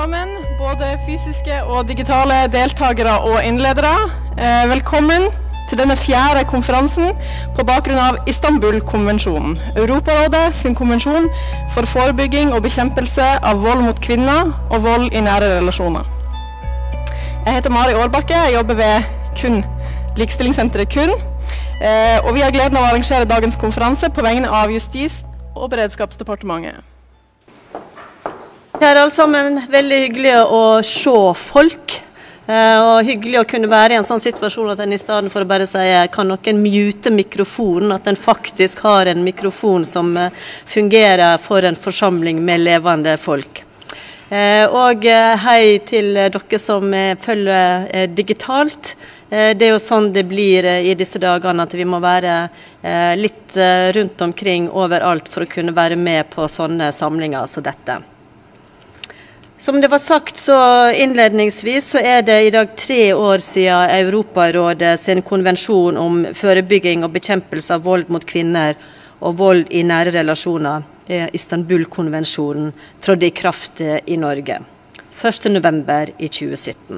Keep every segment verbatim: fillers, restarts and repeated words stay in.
sammen, både fysiske og digitale deltakere og innledere. Eh, velkommen til denne fjerde konferansen på bakgrunn av Istanbul-konvensjonen, Europarådet sin konvensjon for forebygging og bekjempelse av vold mot kvinner og vold i nære relasjoner. Jeg heter Mari Årbakke, jeg jobber ved KUN, Likestillingssenteret KUN, eh, og vi har gleden av å arrangere dagens konferanse på vegne av Justis- og beredskapsdepartementet. Det er alle sammen veldig hyggelig å se folk, og hyggelig å kunne være i en sånn situasjon at en i stedet for å bare si kan noen mute mikrofonen, at en faktisk har en mikrofon som fungerer for en forsamling med levende folk. Og hei til dere som følger digitalt. Det er jo sånn det blir i disse dagene, at vi må være litt rundt omkring overalt for å kunne være med på sånne samlinger som dette. Som det var sagt så innledningsvis, så er det i dag tre år siden Europarådet sin konvensjon om forebygging og bekjempelse av vold mot kvinner og vold i nære relasjoner, Istanbul-konvensjonen, trådte i kraft i Norge, første november i tjue sytten.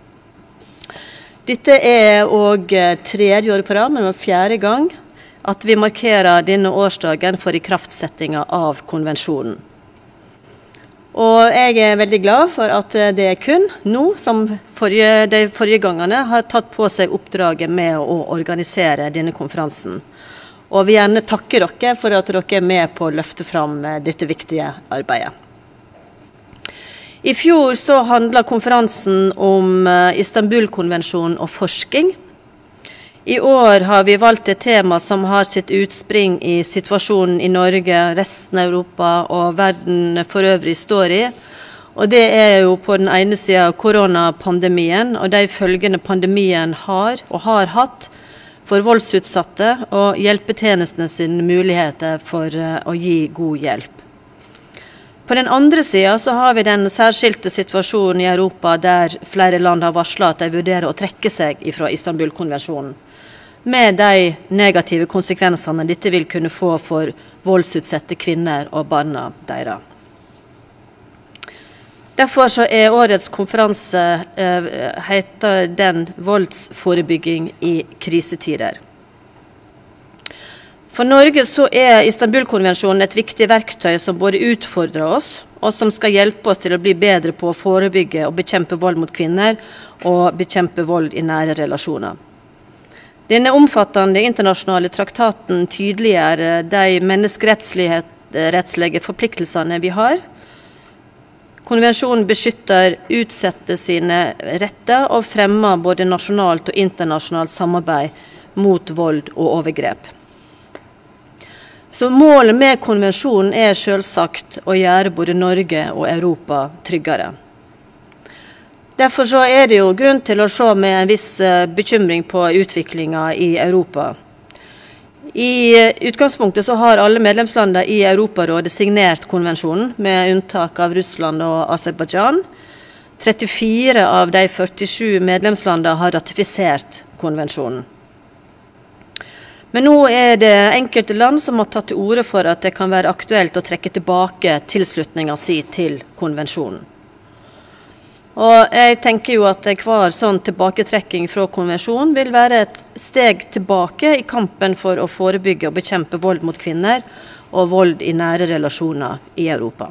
Dette er også tredje år på rad, men det var fjerde gang at vi markerer denne årsdagen for ikraftsettingen av konvensjonen. Og jeg er veldig glad for at det er kun nå, som forrige, de forrige gangene, har tatt på seg oppdraget med å organisere denne konferansen. Og vi gjerne takker dere for at dere er med på å løfte fram dette viktige arbeidet. I fjor så handlet konferansen om Istanbul-konvensjonen og forskning. I år har vi valgt et tema som har sitt utspring i situasjonen i Norge, resten av Europa og verden for øvrig står i. Og det er jo på den ene siden koronapandemien og de følgende pandemien har og har hatt for voldsutsatte og hjelpetjenestene sine muligheter for å gi god hjelp. På den andre siden så har vi den særskilte situasjonen i Europa der flere land har varslet at de vurderer å trekke seg fra Istanbul-konvensjonen, med de negative konsekvensene dette vil kunne få for voldsutsatte kvinner og barna deres. Derfor så er årets konferanse eh, heter den voldsforebygging i krisetider. For Norge så er Istanbul-konvensjonen et viktig verktøy som både utfordrer oss, og som skal hjelpe oss til å bli bedre på å forebygge og bekjempe vold mot kvinner og bekjempe vold i nære relasjoner. Denne omfattende internasjonale traktaten tydeliggjør de menneskerettslige forpliktelsene vi har. Konvensjonen beskytter utsatte sine retter og fremmer både nasjonalt og internasjonalt samarbeid mot vold og overgrep. Så målet med konvensjonen er selvsagt å gjøre både Norge og Europa tryggere. Derfor så er det jo grunn til å se med en viss bekymring på utviklingen i Europa. I utgangspunktet så har alle medlemslandene i Europarådet signert konvensjonen, med unntak av Russland og Aserbajdsjan. trettifire av de førtisju medlemslandene har ratifisert konvensjonen. Men nå er det enkelte land som har tatt til orde for at det kan være aktuelt å trekke tilbake tilslutningen si til konvensjonen. Og jeg tenker jo at hver sånn tilbaketrekking fra konvensjonen vil være et steg tilbake i kampen for å forebygge og bekjempe vold mot kvinner og vold i nære relasjoner i Europa.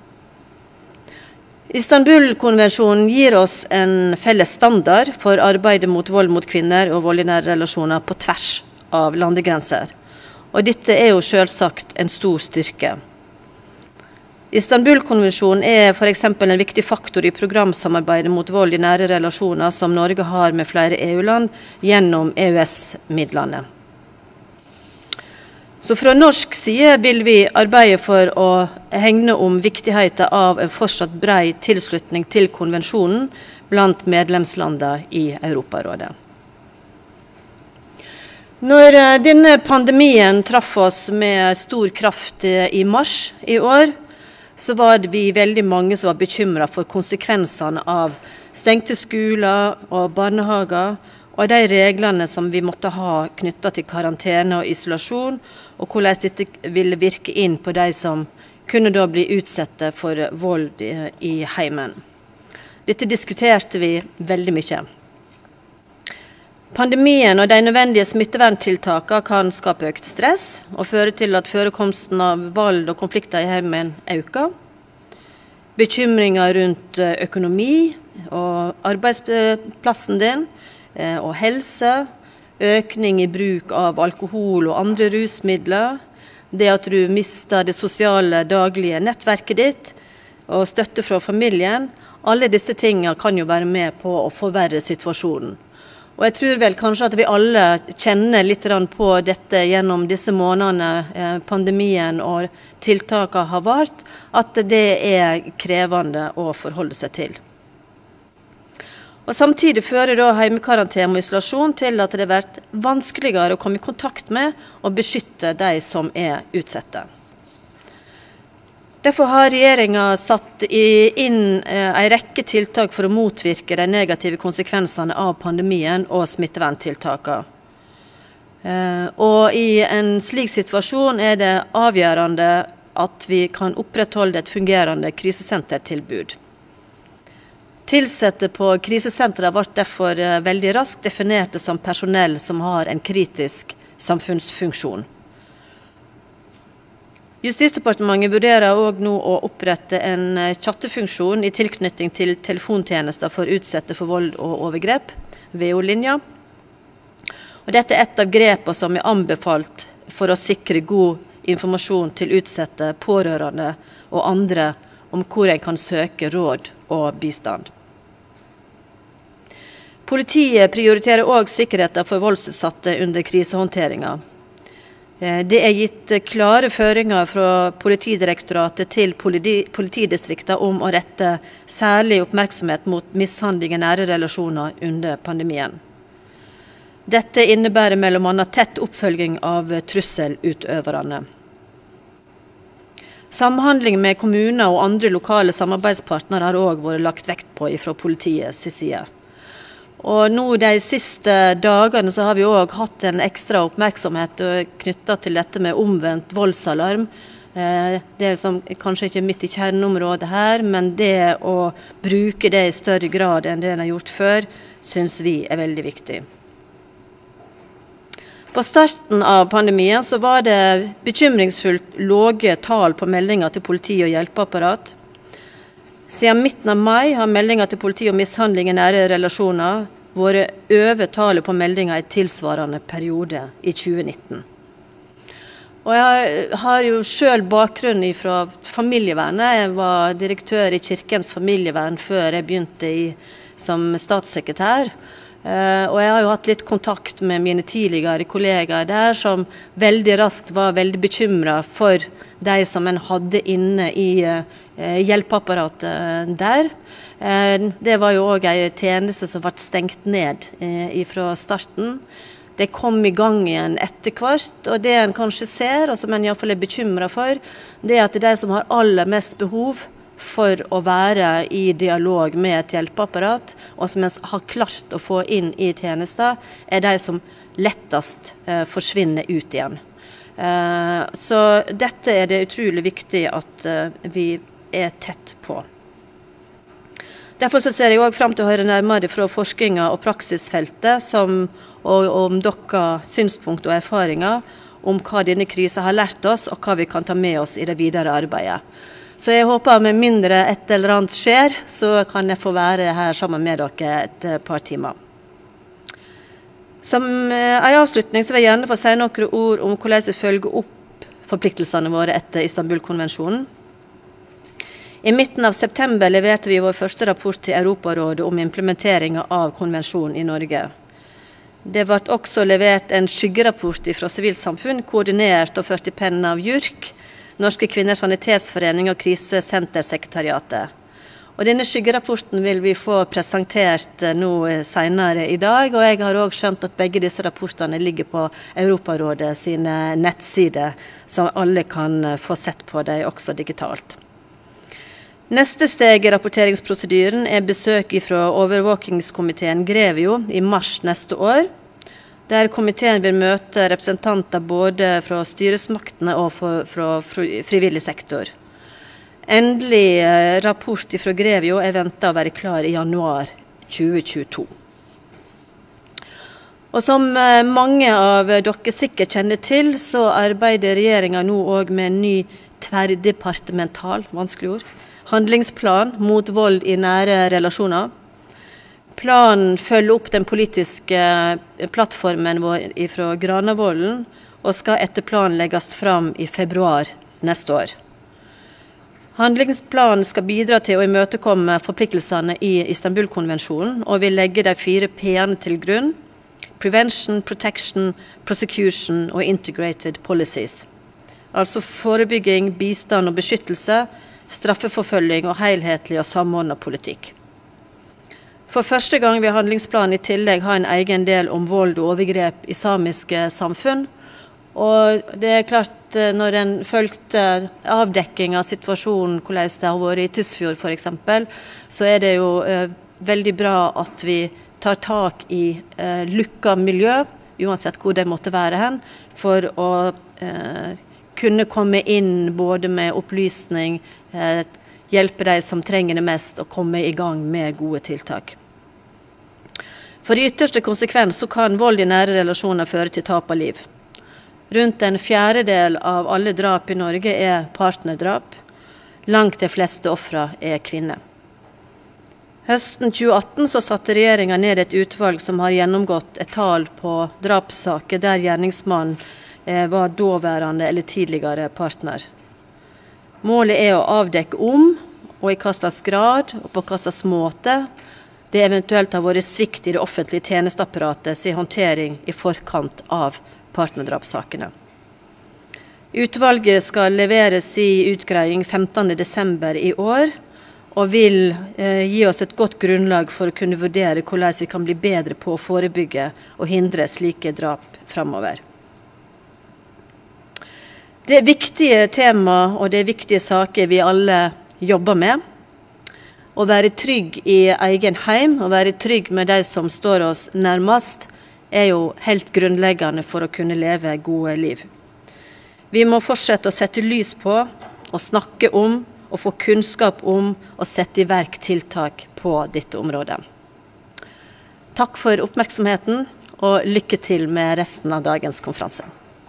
Istanbul-konvensjonen gir oss en felles standard for arbeidet mot vold mot kvinner og vold i nære relasjoner på tvers av landegrenser. Og dette er jo selvsagt en stor styrke. Istanbul-konvensjonen er for eksempel en viktig faktor i programsamarbeidet mot vold i nære relasjoner som Norge har med flere E U-land gjennom E U S-midlene. Så fra norsk side vil vi arbeide for å hegne om viktigheten av en fortsatt bred tilslutning til konvensjonen blant medlemslandene i Europarådet. Når denne pandemien traff oss med stor kraft i mars i år, så var det vi veldig mange som var bekymret for konsekvensene av stengte skoler og barnehager, og de reglene som vi måtte ha knyttet til karantene og isolasjon, og hvordan dette ville virke inn på de som kunne da bli utsatt for vold i heimen. Dette diskuterte vi veldig mye. Pandemien og de nødvendige smitteverntiltakene kan skape økt stress og føre til at forekomsten av vold og konflikter i heimen øker. Bekymringer rundt økonomi og arbeidsplassen din og helse, økning i bruk av alkohol og andre rusmidler, det at du mister det sosiale daglige nettverket ditt og støtte fra familien, alle disse tingene kan jo være med på å forverre situasjonen. Og jeg tror vel kanskje at vi alle kjenner litt på dette gjennom disse månedene pandemien og tiltakene har vært, at det er krevende å forholde seg til. Og samtidig fører da heimekarantene og isolasjon til at det har vært vanskeligere å komme i kontakt med og beskytte de som er utsatte. Derfor har regjeringen satt inn en rekke tiltak for å motvirke de negative konsekvensene av pandemien og smitteverntiltakene. Og i en slik situasjon er det avgjørende at vi kan opprettholde et fungerende krisesentertilbud. Tilsatte på krisesenteret ble derfor veldig raskt definert som personell som har en kritisk samfunnsfunksjon. Justisdepartementet vurderer også nå å opprette en chattefunksjon i tilknytning til telefontjenester for utsatte for vold og overgrep, V O-linja. Og dette er et av grepene som er anbefalt for å sikre god informasjon til utsatte, pårørende og andre om hvor en kan søke råd og bistand. Politiet prioriterer også sikkerheten for voldsutsatte under krisehåndteringen. Det er gitt klare føringer fra Politidirektoratet til politidistrikter om å rette særlig oppmerksomhet mot mishandling i nære relasjoner under pandemien. Dette innebærer mellom annet tett oppfølging av trusselutøverne. Samhandling med kommuner og andre lokale samarbeidspartnere har også vært lagt vekt på fra politiets side. Og nå de siste dagene så har vi også hatt en ekstra oppmerksomhet knyttet til dette med omvendt voldsalarm. Det er som, kanskje ikke midt i kjerneområdet her, men det å bruke det i større grad enn det en har gjort før, synes vi er veldig viktig. På starten av pandemien så var det bekymringsfullt lave tall på meldinger til politi og hjelpeapparat. Siden midten av mai har meldinger til politi om mishandling i nære relasjoner vært over tallet på meldinger i tilsvarende periode i tjue nitten. Og jeg har jo selv bakgrunn fra familievernet. Jeg var direktør i Kirkens familievern før jeg begynte i, som statssekretær. Uh, og jeg har jo hatt litt kontakt med mine tidligere kollegaer der som veldig raskt var veldig bekymret for de som en hadde inne i uh, hjelpeapparatet der. Uh, det var jo også en tjeneste som ble stengt ned uh, fra starten. Det kom i gang igjen etter hvert, og det en kanskje ser, og som en i hvert fall er bekymret for, det er at de som har aller mest behov for å være i dialog med et hjelpeapparat, og som har klart å få inn i tjenester, er de som lettest eh, forsvinner ut igjen. Eh, så dette er det utrolig viktig at eh, vi er tett på. Derfor så ser jeg også frem til å høre nærmere fra forskningen og praksisfeltet, som, og om deres synspunkt og erfaringer om hva denne krisen har lært oss, og hva vi kan ta med oss i det videre arbeidet. Så jeg håper med mindre et eller annet skjer, så kan jeg få være her sammen med dere et par timer. Som en avslutning så vil jeg gjerne få si noen ord om hvordan vi følger opp forpliktelsene våre etter Istanbul-konvensjonen. I midten av september leverte vi vår første rapport til Europarådet om implementeringen av konvensjonen i Norge. Det ble også levert en skyggerapport fra sivilsamfunn, koordinert og ført i pennen av JURK, Norske Kvinners Sanitetsforening og Krisesentersekretariatet. Og denne skyggerapporten vil vi få presentert nå senere i dag, og jeg har også skjønt at begge disse rapportene ligger på Europarådet sine nettsider, så alle kan få sett på dem også digitalt. Neste steg i rapporteringsprosedyren er besøk fra overvåkingskomiteen Grevio i mars neste år, der komiteen vil møte representanter både fra styresmaktene og fra frivillig sektor. Endelig eh, rapport fra Grevio er ventet å være klar i januar tjue tjueto. Og som eh, mange av dere sikkert kjenner til, så arbeider regjeringen nå også med en ny tverrdepartemental, vanskelig ord, handlingsplan mot vold i nære relasjoner. Planen følger opp den politiske plattformen vår fra Granavolden, og skal etter planen legges fram i februar neste år. Handlingsplanen skal bidra til å imøtekomme forpliktelsene i Istanbul-konvensjonen, og vil legge de fire P-ene til grunn: Prevention, Protection, Prosecution og Integrated Policies. Altså forebygging, bistand og beskyttelse, straffeforfølging og helhetlig og samordnet politikk. For første gang vil handlingsplanen i tillegg ha en egen del om vold og overgrep i samiske samfunn. Og det er klart, når en følte avdekking av situasjonen, hvordan det har vært i Tysfjord for eksempel, så er det jo eh, veldig bra at vi tar tak i eh, lukka miljø, uansett hvor det måtte være hen, for å eh, kunne komme inn både med opplysning, eh, hjelpe de som trenger det mest, og komme i gang med gode tiltak. For i ytterste konsekvens så kan vold i nære relasjoner føre til tap av liv. Rundt en fjerdedel av alle drap i Norge er partnerdrap. Langt de fleste ofre er kvinner. Høsten tjue atten så satte regjeringen ned et utvalg som har gjennomgått et tall på drapssaker der gjerningsmannen eh, var daværende eller tidligere partner. Målet er å avdekke om, og i hva slags grad, og på hva slags måte, det eventuelt har vært svikt i det offentlige tjenesteapparatet sin håndtering i forkant av partnerdrapssakene. Utvalget skal levere sin utgreiing femtende desember i år, og vil eh, gi oss et godt grunnlag for å kunne vurdere hvordan vi kan bli bedre på å forebygge og hindre slike drap fremover. Det er viktige tema, og det er viktige saker vi alle jobber med. Å være trygg i egen heim, og være trygg med de som står oss nærmest, er jo helt grunnleggende for å kunne leve gode liv. Vi må fortsette å sette lys på, og snakke om, og få kunnskap om, og sette i verk tiltak på dette området. Takk for oppmerksomheten, og lykke til med resten av dagens konferanse.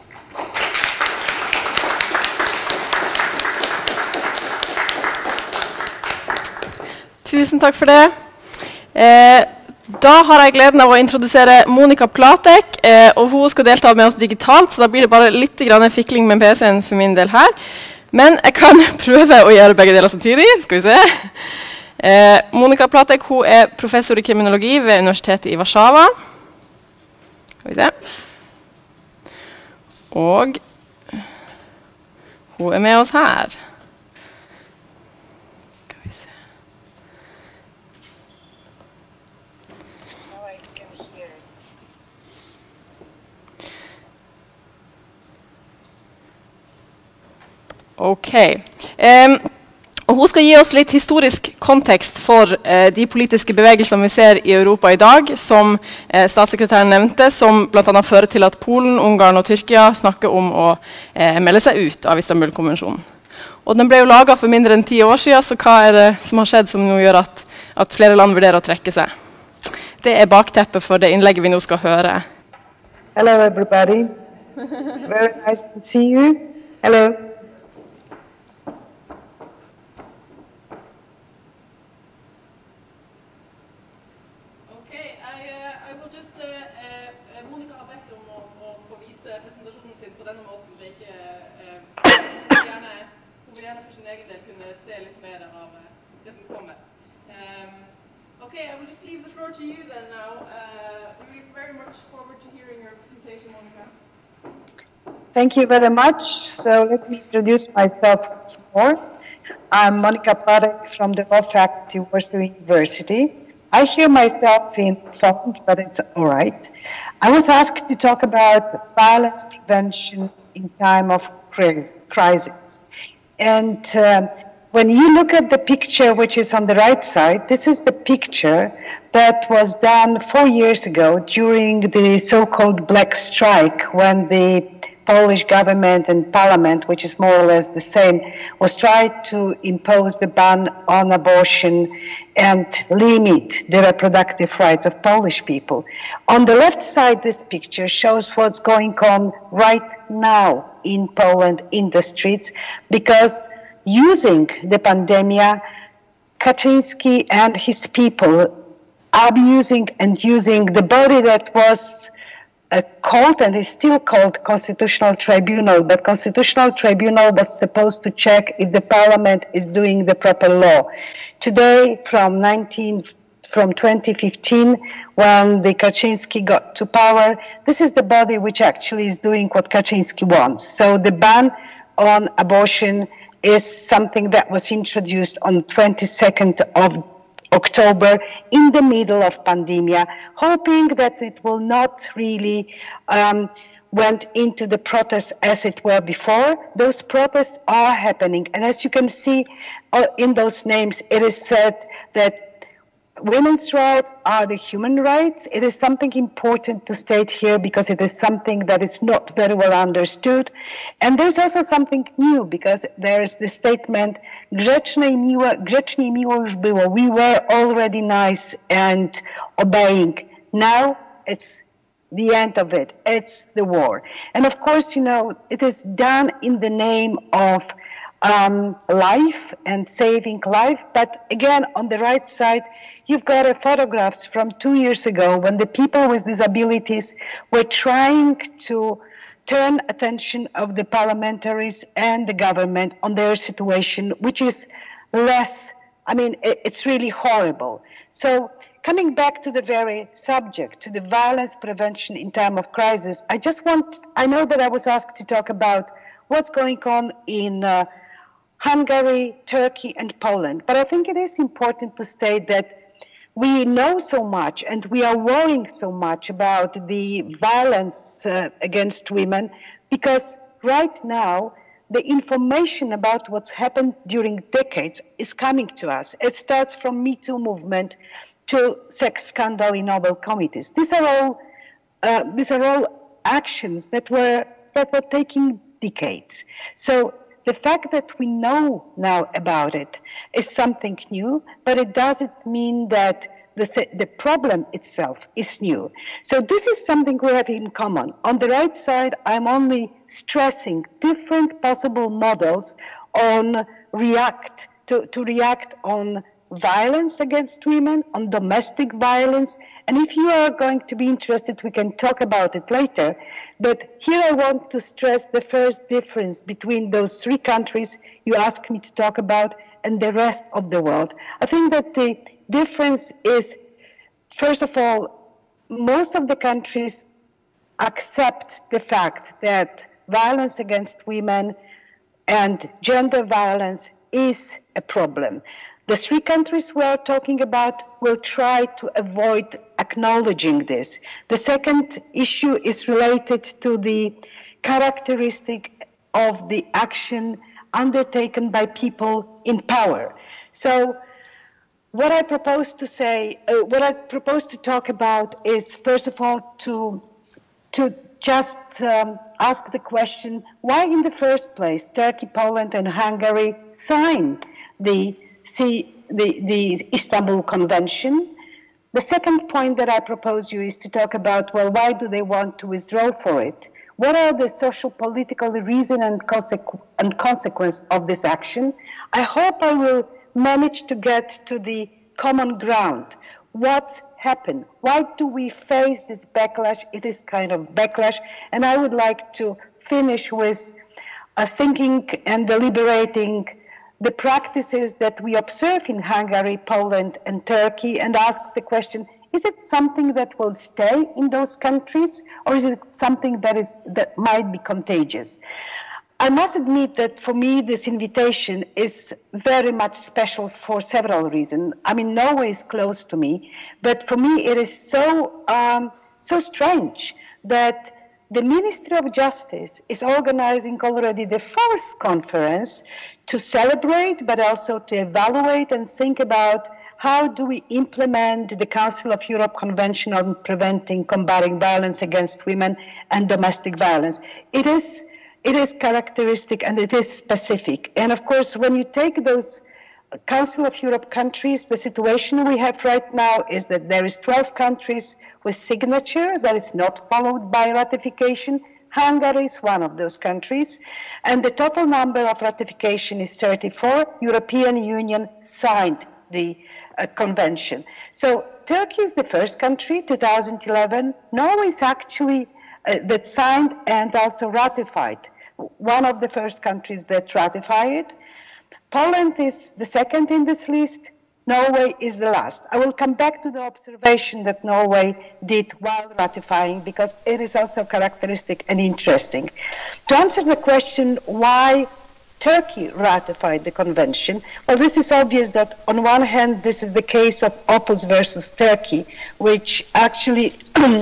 Tusen takk for det. Eh, da har jeg gleden av å introdusere Monica Platek, eh, og hun skal delta med oss digitalt, så da blir det bare litt grann fikling med P C-en for min del her. Men jeg kan prøve å gjøre begge deler samtidig. Skal vi se. Eh, Monica Platek, hun er professor i kriminologi ved Universitetet i Warszawa. Skal vi se. Og hun er med oss her. Ok. Um, og hun skal gi oss litt historisk kontekst for uh, de politiske bevegelsene vi ser i Europa i dag, som uh, statssekretæren nevnte, som blant annet fører til at Polen, Ungarn og Tyrkia snakker om å uh, melde seg ut av Istanbul-konvensjonen. Og den ble jo laget for mindre enn ti år siden, så hva er det som har skjedd som nå gjør at, at flere land vurderer å trekke seg? Det er bakteppet for det innlegget vi nå skal høre. Hello everybody. Very nice to see you. Hello. Okay, I will just leave the floor to you then now. Uh, we look very much forward to hearing your presentation, Monica. Thank you very much. So let me introduce myself once more. I'm Monica Platek from the Law Faculty of Warsaw University. I hear myself in front, but it's all right. I was asked to talk about violence prevention in time of crisis. And um, when you look at the picture, which is on the right side, this is the picture that was done four years ago during the so-called Black Strike, when the Polish government and parliament, which is more or less the same, was tried to impose the ban on abortion and limit the reproductive rights of Polish people. On the left side, this picture shows what's going on right now in Poland in the streets, because using the pandemic, Kaczynski and his people abusing and using the body that was uh, called and is still called Constitutional Tribunal, but Constitutional Tribunal was supposed to check if the parliament is doing the proper law. Today, from nineteen, from twenty fifteen, when the Kaczynski got to power, this is the body which actually is doing what Kaczynski wants. So the ban on abortion is something that was introduced on the twenty-second of October in the middle of pandemic, hoping that it will not really um, went into the protests as it were before. Those protests are happening. And as you can see uh, in those names, it is said that women's rights are the human rights. It is something important to state here because it is something that is not very well understood. And there's also something new because there is the statement, Grzeczne miłe, grzecznie miło już było. We were already nice and obeying. Now it's the end of it. It's the war. And of course, you know, it is done in the name of um, life and saving life. But again, on the right side, you've got a photographs from two years ago when the people with disabilities were trying to turn attention of the parliamentaries and the government on their situation, which is less, I mean, it's really horrible. So coming back to the very subject, to the violence prevention in time of crisis, I just want, I know that I was asked to talk about what's going on in uh, Hungary, Turkey, and Poland. But I think it is important to state that we know so much and we are worrying so much about the violence uh, against women because right now the information about what's happened during decades is coming to us. It starts from Me Too movement to sex scandal in Nobel committees. These are all uh, these are all actions that were that were taking decades. So the fact that we know now about it is something new, but it doesn't mean that the, the problem itself is new. So this is something we have in common. On the right side, I'm only stressing different possible models on react to, to react on violence against women, on domestic violence. And if you are going to be interested, we can talk about it later. But here I want to stress the first difference between those three countries you asked me to talk about and the rest of the world. I think that the difference is, first of all, most of the countries accept the fact that violence against women and gender violence is a problem. The three countries we are talking about will try to avoid acknowledging this. The second issue is related to the characteristic of the action undertaken by people in power. So what I propose to say, uh, what I propose to talk about is, first of all, to, to just um, ask the question, why in the first place Turkey, Poland, and Hungary signed the See the, the Istanbul Convention. The second point that I propose you is to talk about, well, why do they want to withdraw for it? What are the social political reason and, consequ and consequence of this action? I hope I will manage to get to the common ground. What happened? Why do we face this backlash? It is kind of backlash. And I would like to finish with a thinking and deliberating the practices that we observe in Hungary, Poland, and Turkey, and ask the question, is it something that will stay in those countries, or is it something that is that might be contagious? I must admit that for me, this invitation is very much special for several reasons. I mean, Norway is close to me, but for me, it is so, um, so strange that the Ministry of Justice is organizing already the fourth conference to celebrate, but also to evaluate and think about how do we implement the Council of Europe Convention on Preventing, Combating Violence Against Women and Domestic Violence. It is, it is characteristic and it is specific. And of course, when you take those Council of Europe countries, the situation we have right now is that there is twelve countries with signature that is not followed by ratification. Hungary is one of those countries, and the total number of ratification is thirty-four. European Union signed the uh, convention. So Turkey is the first country, two thousand eleven. Norway is actually uh, that signed and also ratified. One of the first countries that ratified. Poland is the second in this list. Norway is the last. I will come back to the observation that Norway did while ratifying, because it is also characteristic and interesting. To answer the question why Turkey ratified the convention, well, this is obvious that on one hand, this is the case of Opus versus Turkey, which actually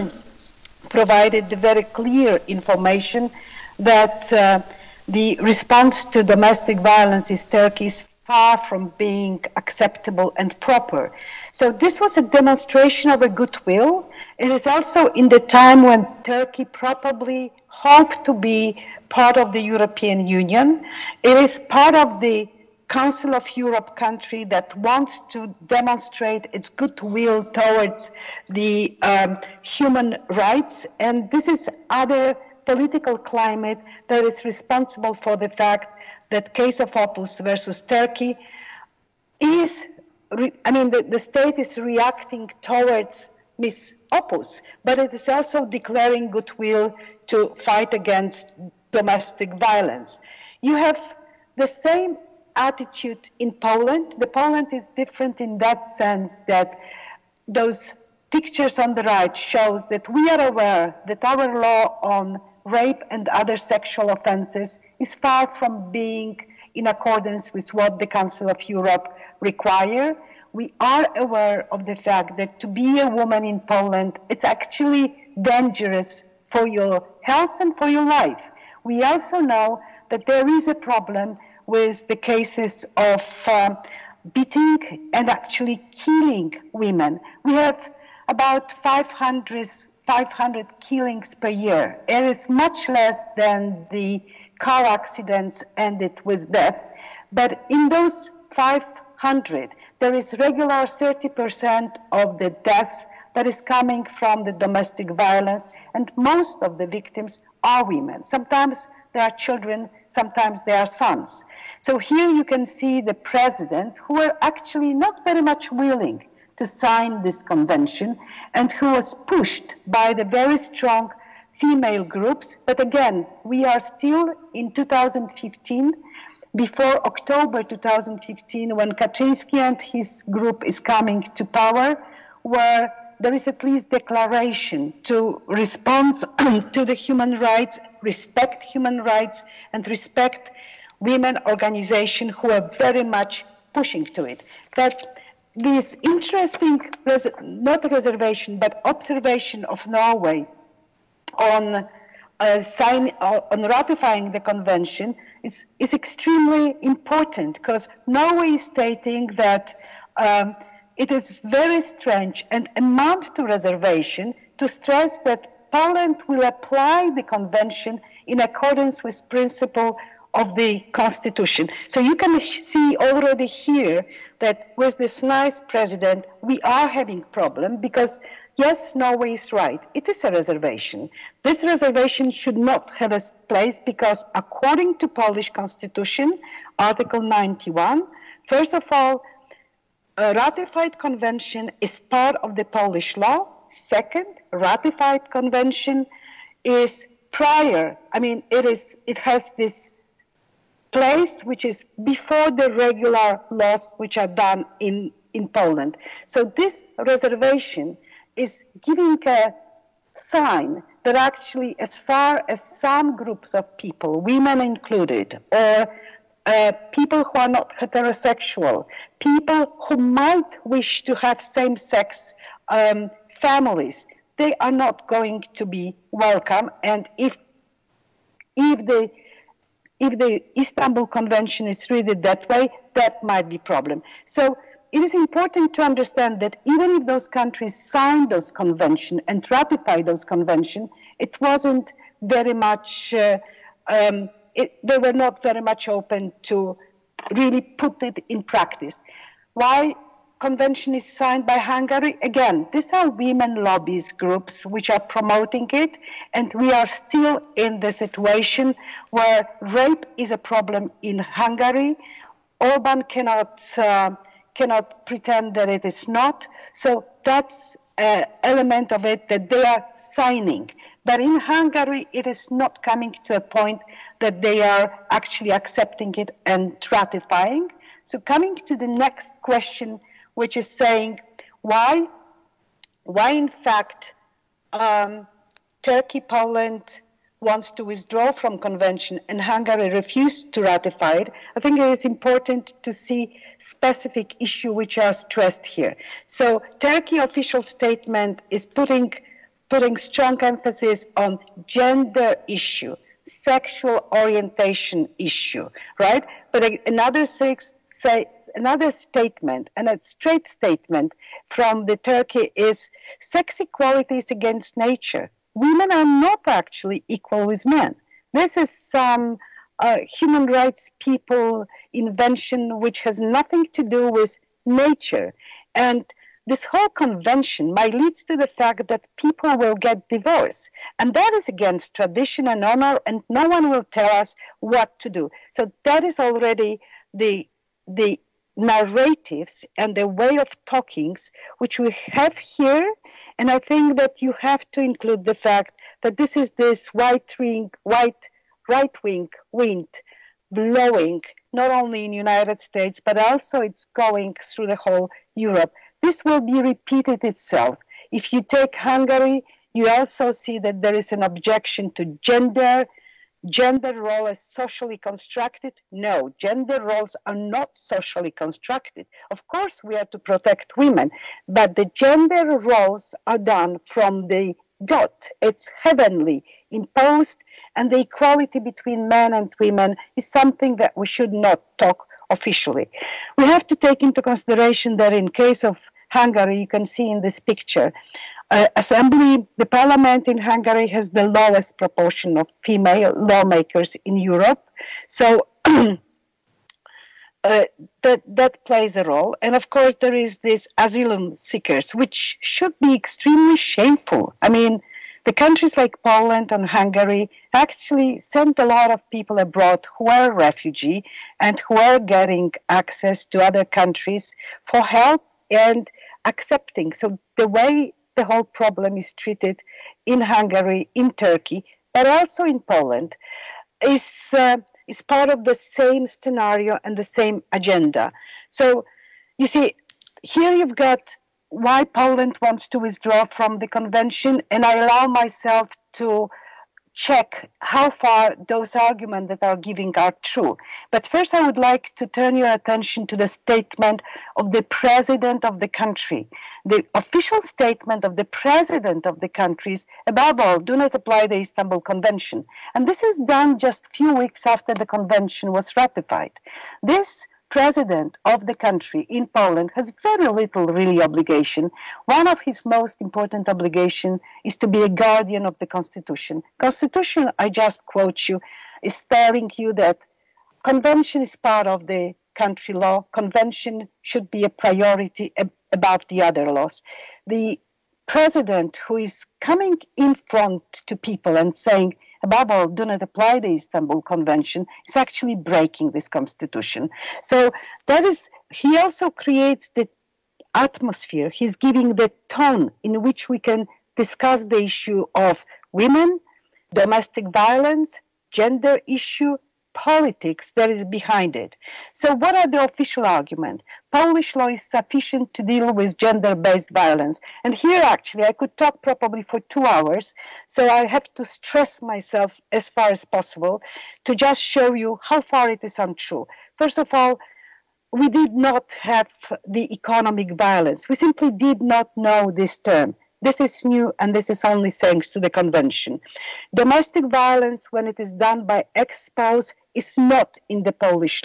provided the very clear information that uh, the response to domestic violence in Turkey is far from being acceptable and proper. So this was a demonstration of a goodwill. It is also in the time when Turkey probably hoped to be part of the European Union. It is part of the Council of Europe country that wants to demonstrate its goodwill towards the um, human rights. And this is other political climate that is responsible for the fact that case of Opus versus Turkey is, I mean, the, the state is reacting towards Miss Opus, but it is also declaring goodwill to fight against domestic violence. You have the same attitude in Poland. The Poland is different in that sense that those pictures on the right shows that we are aware that our law on rape and other sexual offenses is far from being in accordance with what the Council of Europe require. We are aware of the fact that to be a woman in Poland, it's actually dangerous for your health and for your life. We also know that there is a problem with the cases of um, beating and actually killing women. We have about five hundred killings per year. It is much less than the car accidents ended with death. But in those five hundred, there is regular thirty percent of the deaths that is coming from the domestic violence, and most of the victims are women. Sometimes they are children, sometimes they are sons. So here you can see the president, who are actually not very much willing to sign this convention, and who was pushed by the very strong female groups. But again, we are still in two thousand fifteen, before October two thousand fifteen, when Kaczynski and his group is coming to power, where there is at least declaration to respond to the human rights, respect human rights, and respect women organizations who are very much pushing to it. But this interesting, res not reservation, but observation of Norway on, uh, sign, uh, on ratifying the convention is, is extremely important, because Norway is stating that um, it is very strange and amount to reservation to stress that Poland will apply the convention in accordance with principle of the constitution. So you can see already here that with this nice president, we are having problem, because yes, Norway is right. It is a reservation. This reservation should not have a place, because according to Polish constitution, Article ninety-one, first of all, a ratified convention is part of the Polish law. Second, a ratified convention is prior. I mean, it is. It has this place which is before the regular laws which are done in, in Poland. So this reservation is giving a sign that actually, as far as some groups of people, women included, or uh, people who are not heterosexual, people who might wish to have same-sex um, families, they are not going to be welcome. And if, if the If the Istanbul Convention is read that way, that might be a problem. So it is important to understand that even if those countries signed those conventions and ratified those conventions, it wasn't very much, uh, um, it, they were not very much open to really put it in practice. Why convention is signed by Hungary? Again, these are women lobbies groups which are promoting it, and we are still in the situation where rape is a problem in Hungary. Orban cannot uh, cannot pretend that it is not. So that's an element of it that they are signing. But in Hungary, it is not coming to a point that they are actually accepting it and ratifying. So coming to the next question, which is saying why, why in fact um, Turkey, Poland wants to withdraw from convention and Hungary refused to ratify it. I think it is important to see specific issues which are stressed here. So Turkey official statement is putting putting strong emphasis on gender issue, sexual orientation issue, right? But another six say another statement, and a straight statement from the Turkey is sex equality is against nature. Women are not actually equal with men. This is some uh, human rights people invention which has nothing to do with nature. And this whole convention might lead to the fact that people will get divorced. And that is against tradition and honor, and no one will tell us what to do. So that is already the the narratives and the way of talkings which we have here. And I think that you have to include the fact that this is this white ring, white right-wing wind blowing not only in the United States, but also it's going through the whole Europe. This will be repeated itself. If you take Hungary, you also see that there is an objection to gender, gender role is socially constructed. No, gender roles are not socially constructed. Of course, we have to protect women, but the gender roles are done from the God. It's heavenly imposed, and the equality between men and women is something that we should not talk officially. We have to take into consideration that in case of Hungary, you can see in this picture, Uh, assembly, the parliament in Hungary has the lowest proportion of female lawmakers in Europe. So uh, that, that plays a role. And of course, there is this asylum seekers, which should be extremely shameful. I mean, the countries like Poland and Hungary actually sent a lot of people abroad who are refugee and who are getting access to other countries for help and accepting. So the way the whole problem is treated in Hungary, in Turkey, but also in Poland, is, uh, is part of the same scenario and the same agenda. So, you see, here you've got why Poland wants to withdraw from the convention, and I allow myself to check how far those arguments that are giving are true. But first I would like to turn your attention to the statement of the president of the country. The official statement of the president of the country is, above all, do not apply the Istanbul Convention. And this is done just a few weeks after the convention was ratified. This president of the country in Poland has very little really obligation. One of his most important obligation is to be a guardian of the Constitution. Constitution, I just quote you, is telling you that convention is part of the country law. Convention should be a priority ab- above the other laws. The president who is coming in front to people and saying, above all, do not apply the Istanbul Convention, is actually breaking this constitution. So that is, he also creates the atmosphere. He's giving the tone in which we can discuss the issue of women, domestic violence, gender issue, politics that is behind it. So what are the official arguments? Polish law is sufficient to deal with gender-based violence. And here, actually, I could talk probably for two hours, so I have to stress myself as far as possible to just show you how far it is untrue. First of all, we did not have the economic violence. We simply did not know this term. This is new, and this is only thanks to the convention. Domestic violence, when it is done by ex-spouse, is not in the Polish law.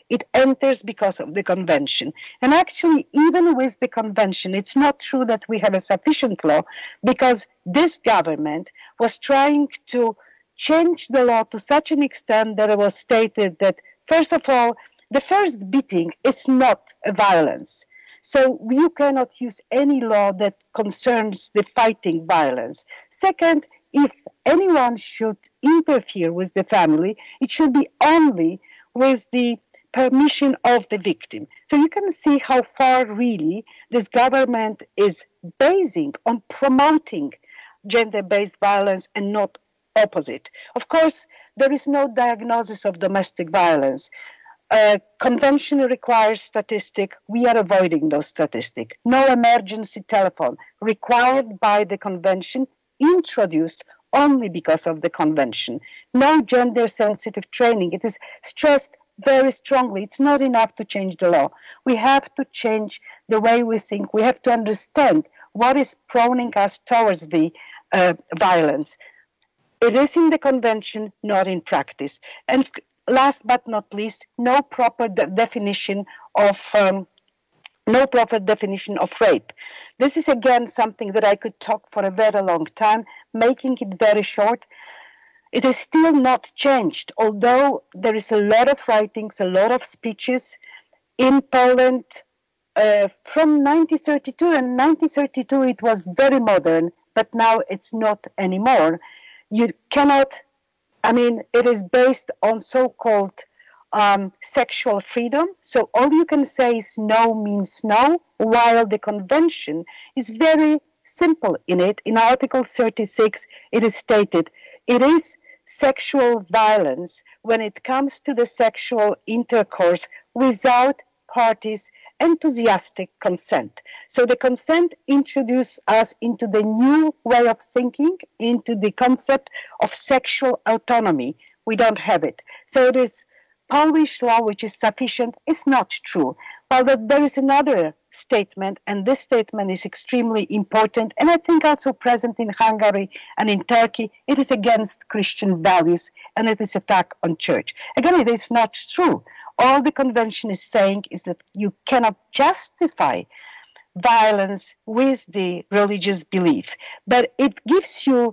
It enters because of the convention. And actually, even with the convention, it's not true that we have a sufficient law, because this government was trying to change the law to such an extent that it was stated that, first of all, the first beating is not a violence. So you cannot use any law that concerns the fighting violence. Second, if anyone should interfere with the family, it should be only with the permission of the victim. So you can see how far really this government is basing on promoting gender-based violence and not opposite. Of course, there is no diagnosis of domestic violence. Uh, convention requires statistic. We are avoiding those statistics. No emergency telephone required by the convention, introduced only because of the convention. No gender-sensitive training. It is stressed very strongly. It's not enough to change the law. We have to change the way we think. We have to understand what is proning us towards the uh, violence. It is in the convention, not in practice. And last but not least, no proper de- definition of um, no proper definition of rape. This is again something that I could talk for a very long time, making it very short. It is still not changed, although there is a lot of writings, a lot of speeches in Poland uh, from nineteen thirty-two. And nineteen thirty-two it was very modern, but now it's not anymore. You cannot, I mean, it is based on so-called um, sexual freedom. So all you can say is no means no, while the convention is very simple in it. In Article thirty-six, it is stated, it is sexual violence when it comes to the sexual intercourse without parties' enthusiastic consent. So the consent introduces us into the new way of thinking, into the concept of sexual autonomy. We don't have it. So it is Polish law which is sufficient. It's not true. Well, there is another statement, and this statement is extremely important, and I think also present in Hungary and in Turkey. It is against Christian values, and it is attack on church. Again, it is not true. All the convention is saying is that you cannot justify violence with the religious belief, but it gives you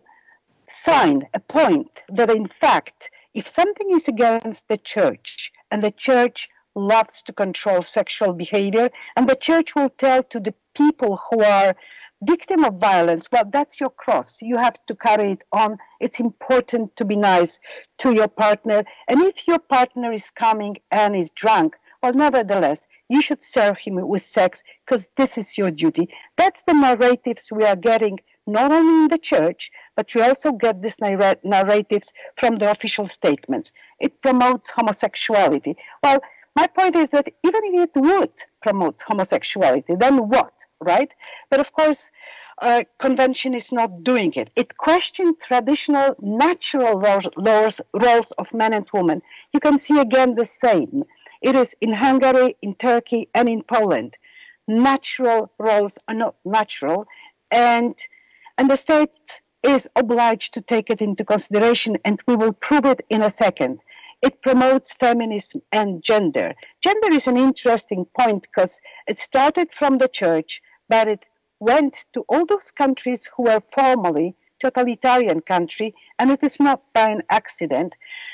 sign, a point, that in fact, if something is against the church, and the church loves to control sexual behavior, and the church will tell to the people who are victim of violence, well, that's your cross. You have to carry it on. It's important to be nice to your partner. And if your partner is coming and is drunk, well, nevertheless, you should serve him with sex because this is your duty. That's the narratives we are getting, not only in the church, but we also get these narr- narratives from the official statements. It promotes homosexuality. Well, my point is that even if it would promote homosexuality, then what, right? But of course, uh, convention is not doing it. It questions traditional, natural roles, roles, roles of men and women. You can see again the same. It is in Hungary, in Turkey, and in Poland. Natural roles are not natural, and, and the state is obliged to take it into consideration, and we will prove it in a second. It promotes feminism and gender. Gender is an interesting point because it started from the church, but it went to all those countries who were formerly totalitarian country, and it is not by an accident.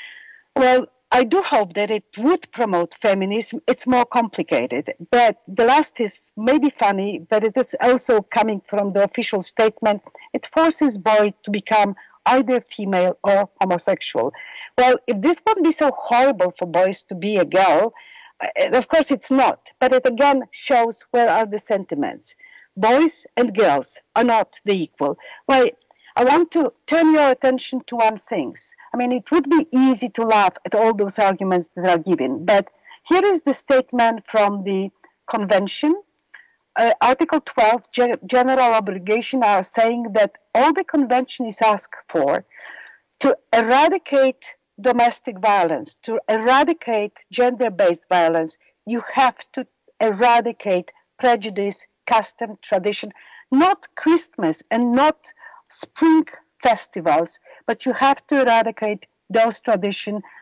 Well, I do hope that it would promote feminism. It's more complicated, but the last is maybe funny, but it is also coming from the official statement. It forces boys to become either female or homosexual. Well, if this would be so horrible for boys to be a girl, of course it's not. But it again shows where are the sentiments. Boys and girls are not the equal. Well, I want to turn your attention to one thing. I mean, it would be easy to laugh at all those arguments that are given, but here is the statement from the convention. Uh, Article twelve, ge- general obligation, are saying that all the convention is asked for to eradicate domestic violence, to eradicate gender-based violence, you have to eradicate prejudice, custom, tradition, not Christmas and not spring festivals, but you have to eradicate those traditions that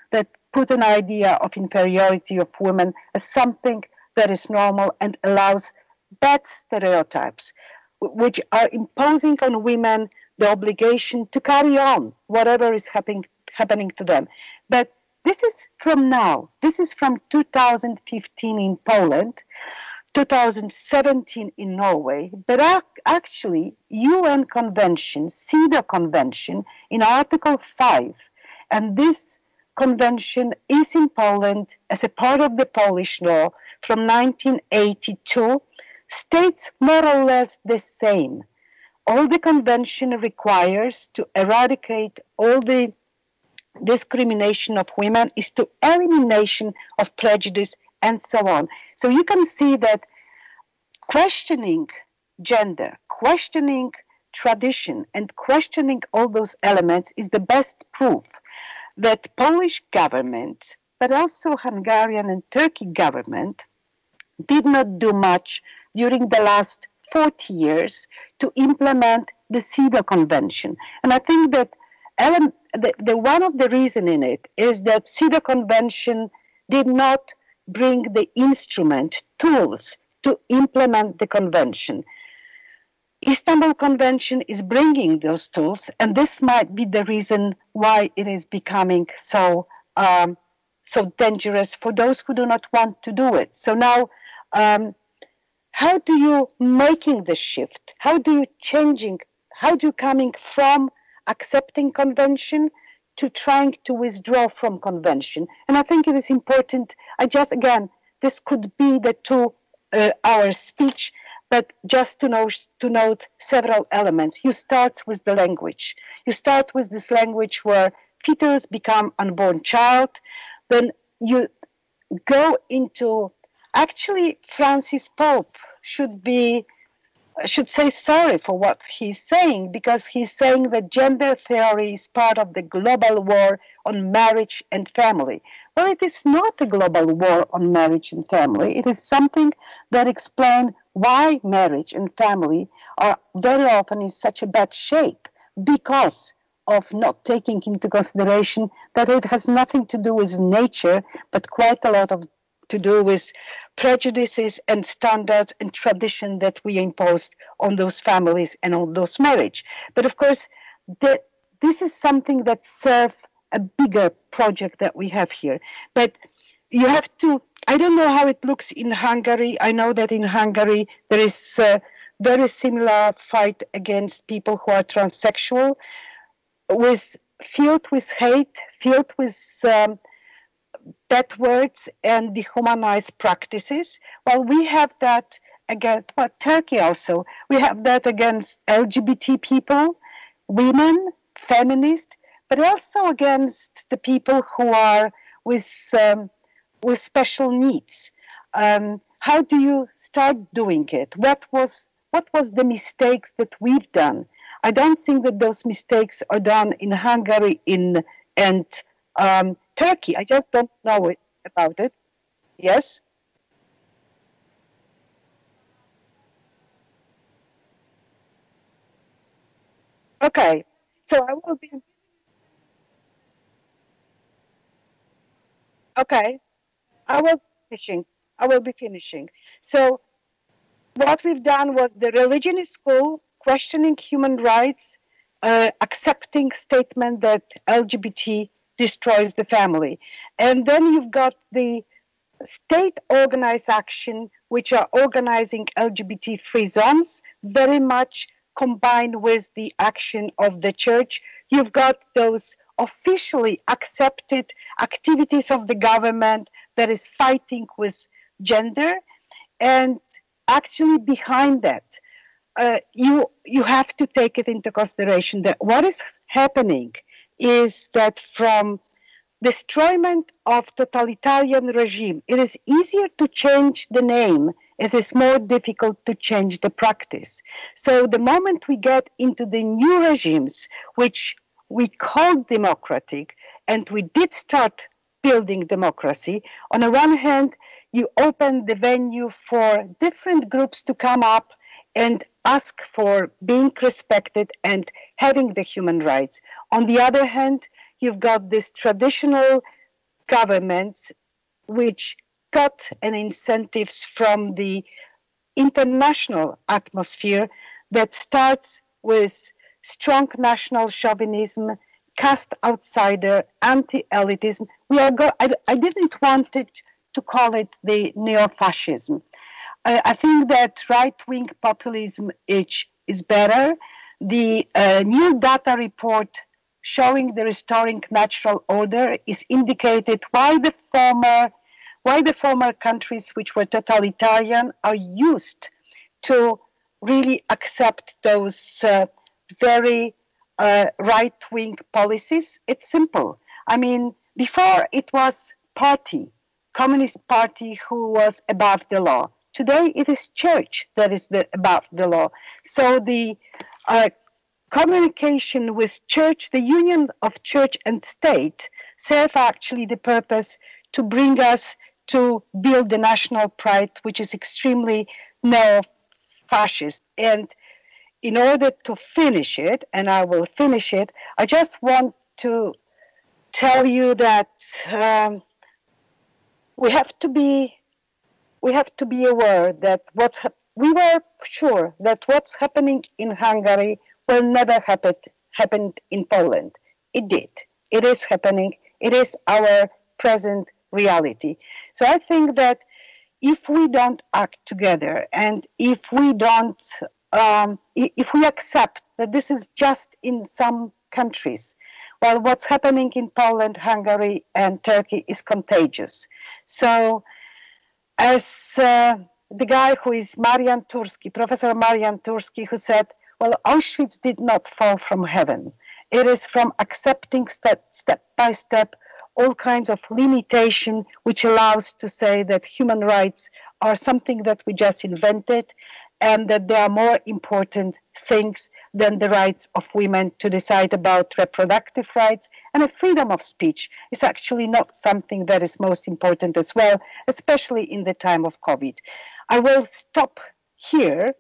put an idea of inferiority of women as something that is normal and allows bad stereotypes, which are imposing on women the obligation to carry on whatever is happening, happening to them. But this is from now. This is from two thousand fifteen in Poland, two thousand seventeen in Norway, but actually U N Convention, CEDAW Convention, in Article five, and this convention is in Poland as a part of the Polish law from nineteen eighty-two, states more or less the same. All the convention requires to eradicate all the discrimination of women is to elimination of prejudice and so on. So you can see that questioning gender, questioning tradition, and questioning all those elements is the best proof that Polish government, but also Hungarian and Turkey government, did not do much during the last forty years to implement the CEDAW Convention. And I think that ele- the, the one of the reasons in it is that CEDAW Convention did not bring the instrument, tools, to implement the convention. Istanbul Convention is bringing those tools, and this might be the reason why it is becoming so um, so dangerous for those who do not want to do it. So now, um, how do you making the shift? How do you changing? How do you coming from accepting convention to trying to withdraw from convention? And I think it is important. I just again, this could be the two uh, hour speech. But just to, know, to note several elements. You start with the language. You start with this language where fetus become unborn child. Then you go into, actually Francis Pope should be, should say sorry for what he's saying, because he's saying that gender theory is part of the global war on marriage and family. Well, it is not a global war on marriage and family. It is something that explains why marriage and family are very often in such a bad shape, because of not taking into consideration that it has nothing to do with nature, but quite a lot of to do with prejudices and standards and tradition that we imposed on those families and on those marriage. But of course, the, this is something that serves a bigger project that we have here. But you have to, I don't know how it looks in Hungary. I know that in Hungary there is a very similar fight against people who are transsexual, with filled with hate, filled with um, bad words and dehumanized practices. Well, we have that against well, Turkey also. We have that against L G B T people, women, feminists, but also against the people who are with um, with special needs. Um, how do you start doing it? What was what was the mistakes that we've done? I don't think that those mistakes are done in Hungary in and um, Turkey. I just don't know it, about it. Yes? Okay. So I will be... Okay. I will be finishing. I will be finishing. So what we've done was the religion is school, questioning human rights, uh, accepting statement that L G B T destroys the family. And then you've got the state organized action, which are organizing L G B T-free zones, very much combined with the action of the church. You've got those officially accepted activities of the government that is fighting with gender. And actually behind that, uh, you, you have to take it into consideration that what is happening is that from destroyment of totalitarian regime, it is easier to change the name. It is more difficult to change the practice. So the moment we get into the new regimes, which we call democratic, and we did start building democracy, on the one hand, you open the venue for different groups to come up and ask for being respected and having the human rights. On the other hand, you've got this traditional governments which got an incentives from the international atmosphere that starts with strong national chauvinism, caste outsider, anti-elitism. We are go I, I didn't want it to call it the neo-fascism. I, I think that right-wing populism is, is better. The uh, new data report showing the restoring natural order is indicated why the former why the former countries which were totalitarian are used to really accept those uh, very uh, right-wing policies. It's simple. I mean, before it was party, Communist Party who was above the law. Today it is church that is the, above the law. So the uh, communication with church, the union of church and state, serve actually the purpose to bring us to build the national pride, which is extremely neo-fascist. And in order to finish it, and I will finish it, I just want to tell you that um, we have to be, we have to be aware that what's we were sure that what's happening in Hungary will never happen happened in Poland. It did. It is happening. It is our present reality. So I think that if we don't act together and if we don't, um, if we accept that this is just in some countries, well, what's happening in Poland, Hungary, and Turkey is contagious. So as uh, the guy who is Marian Turski, Professor Marian Turski, who said, well, Auschwitz did not fall from heaven. It is from accepting step, step by step all kinds of limitation, which allows to say that human rights are something that we just invented and that there are more important things than the rights of women to decide about reproductive rights. And a freedom of speech is actually not something that is most important as well, especially in the time of COVID. I will stop here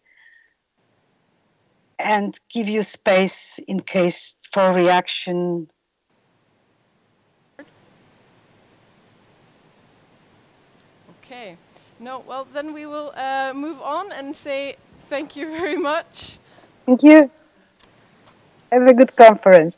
and give you space in case for reaction. Okay. No, well, then we will uh, move on and say thank you very much. Thank you. Have a good conference.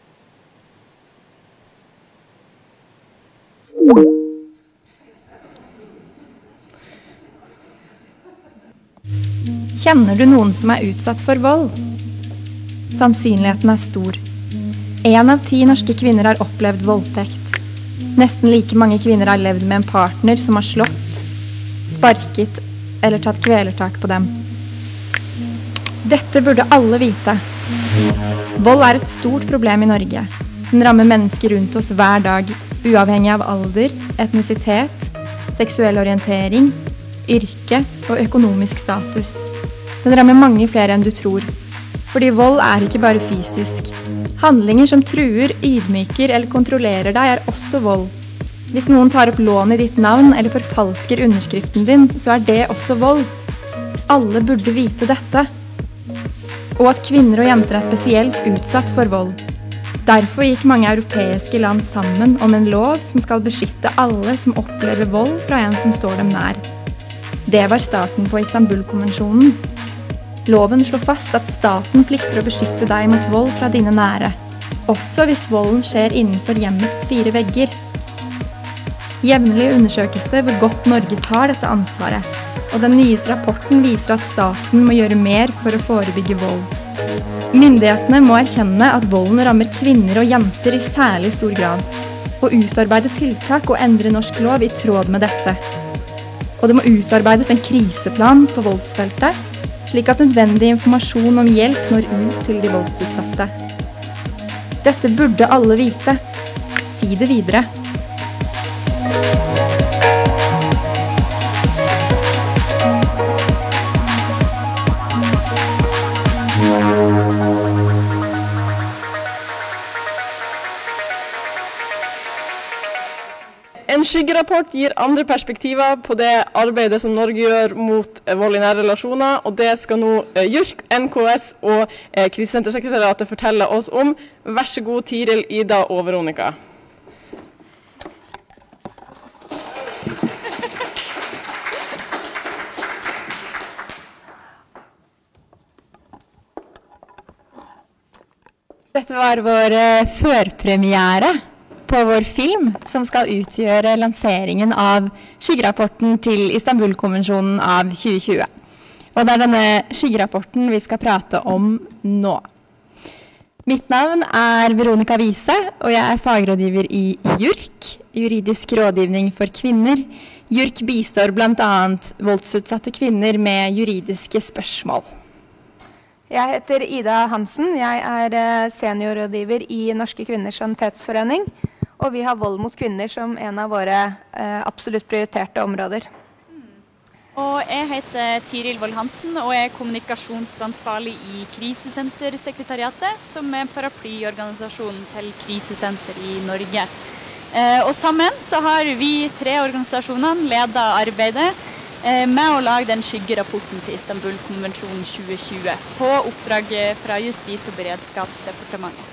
Kjenner du noen som er utsatt for vold? Sannsynligheten er stor. En av ti norske kvinner har opplevd voldtekt. Nesten like mange kvinner har levd med en partner som har slått, sparket eller tatt kvelertak på dem. Dette burde alle vite. Vold er et stort problem i Norge. Den rammer mennesker rundt oss hver dag, uavhengig av alder, etnisitet, seksuell orientering, yrke og økonomisk status. Den rammer mange flere enn du tror. Fordi vold er ikke bare fysisk. Handlinger som truer, ydmyker eller kontrollerer deg er også vold. Hvis noen tar opp lån i ditt navn eller forfalsker underskriften din, så er det også vold. Alle burde vite dette. Og at kvinner og jenter er spesielt utsatt for vold. Derfor gikk mange europeiske land sammen om en lov som skal beskytte alle som opplever vold fra en som står dem nær. Det var starten på Istanbul-konvensjonen. Loven slår fast at staten plikter å beskytte deg mot vold fra dine nære, også hvis volden skjer innenfor hjemmets fire vegger. Jevnlig undersøkes det hvor godt Norge tar dette ansvaret, og den nyeste rapporten viser at staten må gjøre mer for å forebygge vold. Myndighetene må erkjenne at volden rammer kvinner og jenter i særlig stor grad, og utarbeide tiltak og endre norsk lov i tråd med dette. Og det må utarbeides en kriseplan på voldsfeltet, slik at nødvendig informasjon om hjelp når ut til de voldsutsatte. Dette burde alle vite. Si det videre. En skyggerapport gir andre perspektiver på det arbeidet som Norge gjør mot vold i nære relasjoner, og det skal nå JURK, N K S og Krisesentersekretariatet fortelle oss om. Vær så god, Tiril, Ida og Veronica. Dette var vår uh, førpremiere på vår film, som skal utgjøre lanseringen av skyggerapporten til Istanbul-konvensjonen av tjue tjue. Og det er denne skyggerapporten vi skal prate om nå. Mitt navn er Veronica Wiese, og jeg er fagrådgiver i JURK, Juridisk rådgivning for kvinner. JURK bistår blant annet voldsutsatte kvinner med juridiske spørsmål. Jeg heter Ida Hansen, jeg er seniorrådgiver i Norske Kvinners Sanitetsforening, og vi har vold mot kvinner som en av våre eh, absolutt prioriterte områder. Og jeg heter Tiril Wold Hansen, og jeg er kommunikasjonsansvarlig i Krisesentersekretariatet, som er paraplyorganisasjonen til krisesenter i Norge. Eh, og sammen så har vi tre organisasjonene ledet arbeidet eh, med å lage den skyggerapporten til Istanbul-konvensjonen tjue tjue på oppdrag fra Justis- og beredskapsdepartementet.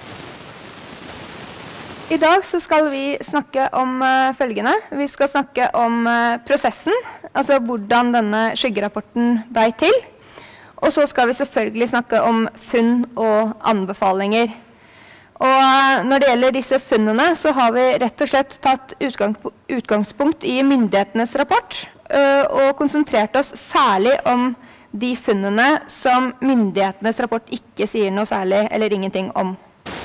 I dag så skal vi snakke om uh, følgende. Vi skal snakke om uh, prosessen, altså hvordan denne skyggerapporten ble til. Og så skal vi selvfølgelig snakke om funn og anbefalinger. Og uh, når det gjelder disse funnene, så har vi rett og slett tatt utgang, utgangspunkt i myndighetenes rapport, uh, og konsentrert oss særlig om de funnene som myndighetenes rapport ikke sier noe særlig eller ingenting om.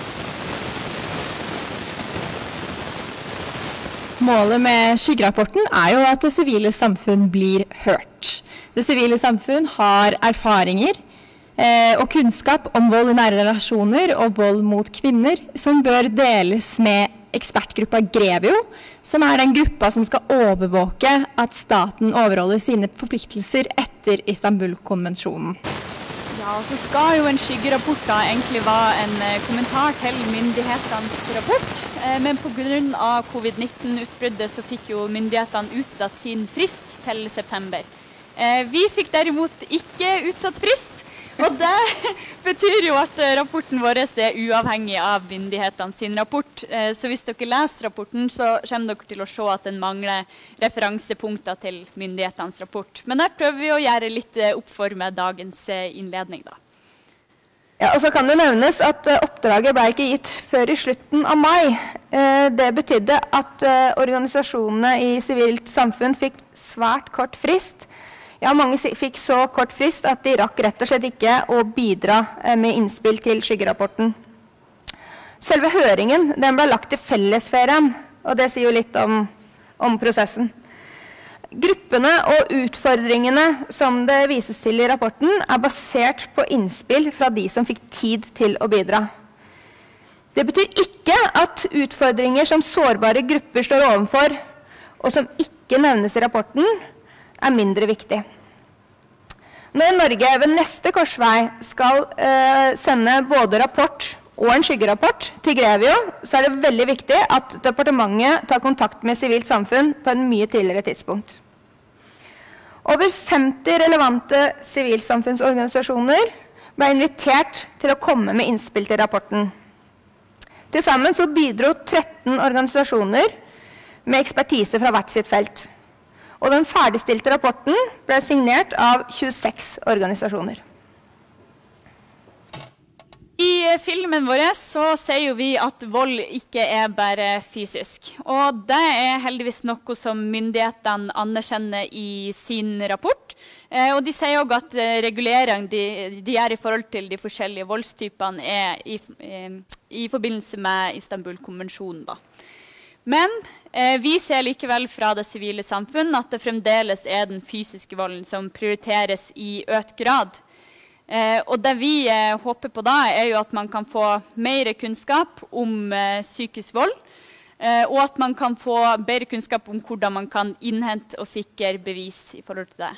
Målet med skyggerapporten er jo at det sivile samfunn blir hørt. Det sivile samfunn har erfaringer eh, og kunnskap om vold i nære relasjoner og vold mot kvinner, som bør deles med ekspertgruppa Grevio, som er den gruppa som skal overvåke at staten overholder sine forpliktelser etter Istanbul-konvensjonen. Ja, og så skal jo en skyggerapport da egentlig være en eh, kommentar til myndighetenes rapport, eh, men på grunn av covid nitten-utbruddet så fikk jo myndighetene utsatt sin frist til september. Eh, vi fikk derimot ikke utsatt frist, og det betyr jo at eh, rapporten vår er uavhengig av myndighetene sin rapport. Eh, så hvis dere leser rapporten, så kommer dere til å se at den mangler referansepunkter til myndighetenes rapport. Men der prøver vi å gjøre litt eh, opp for med dagens eh, innledning da. Ja, og så kan det nevnes at uh, oppdraget ble ikke gitt før i slutten av mai. Uh, det betydde at uh, organisasjonene i sivilt samfunn fikk svært kort frist. Ja, mange fikk så kort frist at de rakk rett og slett ikke å bidra uh, med innspill til skyggerapporten. Selve høringen den ble lagt til fellesferien, og det sier jo litt om, om prosessen. Gruppene og utfordringene som det vises til i rapporten er basert på innspill fra de som fikk tid til å bidra. Det betyr ikke at utfordringer som sårbare grupper står overfor, og som ikke nevnes i rapporten, er mindre viktig. Når Norge ved neste korsvei skal uh, sende både rapport og en skyggerapport til Grevio, så er det veldig viktig at departementet tar kontakt med sivilt samfunn på en mye tidligere tidspunkt. Over femti relevante sivilsamfunnsorganisasjoner ble invitert til å komme med innspill til rapporten. Til sammen så bidro tretten organisasjoner med ekspertise fra hvert sitt felt. Og den ferdigstilte rapporten ble signert av tjueseks organisasjoner. I filmen vår så sier vi at vold ikke er bare fysisk. Og det er heldigvis noe som myndighetene anerkjenner i sin rapport. Eh, og de sier også at eh, regulering de, de gjør i forhold til de forskjellige voldstypene er i, eh, i forbindelse med Istanbul-konvensjonen da. Men eh, vi ser likevel fra det sivile samfunn at det fremdeles er den fysiske volden som prioriteres i økt grad. Eh, og det vi eh, håper på da er jo at man kan få mer kunnskap om eh, psykisk vold, eh, og at man kan få bedre kunnskap om hvordan man kan innhente og sikre bevis i forhold til det.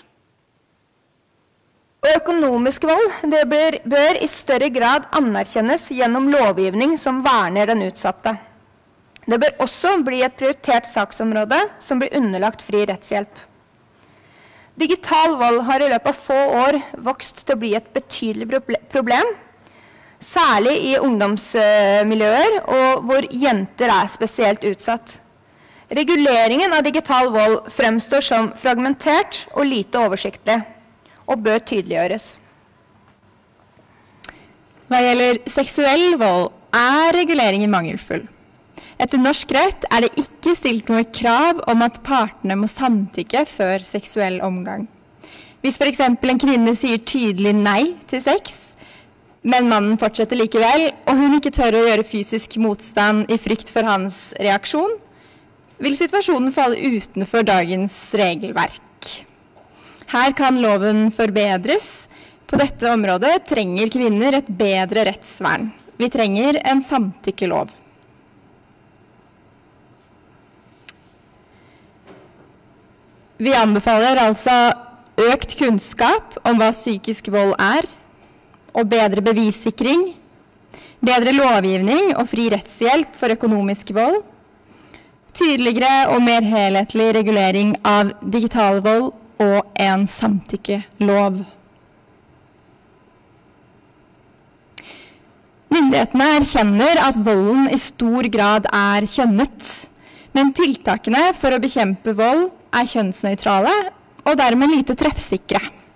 Og økonomisk vold det bør, bør i større grad anerkjennes gjennom lovgivning som verner den utsatte. Det bør også bli et prioritert saksområde som blir underlagt fri rettshjelp. Digital vold har i løpet av få år vokst til å bli et betydelig problem, særlig i ungdomsmiljøer og hvor jenter er spesielt utsatt. Reguleringen av digital vold fremstår som fragmentert og lite oversiktlig, og bør tydeliggjøres. Hva gjelder seksuell vold, er reguleringen mangelfull. Etter norsk rett er det ikke stilt noe krav om at partene må samtykke før seksuell omgang. Hvis for eksempel en kvinne sier tydelig nei til sex, men mannen fortsetter likevel, og hun ikke tør å gjøre fysisk motstand i frykt for hans reaksjon, vil situasjonen falle utenfor dagens regelverk. Her kan loven forbedres. På dette området trenger kvinner et bedre rettsvern. Vi trenger en samtykkelov. Vi anbefaler altså økt kunnskap om hva psykisk vold er, og bedre bevissikring, bedre lovgivning og fri rettshjelp for økonomisk vold, tydeligere og mer helhetlig regulering av digital vold og en samtykkelov. Myndighetene erkjenner at volden i stor grad er kjønnet, men tiltakene for å bekjempe vold er kjønnsnøytrale og dermed lite treffsikre.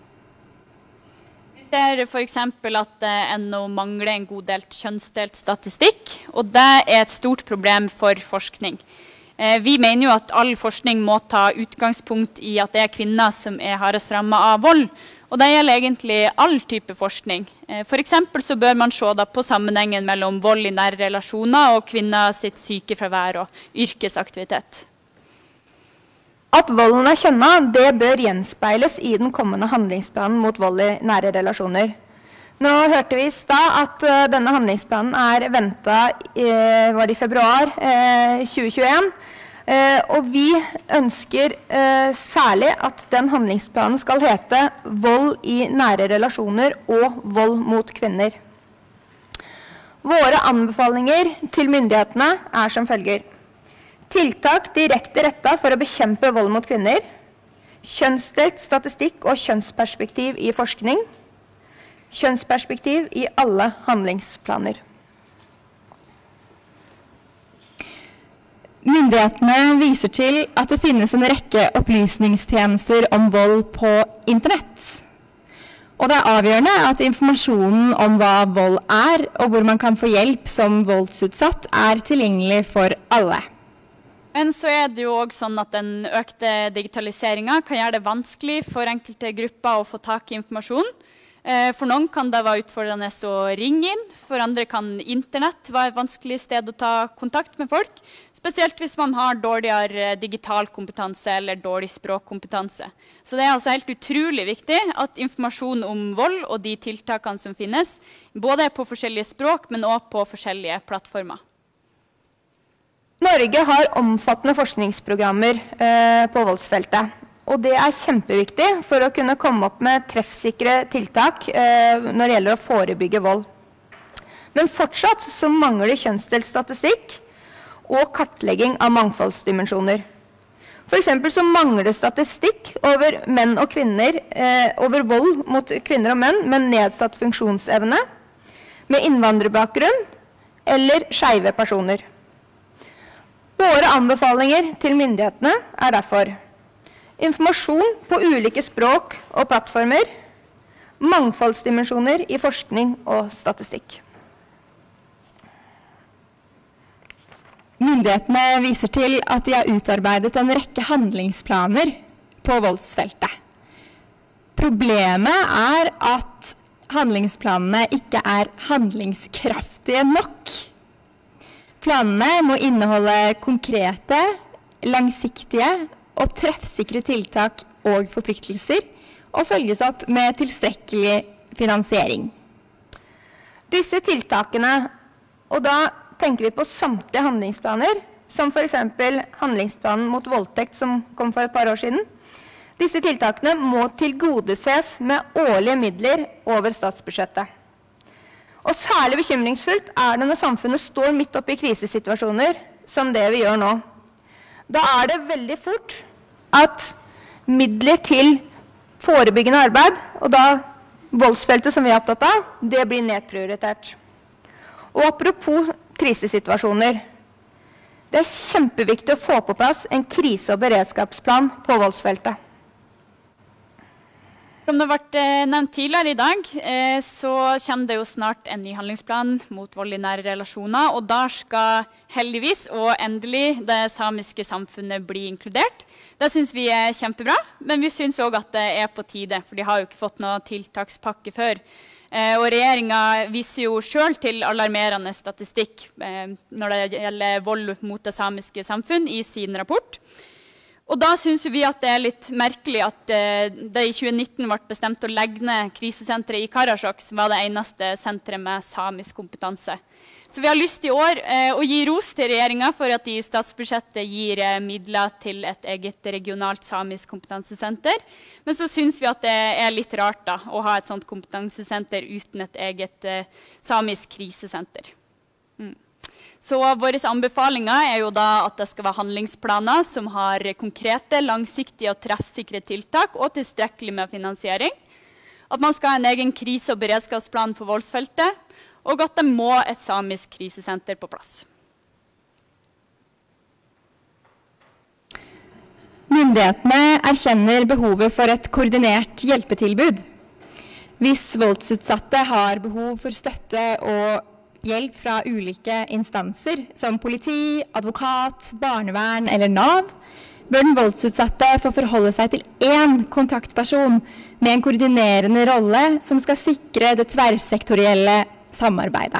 Vi ser for eksempel at N O mangler en god del kjønnsdelt statistikk, og det er et stort problem for forskning. Vi mener jo at all forskning må ta utgangspunkt i at det er kvinner som er hardest rammet av vold, og det gjelder egentlig all type forskning. For eksempel så bør man se da på sammenhengen mellom vold i nære relasjoner og kvinner sitt sykefravær og yrkesaktivitet. At volden er kjønnet, det bør gjenspeiles i den kommende handlingsplanen mot vold i nære relasjoner. Nå hørte vi i stad at uh, denne handlingsplanen er ventet uh, var i februar uh, tjue tjueen, uh, og vi ønsker uh, særlig at den handlingsplanen skal hete vold i nære relasjoner og vold mot kvinner. Våre anbefalinger til myndighetene er som følger. Tiltak direkte rettet for å bekjempe vold mot kvinner, kjønnsdelt statistikk og kjønnsperspektiv i forskning, kjønnsperspektiv i alle handlingsplaner. Myndighetene viser til at det finnes en rekke opplysningstjenester om vold på internett. Og det er avgjørende at informasjonen om hva vold er, og hvor man kan få hjelp som voldsutsatt, er tilgjengelig for alle. Men så er det jo også sånn at den økte digitaliseringen kan gjøre det vanskelig for enkelte grupper å få tak i informasjon. For noen kan det være utfordrende å ringe inn, for andre kan internett være et vanskelig sted å ta kontakt med folk, spesielt hvis man har dårligere digital kompetanse eller dårlig språkkompetanse. Så det er altså helt utrolig viktig at informasjon om vold og de tiltakene som finnes, både på forskjellige språk, men også på forskjellige plattformer. Norge har omfattende forskningsprogrammer eh, på voldsfeltet, og det er kjempeviktig for å kunne komme opp med treffsikre tiltak eh, når det gjelder å forebygge vold. Men fortsatt så mangler kjønnsdelt statistikk og kartlegging av mangfoldsdimensjoner. For eksempel så mangler det statistikk over menn og kvinner, eh, over vold mot kvinner og menn med nedsatt funksjonsevne, med innvandrerbakgrunn eller skeive personer. Våre anbefalinger til myndighetene er derfor informasjon på ulike språk og plattformer, mangfoldsdimensjoner i forskning og statistikk. Myndighetene viser til at de har utarbeidet en rekke handlingsplaner på voldsfeltet. Problemet er at handlingsplanene ikke er handlingskraftige nok. Planene må inneholde konkrete, langsiktige og treffsikre tiltak og forpliktelser, og følges opp med tilstrekkelig finansiering. Disse tiltakene, og da tenker vi på samtlige handlingsplaner, som for eksempel handlingsplanen mot voldtekt som kom for et par år siden, disse tiltakene må tilgodeses med årlige midler over statsbudsjettet. Og særlig bekymringsfullt er det når samfunnet står midt oppe i krisesituasjoner som det vi gjør nå. Da er det veldig fort at midler til forebyggende arbeid, og da voldsfeltet som vi er opptatt av, det blir nedprioritert. Og apropos krisesituasjoner, det er kjempeviktig å få på plass en krise- og beredskapsplan på voldsfeltet. Som det har vært nevnt tidligere i dag, så kommer det jo snart en ny handlingsplan mot vold i nære relasjoner, og der skal heldigvis og endelig det samiske samfunnet bli inkludert. Det synes vi er kjempebra, men vi synes også at det er på tide, for de har jo ikke fått noe tiltakspakke før. Og regjeringen viser jo selv til alarmerende statistikk når det gjelder vold mot det samiske samfunn i sin rapport. Og da synes vi at det er litt merkelig at det i tjue nitten ble bestemt å legge ned krisesenteret i Karasjok, som var det eneste senteret med samisk kompetanse. Så vi har lyst i år å gi ros til regjeringen for at de i statsbudsjettet gir midler til et eget regionalt samisk kompetansesenter. Men så synes vi at det er litt rart da, å ha et sånt kompetansesenter uten et eget samisk krisesenter. Mm. Så våre anbefalinger er jo da at det skal være handlingsplaner som har konkrete, langsiktige og treffsikre tiltak og tilstrekkelig med finansiering. At man skal ha en egen krise- og beredskapsplan for voldsfeltet, og at det må et samisk krisesenter på plass. Myndighetene erkjenner behovet for et koordinert hjelpetilbud. Hvis voldsutsatte har behov for støtte og hjelp fra ulike instanser, som politi, advokat, barnevern eller NAV, bør den voldsutsatte få forholde seg til én kontaktperson med en koordinerende rolle som skal sikre det tverrsektorielle samarbeidet.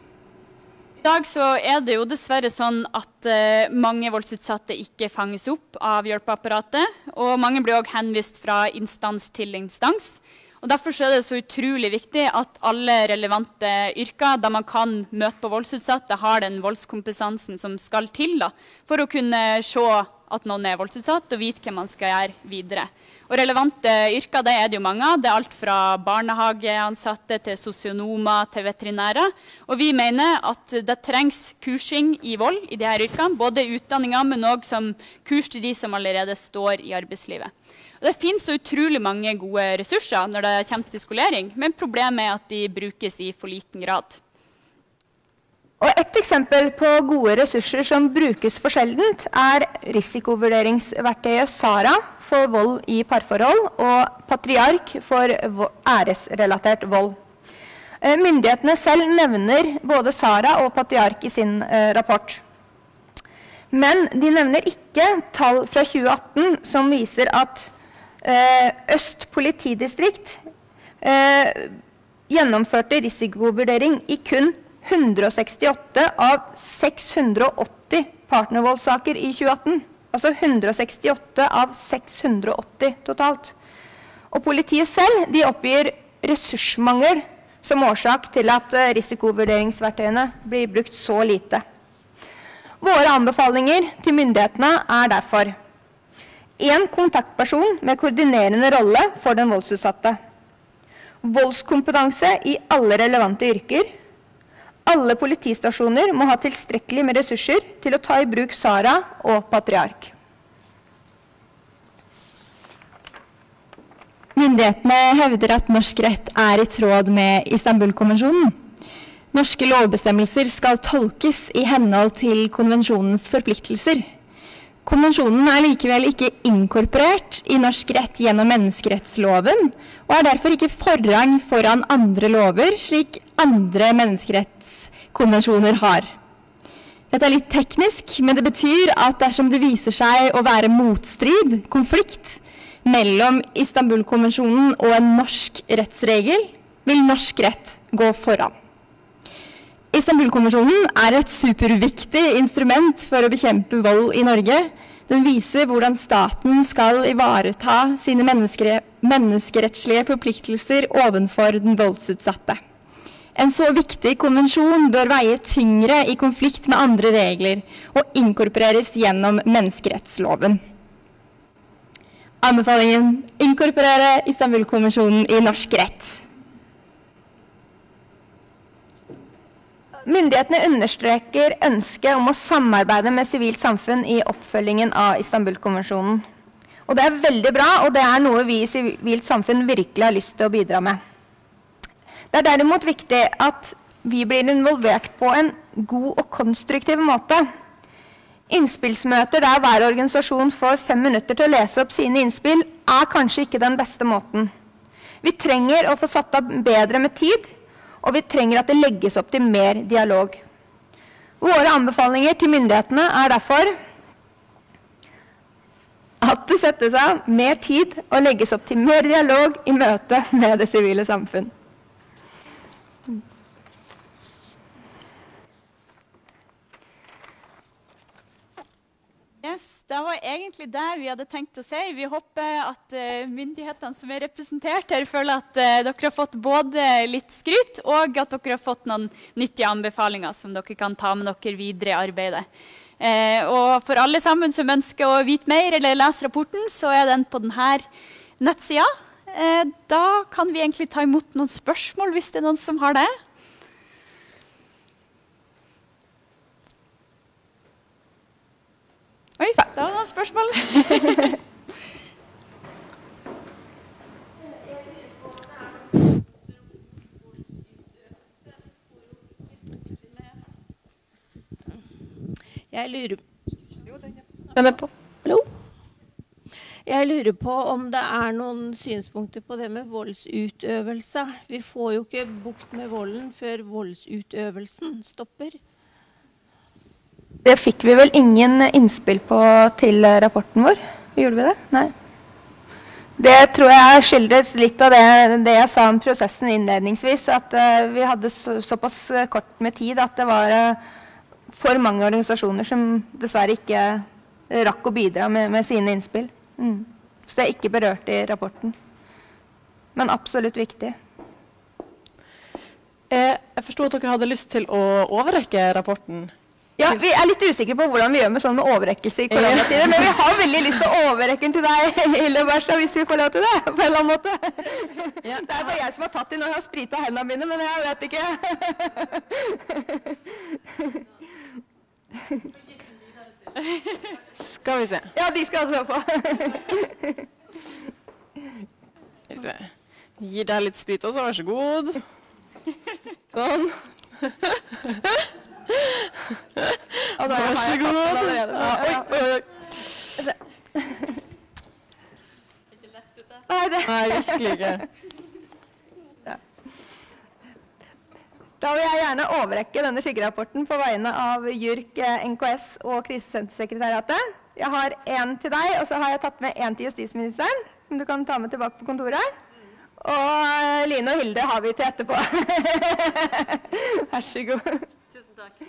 I dag så er det jo dessverre sånn at uh, mange voldsutsatte ikke fanges opp av hjelpeapparatet, og mange blir også henvist fra instans til instans. Og derfor er det så utrolig viktig at alle relevante yrker der man kan møte på voldsutsatte har den voldskompetansen som skal til da, for å kunne se at noen er voldsutsatt og vite hva man skal gjøre videre. Og relevante yrker, det er det jo mange av. Det er alt fra barnehageansatte til sosionomer til veterinærer. Og vi mener at det trengs kursing i vold i disse yrkene, både i utdanninger, men også som kurs til de som allerede står i arbeidslivet. Og det finnes så utrolig mange gode ressurser når det kommer til skolering, men problemet er at de brukes i for liten grad. Og et eksempel på gode ressurser som brukes for sjeldent er risikovurderingsverktøyet SARA for vold i parforhold og Patriark for æresrelatert vold. Myndighetene selv nevner både SARA og Patriark i sin rapport. Men de nevner ikke tall fra tjue atten som viser at Øst politidistrikt gjennomførte risikovurdering i kun hundre og sekstiåtte av seks hundre og åtti partnervoldssaker i tjue atten. Altså hundre og sekstiåtte av seks hundre og åtti totalt. Og politiet selv, de oppgir ressursmangel som årsak til at risikovurderingsverktøyene blir brukt så lite. Våre anbefalinger til myndighetene er derfor en kontaktperson med koordinerende rolle for den voldsutsatte. Voldskompetanse i alle relevante yrker. Alle politistasjoner må ha tilstrekkelig med ressurser til å ta i bruk SARA og Patriark. Myndighetene hevder at norsk rett er i tråd med Istanbul-konvensjonen. Norske lovbestemmelser skal tolkes i henhold til konvensjonens forpliktelser. Konvensjonen er likevel ikke inkorporert i norsk rett gjennom menneskerettsloven, og er derfor ikke forrang foran andre lover, slik andre menneskerettskonvensjoner har. Dette er litt teknisk, men det betyr at dersom det viser seg å være motstrid, konflikt, mellom Istanbul-konvensjonen og en norsk rettsregel, vil norsk rett gå foran. Istanbul-konvensjonen er et superviktig instrument for å bekjempe vold i Norge. Den viser hvordan staten skal ivareta sine menneskere, menneskerettslige forpliktelser ovenfor den voldsutsatte. En så viktig konvensjon bør veie tyngre i konflikt med andre regler og inkorporeres gjennom menneskerettsloven. Anbefalingen: inkorporere Istanbul-konvensjonen i norsk rett. Myndighetene understreker ønsket om å samarbeide med sivilt samfunn i oppfølgingen av Istanbul-konvensjonen. Og det er veldig bra, og det er noe vi i sivilt samfunn virkelig har lyst til å bidra med. Det er derimot viktig at vi blir involvert på en god og konstruktiv måte. Innspillsmøter der hver organisasjon får fem minutter til å lese opp sine innspill er kanskje ikke den beste måten. Vi trenger å få satt av bedre med tid, og vi trenger at det legges opp til mer dialog. Våre anbefalinger til myndighetene er derfor at det settes av mer tid og legges opp til mer dialog i møte med det sivile samfunn. Yes, det var egentlig det vi hadde tenkt å si. Vi håper at uh, myndighetene som er representert her føler at uh, dere har fått både litt skryt og at dere har fått noen nyttige anbefalinger som dere kan ta med dere videre i arbeidet. Uh, og for alle sammen som ønsker å vite mer eller lese rapporten, så er den på denne nettsida. Uh, da kan vi egentlig ta imot noen spørsmål hvis det er noen som har det. Oi, da var det noen spørsmål. Jeg lurer... Den er på. Hallo? Jeg lurer på om det er noen synspunkter på det med voldsutøvelse. Vi får jo ikke bukt med volden før voldsutøvelsen stopper. Det fikk vi vel ingen innspill på til rapporten vår. Gjorde vi det? Nei. Det tror jeg skyldes litt av det, det jeg sa om prosessen innledningsvis, at uh, vi hadde så, såpass kort med tid at det var uh, for mange organisasjoner som dessverre ikke rakk å bidra med, med sine innspill. Mm. Så det er ikke berørt i rapporten. Men absolutt viktig. Eh, jeg forstod at dere hadde lyst til å overrekke rapporten. Ja, vi er litt usikre på hvordan vi gjør med sånn med overrekkelse i koronatider, men vi har veldig lyst til å overrekke den til deg, Hilde, hvis vi får lov til det, på en eller annen måte. Ja. Det er bare jeg som har tatt den, og jeg har spritet hendene mine, men jeg vet ikke. Skal vi se. Ja, de skal altså få. Vi gir deg litt sprit også, vær så god. Sånn. Vær så god. Ja, oi, oi, oi. Nei, virkelig ikke. Ja. Da vil jeg gjerne overrekke denne skyggerapporten på vegne av JURK, N K S og Krisesentersekretariatet. Jeg har en til deg, og så har jeg tatt med en til justisministeren, som du kan ta med tilbake på kontoret. Og Line og Hilde har vi til etterpå. Vær så god. Tusen takk.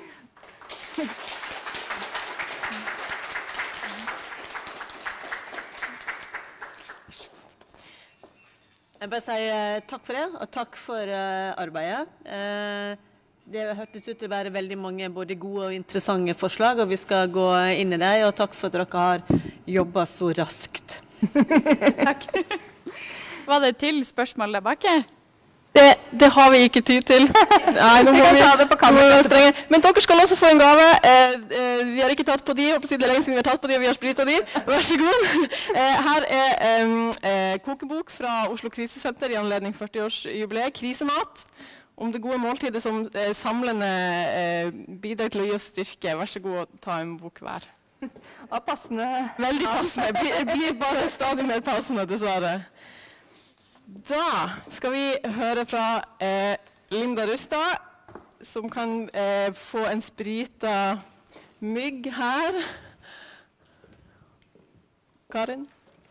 Jeg bare sier takk for det, og takk for uh, arbeidet. Uh, det har hørtes ut til å være veldig mange både gode og interessante forslag, og vi skal gå inn i det, og takk for at dere har jobbet så raskt. Takk. Var det til spørsmål der bak? Det, det har vi ikke tid til. Nei, nå må vi, ta det på kamera. Men dere skal også få en gave. Eh, eh, vi har ikke tatt på de, og på siden lenge siden vi har tatt på de, og vi har spritet de. Vær så god. Eh, her er eh, kokebok fra Oslo Krisesenter i anledning førtiårsjubileet. Krisemat. Om det gode måltidet som eh, samlende eh, bidrar til å gi oss styrke. Vær så god, ta en bok hver. Ja, passende. Veldig passende. Blir, blir bare stadig mer passende, dessverre. Da skal vi høre fra eh, Linda Rustad, som kan eh, få en sprita mygg her. Karin?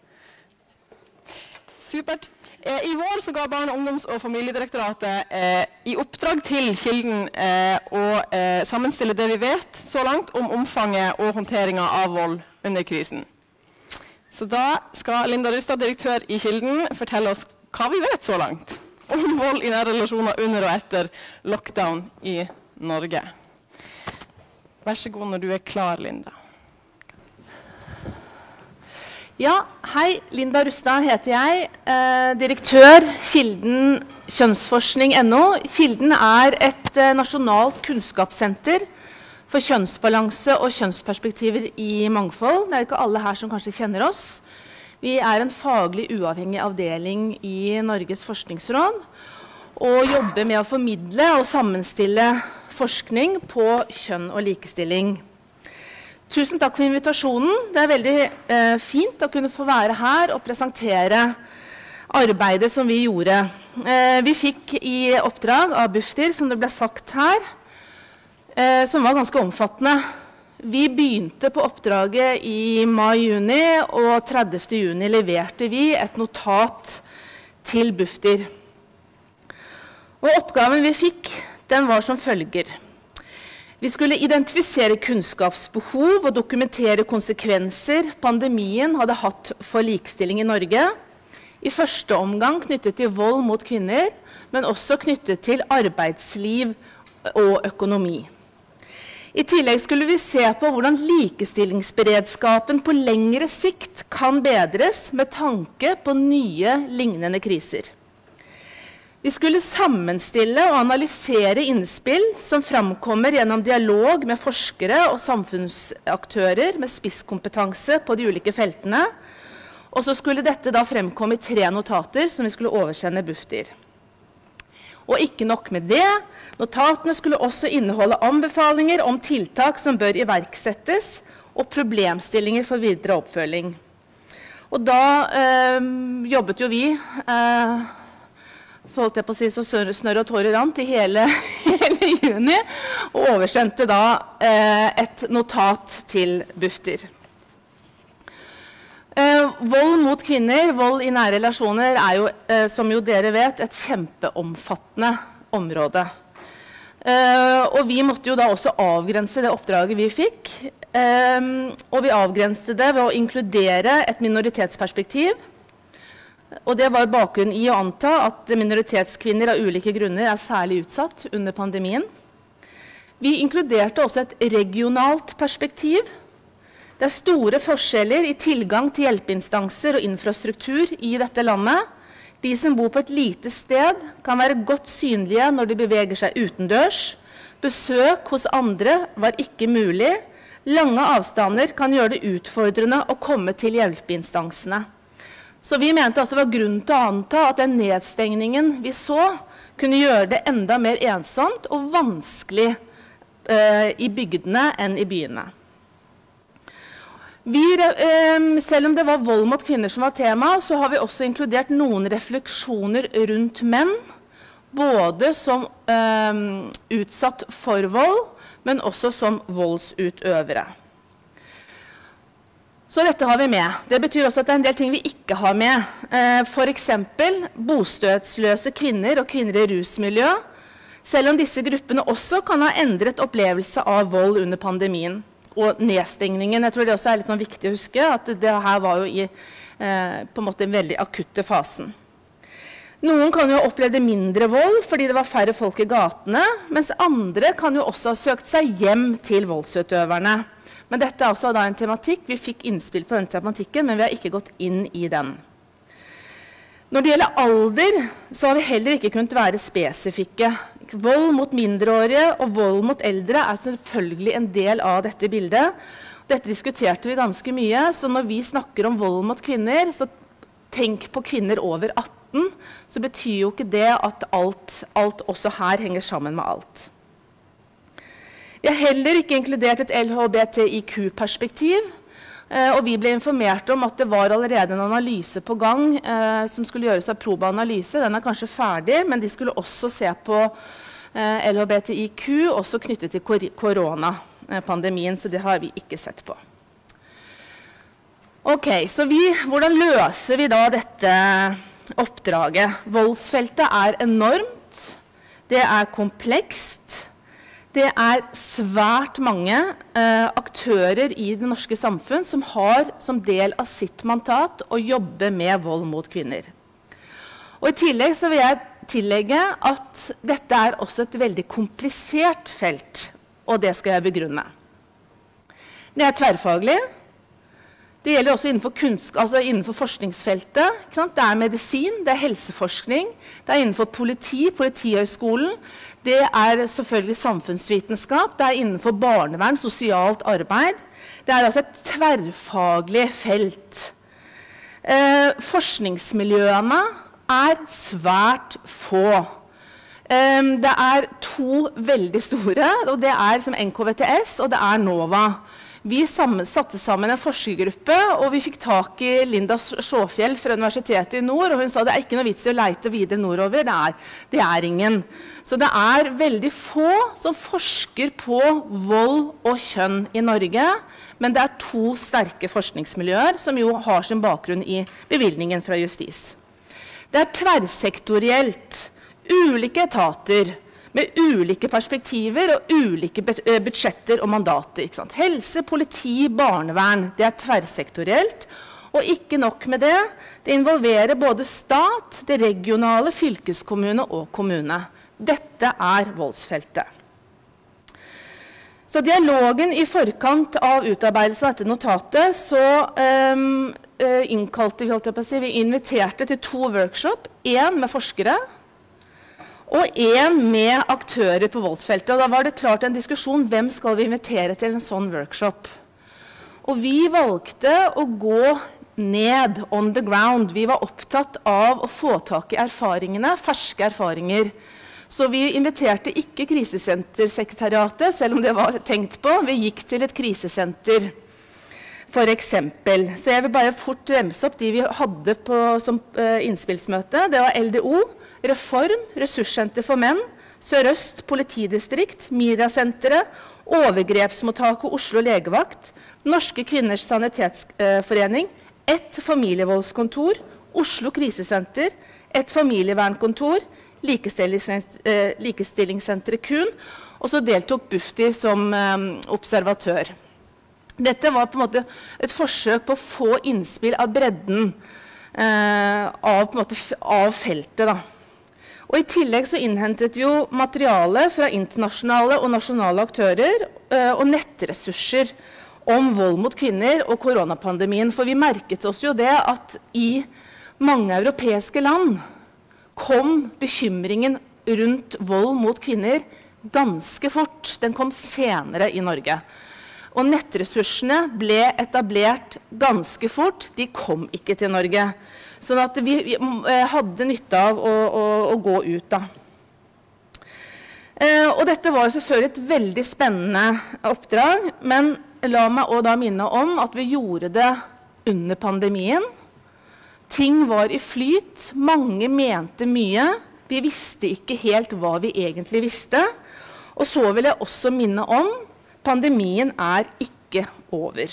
Supert. Eh, I vår så ga Barne-, ungdoms- og familiedirektoratet eh, i oppdrag til Kilden eh, å eh, sammenstille det vi vet så langt om omfanget og håndteringen av vold under krisen. Så da skal Linda Rustad, direktør i Kilden, fortelle oss hva vi vet så langt om vold i nære relasjoner under og etter lockdown i Norge. Vær så god når du er klar, Linda. Ja, hei, Linda Rustad heter jeg, eh, direktør Kilden kjønnsforskning punktum no. Kilden er et eh, nasjonalt kunnskapssenter for kjønnsbalanse og kjønnsperspektiver i mangfold. Det er jo ikke alle her som kanskje kjenner oss. Vi er en faglig uavhengig avdeling i Norges forskningsråd, og jobber med å formidle og sammenstille forskning på kjønn og likestilling. Tusen takk for invitasjonen. Det er veldig eh, fint å kunne få være her og presentere arbeidet som vi gjorde. Eh, vi fikk i oppdrag av Bufdir, som det ble sagt her, eh, som var ganske omfattende. Vi begynte på oppdraget i mai-juni, og tredivte juni leverte vi et notat til Bufdir. Og oppgaven vi fikk, den var som følger. Vi skulle identifisere kunnskapsbehov og dokumentere konsekvenser pandemien hadde hatt for likestilling i Norge, i første omgang knyttet til vold mot kvinner, men også knyttet til arbeidsliv og økonomi. I tillegg skulle vi se på hvordan likestillingsberedskapen på lengre sikt kan bedres med tanke på nye lignende kriser. Vi skulle sammenstille og analysere innspill som framkommer gjennom dialog med forskere og samfunnsaktører med spisskompetanse på de ulike feltene, og så skulle dette da fremkomme i tre notater som vi skulle oversende Bufdir. Og ikke nok med det, notatene skulle også inneholde anbefalinger om tiltak som bør iverksettes, og problemstillinger for videre oppfølging. Og da eh, jobbet jo vi, eh, så holdt jeg på å si så snørr og tårer rant i hele, hele juni, og oversendte da eh, et notat til Bufdir. Eh, vold mot kvinner, vold i nære relasjoner, er jo, eh, som jo dere vet, et kjempeomfattende område. Eh, og vi måtte jo da også avgrense det oppdraget vi fikk, eh, og vi avgrenste det ved å inkludere et minoritetsperspektiv. Og det var bakgrunnen i å anta at minoritetskvinner av ulike grunner er særlig utsatt under pandemien. Vi inkluderte også et regionalt perspektiv. Det er store forskjeller i tilgang til hjelpeinstanser og infrastruktur i dette landet. De som bor på et lite sted kan være godt synlige når de beveger seg utendørs. Besøk hos andre var ikke mulig. Lange avstander kan gjøre det utfordrende å komme til hjelpeinstansene. Så vi mente altså det var grunn til å anta at den nedstengningen vi så kunne gjøre det enda mer ensomt og vanskelig eh, i bygdene enn i byene. Vi, eh, selv om det var vold mot kvinner som var tema, så har vi også inkludert noen refleksjoner rundt menn, både som eh, utsatt for vold, men også som voldsutøvere. Så dette har vi med. Det betyr også at det er en del ting vi ikke har med. Eh, for eksempel bostedsløse kvinner og kvinner i rusmiljø, selv om disse gruppene også kan ha endret opplevelse av vold under pandemien. Og nedstengningen, jeg tror det også er litt sånn viktig å huske, at det her var jo i eh, på en måte en veldig akutte fasen. Noen kan jo ha opplevd mindre vold fordi det var færre folk i gatene, mens andre kan jo også ha søkt seg hjem til voldsutøverne. Men dette er altså da en tematikk, vi fikk innspill på den tematikken, men vi har ikke gått inn i den. Når det gjelder alder, så har vi heller ikke kunnet være spesifikke. Vold mot mindreårige og vold mot eldre er selvfølgelig en del av dette bildet. Dette diskuterte vi ganske mye, så når vi snakker om vold mot kvinner, så tenk på kvinner over atten, så betyr jo ikke det at alt, alt også her henger sammen med alt. Vi har heller ikke inkludert et L H B T I Q-perspektiv, og vi ble informert om at det var allerede en analyse på gang eh, som skulle gjøres av Proba-analyse. Den er kanskje ferdig, men de skulle også se på eh, L H B T I Q, også knyttet til kor koronapandemien, så det har vi ikke sett på. Ok, så vi, hvordan løser vi da dette oppdraget? Voldsfeltet er enormt, det er komplekst. Det er svært mange eh, aktører i det norske samfunn som har som del av sitt mandat å jobbe med vold mot kvinner. Og i tillegg så vil jeg tillegge at dette er også et veldig komplisert felt, og det skal jeg begrunne. Det er tverrfaglig. Det gjelder også innenfor, kunst, altså innenfor forskningsfeltet. Ikke sant? Det er medisin, det er helseforskning, det er innenfor politi, Politihøgskolen. Det er selvfølgelig samfunnsvitenskap, det er innenfor barnevern, sosialt arbeid. Det er altså et tverrfaglig felt. Eh, forskningsmiljøene er svært få. Eh, det er to veldig store, og det er som N K V T S og det er NOVA. Vi sammen, satte sammen en forskergruppe, og vi fikk tak i Linda Sjåfjell fra Universitetet i Nord, og hun sa det er ikke noe vits i å leite videre nordover, det er, det er ingen. Så det er veldig få som forsker på vold og kjønn i Norge, men det er to sterke forskningsmiljøer som jo har sin bakgrunn i bevilgningen fra justis. Det er tverrsektorielt, ulike etater, med ulike perspektiver og ulike budsjetter og mandater. Ikke sant? Helse, politi, barnevern, det er tverrsektorielt. Og ikke nok med det, det involverer både stat, det regionale, fylkeskommune og kommune. Dette er voldsfeltet. Så dialogen i forkant av utarbeidelsen av dette notatet, så um, innkalte vi, holdt jeg på å si, vi inviterte til to workshop, en med forskere, og en med aktører på voldsfeltet. Og da var det klart en diskusjon, hvem skal vi invitere til en sånn workshop? Og vi valgte å gå ned on the ground. Vi var opptatt av å få tak i erfaringene, ferske erfaringer. Så vi inviterte ikke krisesentersekretariatet, selv om det var tenkt på. Vi gikk til et krisesenter, for eksempel. Så jeg vil bare fort remse opp de vi hadde på, som uh, innspillsmøte. Det var L D O, Reform, Ressurssenter for menn, Sør-Øst politidistrikt, Mira-senteret, Overgrepsmottaket Oslo legevakt, Norske kvinners sanitetsforening, ett familievoldskontor, Oslo krisesenter, ett familievernkontor, Likestillingssenteret Kun, og så deltok Bufdi som um, observatør. Dette var på en måte et forsøk på å få innspill av bredden uh, av, på en måte, av feltet da. Og i tillegg så innhentet vi jo materiale fra internasjonale og nasjonale aktører uh, og nettressurser om vold mot kvinner og koronapandemien. For vi merket oss jo det at i mange europeiske land kom bekymringen rundt vold mot kvinner ganske fort. Den kom senere i Norge. Og nettressursene ble etablert ganske fort. De kom ikke til Norge. Sånn at vi, vi hadde nytte av å, å, å gå ut da. Eh, og dette var selvfølgelig et veldig spennende oppdrag, men la meg også da minne om at vi gjorde det under pandemien. Ting var i flyt, mange mente mye, vi visste ikke helt hva vi egentlig visste. Og så vil jeg også minne om, pandemien er ikke over.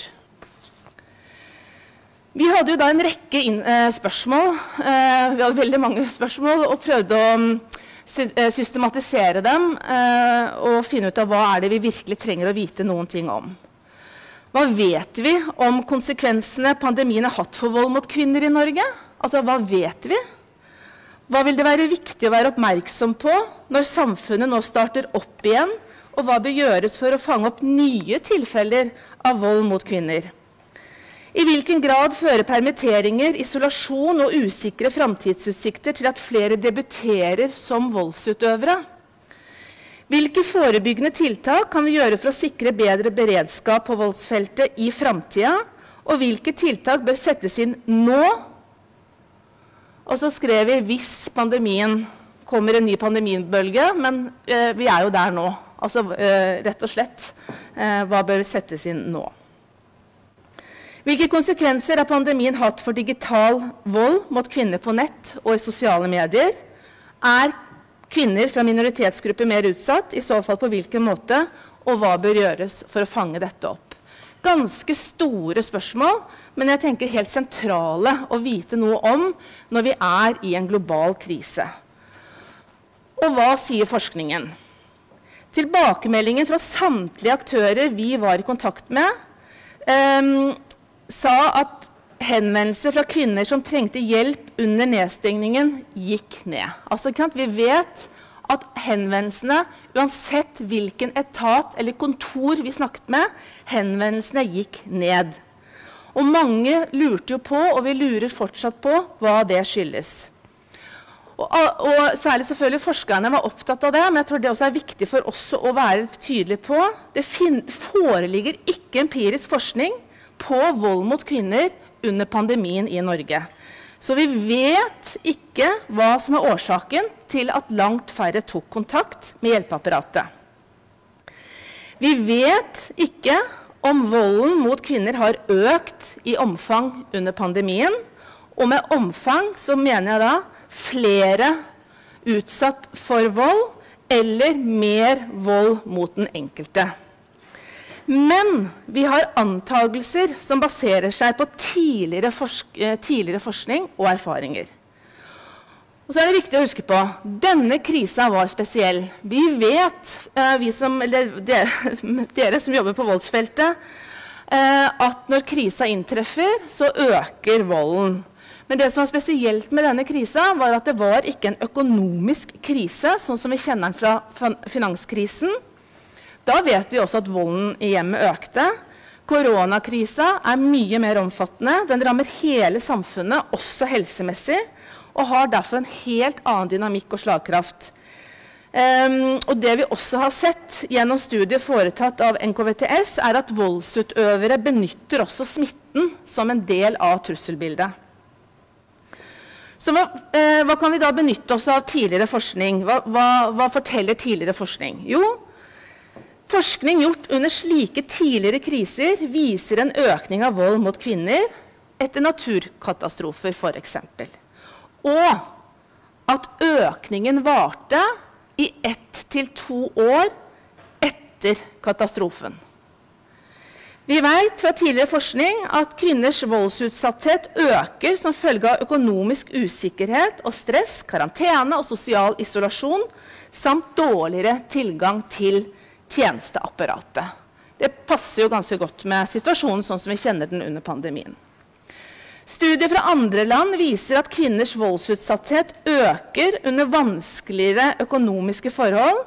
Vi hadde jo da en rekke inn, eh, spørsmål, eh, vi hadde veldig mange spørsmål, og prøvde å um, sy systematisere dem, eh, og finne ut av hva er det vi virkelig trenger å vite noen ting om. Hva vet vi om konsekvensene pandemien har hatt for vold mot kvinner i Norge? Altså, hva vet vi? Hva vil det være viktig å være oppmerksom på når samfunnet nå starter opp igjen, og hva bør gjøres for å fange opp nye tilfeller av vold mot kvinner? I hvilken grad fører permitteringer, isolasjon og usikre framtidsutsikter til at flere debuterer som voldsutøvere? Hvilke forebyggende tiltak kan vi gjøre for å sikre bedre beredskap på voldsfeltet i framtiden? Og hvilke tiltak bør settes inn nå? Og så skrev vi hvis pandemien kommer en ny pandemibølge, men eh, vi er jo der nå. Altså eh, rett og slett, eh, hva bør settes inn nå? Hvilke konsekvenser har pandemien hatt for digital vold mot kvinner på nett og i sosiale medier? Er kvinner fra minoritetsgrupper mer utsatt? I så fall på hvilken måte? Og hva bør gjøres for å fange dette opp? Ganske store spørsmål, men jeg tenker helt sentrale å vite noe om når vi er i en global krise. Og hva sier forskningen? Tilbakemeldingen fra samtlige aktører vi var i kontakt med, um, sa at henvendelser fra kvinner som trengte hjelp under nedstengningen gikk ned. Altså, vi vet at henvendelsene, uansett hvilken etat eller kontor vi snakket med, henvendelsene gikk ned. Og mange lurte jo på, og vi lurer fortsatt på, hva det skyldes. Og, og særlig selvfølgelig forskerne var opptatt av det, men jeg tror det også er viktig for oss å være tydelig på. Det foreligger ikke empirisk forskning på vold mot kvinner under pandemien i Norge. Så vi vet ikke hva som er årsaken til at langt færre tok kontakt med hjelpeapparatet. Vi vet ikke om volden mot kvinner har økt i omfang under pandemien, og med omfang så mener jeg da flere utsatt for vold, eller mer vold mot den enkelte. Men vi har antagelser som baserer seg på tidligere, forsk tidligere forskning og erfaringer. Og så er det viktig å huske på, denne krisen var spesiell. Vi vet, vi som, eller dere, dere som jobber på voldsfeltet, at når krisen inntreffer, så øker volden. Men det som var spesielt med denne krisen var at det var ikke en økonomisk krise, sånn som vi kjenner den fra finanskrisen. Da vet vi også at volden i hjemmet økte. Koronakrisen er mye mer omfattende. Den rammer hele samfunnet, også helsemessig, og har derfor en helt annen dynamikk og slagkraft. Um, og det vi også har sett gjennom studier foretatt av N K V T S, er at voldsutøvere benytter også smitten som en del av trusselbildet. Så hva, eh, hva kan vi da benytte oss av tidligere forskning? Hva, hva, hva forteller tidligere forskning? Jo, forskning gjort under slike tidligere kriser viser en økning av vold mot kvinner etter naturkatastrofer for eksempel. Og at økningen varte i ett til to år etter katastrofen. Vi vet fra tidligere forskning at kvinners voldsutsatthet øker som følge av økonomisk usikkerhet og stress, karantene og sosial isolasjon, samt dårligere tilgang til tjenesteapparatet. Det passer jo ganske godt med situasjonen sånn som vi kjenner den under pandemien. Studier fra andre land viser at kvinners voldsutsatthet øker under vanskeligere økonomiske forhold.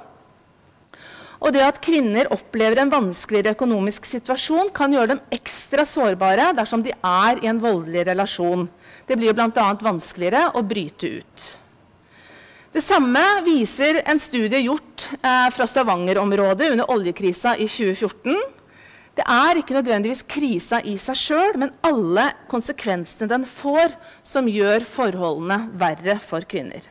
Og det at kvinner opplever en vanskeligere økonomisk situasjon kan gjøre dem ekstra sårbare dersom de er i en voldelig relasjon. Det blir jo blant annet vanskeligere å bryte ut. Det samme viser en studie gjort eh, fra Stavanger-området under oljekrisen i tjue fjorten. Det er ikke nødvendigvis krisa i seg selv, men alle konsekvensene den får som gjør forholdene verre for kvinner.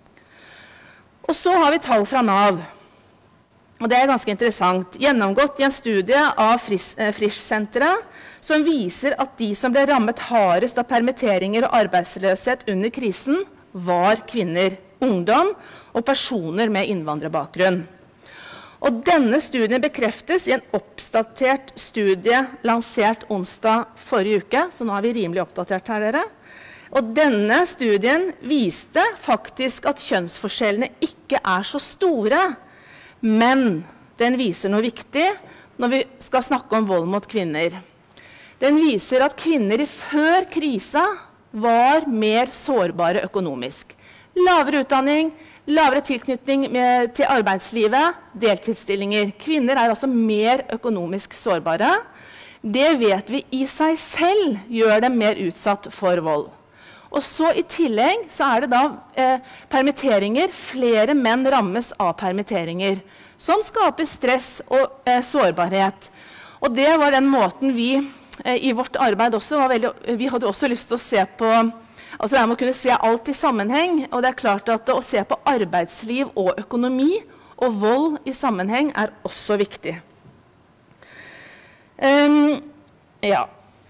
Og så har vi tall fra Nav. Og det er ganske interessant. Gjennomgått i en studie av Frisch-senteret som viser at de som ble rammet hardest av permitteringer og arbeidsløshet under krisen, var kvinner, ungdom og personer med innvandrerbakgrunn. Og denne studien bekreftes i en oppdatert studie lansert onsdag forrige uke, så nå er vi rimelig oppdatert her, dere. Og denne studien viste faktisk at kjønnsforskjellene ikke er så store, men den viser noe viktig når vi skal snakke om vold mot kvinner. Den viser at kvinner i før krisa var mer sårbare økonomisk. Lavere utdanning, lavere tilknytning med, til arbeidslivet, deltidsstillinger. Kvinner er altså mer økonomisk sårbare. Det vet vi i seg selv gjør dem mer utsatt for vold. Og så i tillegg så er det da eh, permitteringer. Flere menn rammes av permitteringer, som skaper stress og eh, sårbarhet. Og det var den måten vi eh, i vårt arbeid også var veldig, vi hadde også lyst til å se på. Altså det er med å kunne se alt i sammenheng, og det er klart at å se på arbeidsliv og økonomi og vold i sammenheng er også viktig. Um, ja.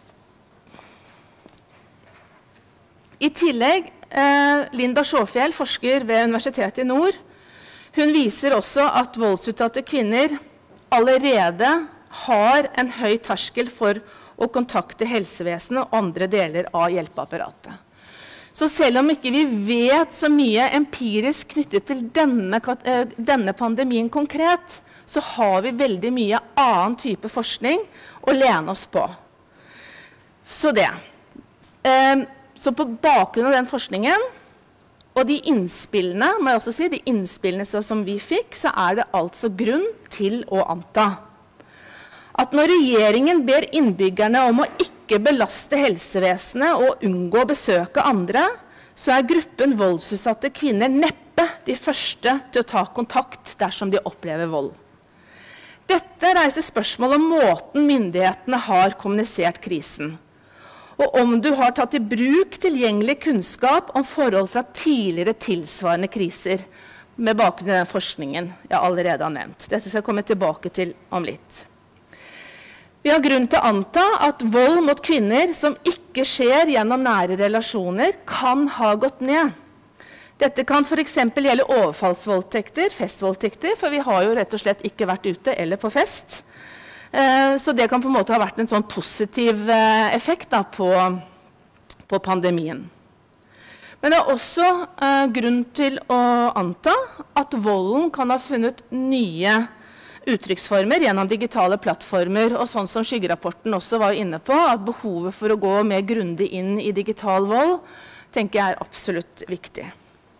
I tillegg, eh, Linda Sjåfjell, forsker ved Universitetet i Nord, hun viser også at voldsutsatte kvinner allerede har en høy terskel for å kontakte helsevesenet og andre deler av hjelpeapparatet. Så selv om ikke vi vet så mye empirisk knyttet til denne, denne pandemien konkret, så har vi veldig mye annen type forskning å lene oss på. Så det. Så på bakgrunn av den forskningen, og de innspillene, må jeg også si, de innspillene som vi fikk, så er det altså grunn til å anta at når regjeringen ber innbyggerne om å ikke belaste helsevesenet og unngå å besøke andre, så er gruppen voldsutsatte kvinner neppe de første til å ta kontakt dersom de opplever vold. Dette reiser spørsmål om måten myndighetene har kommunisert krisen, og om du har tatt i bruk tilgjengelig kunnskap om forhold fra tidligere tilsvarende kriser, med bakgrunn i den forskningen jeg allerede har nevnt. Dette skal jeg komme tilbake til om litt. Vi har grunn til å anta at vold mot kvinner som ikke skjer gjennom nære relasjoner, kan ha gått ned. Dette kan for eksempel gjelde overfallsvoldtekter, festvoldtekter, for vi har jo rett og slett ikke vært ute eller på fest. Så det kan på en måte ha vært en sånn positiv effekt da, på, på pandemien. Men det er også uh, grunn til å anta at volden kan ha funnet nye uttrykksformer gjennom digitale plattformer, og sånn som Skyggerapporten også var inne på, at behovet for å gå mer grundig inn i digital vold, tenker jeg er absolutt viktig.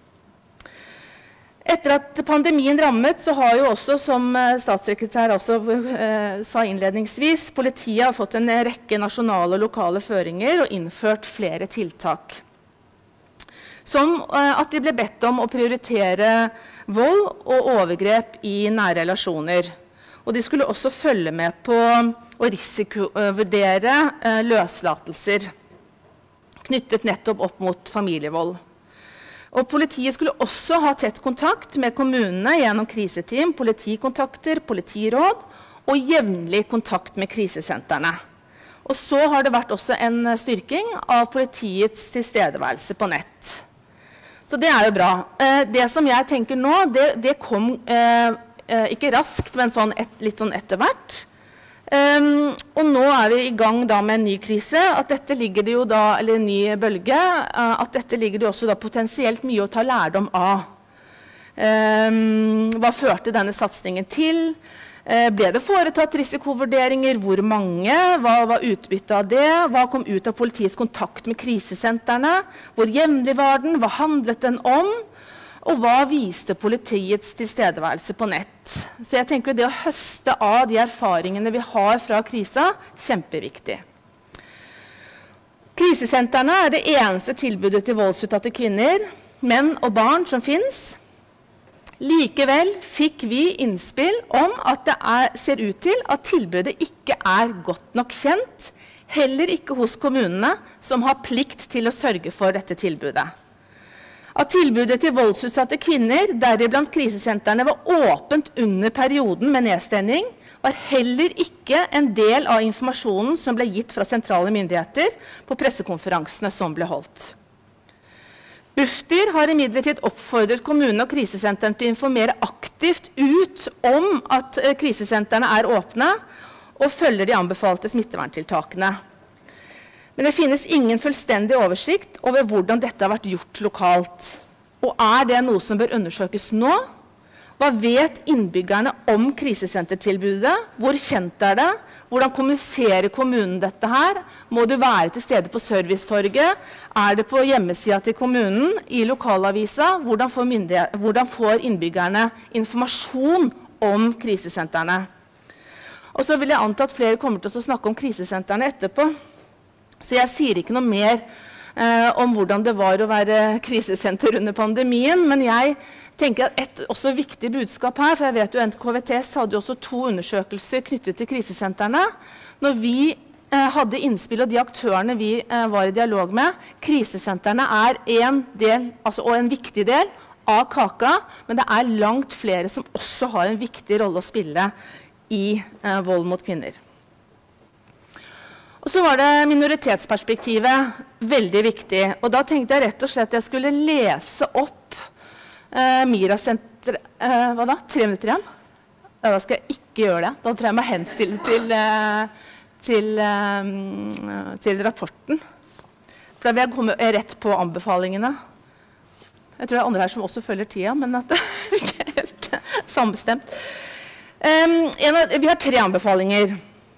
Etter at pandemien rammet, så har jo også, som statssekretær også uh, sa innledningsvis, politiet har fått en rekke nasjonale og lokale føringer og innført flere tiltak. Som at de ble bedt om å prioritere vold og overgrep i nære relasjoner. Og de skulle også følge med på å risikovurdere eh, løslatelser knyttet nettopp opp mot familievold. Og politiet skulle også ha tett kontakt med kommunene gjennom kriseteam, politikontakter, politiråd og jevnlig kontakt med krisesentrene. Og så har det vært også en styrking av politiets tilstedeværelse på nett. Så det er jo bra. Eh, det som jeg tenker nå, det, det kom eh, ikke raskt, men sånn et, litt sånn etter hvert. Um, og nå er vi i gang da med en ny krise, at dette ligger det jo da, eller en ny bølge, uh, at dette ligger det også da potensielt mye å ta lærdom av. Um, hva førte denne satsingen til? Uh, ble det foretatt risikovurderinger? Hvor mange? Hva var utbyttet av det? Hva kom ut av politiets kontakt med krisesentrene? Hvor jevnlig var den? Hva handlet den om? Og hva viste politiets tilstedeværelse på nett? Så jeg tenker det å høste av de erfaringene vi har fra krisa, kjempeviktig. Krisesentrene er det eneste tilbudet til voldsutsatte kvinner, menn og barn som finnes. Likevel fikk vi innspill om at det er, ser ut til at tilbudet ikke er godt nok kjent, heller ikke hos kommunene som har plikt til å sørge for dette tilbudet. At tilbudet til voldsutsatte kvinner, deriblant krisesentrene, var åpent under perioden med nedstengning, var heller ikke en del av informasjonen som ble gitt fra sentrale myndigheter på pressekonferansene som ble holdt. Bufdir har imidlertid oppfordret kommunene og krisesentrene til å informere aktivt ut om at krisesentrene er åpne og følger de anbefalte smitteverntiltakene. Men det finnes ingen fullstendig oversikt over hvordan dette har vært gjort lokalt. Og er det noe som bør undersøkes nå? Hva vet innbyggerne om krisesentertilbudet? Hvor kjent er det? Hvordan kommuniserer kommunen dette her? Må du være til stede på servicetorget? Er det på hjemmesida til kommunen, i lokalavisa? Hvordan får, hvordan får innbyggerne informasjon om krisesentrene? Og så vil jeg anta at flere kommer til å snakke om krisesentrene etterpå. Så jeg sier ikke noe mer eh, om hvordan det var å være krisesenter under pandemien, men jeg tenker at et også viktig budskap her, for jeg vet jo N K V T S hadde også to undersøkelser knyttet til krisesentrene. Når vi eh, hadde innspill og de aktørene vi eh, var i dialog med, krisesentrene er en del, altså, og en viktig del av kaka, men det er langt flere som også har en viktig rolle å spille i eh, vold mot kvinner. Og så var det minoritetsperspektivet veldig viktig, og da tenkte jeg rett og slett at jeg skulle lese opp eh, Mira-senter, eh, hva da? Tre minutter igjen? Ja, da skal jeg ikke gjøre det. Da tror jeg jeg må henstille til, eh, til, eh, til rapporten. For da vil jeg komme rett på anbefalingene. Jeg tror det er andre her som også følger tida, men at det er ikke helt samstemt. Um, en av, vi har tre anbefalinger.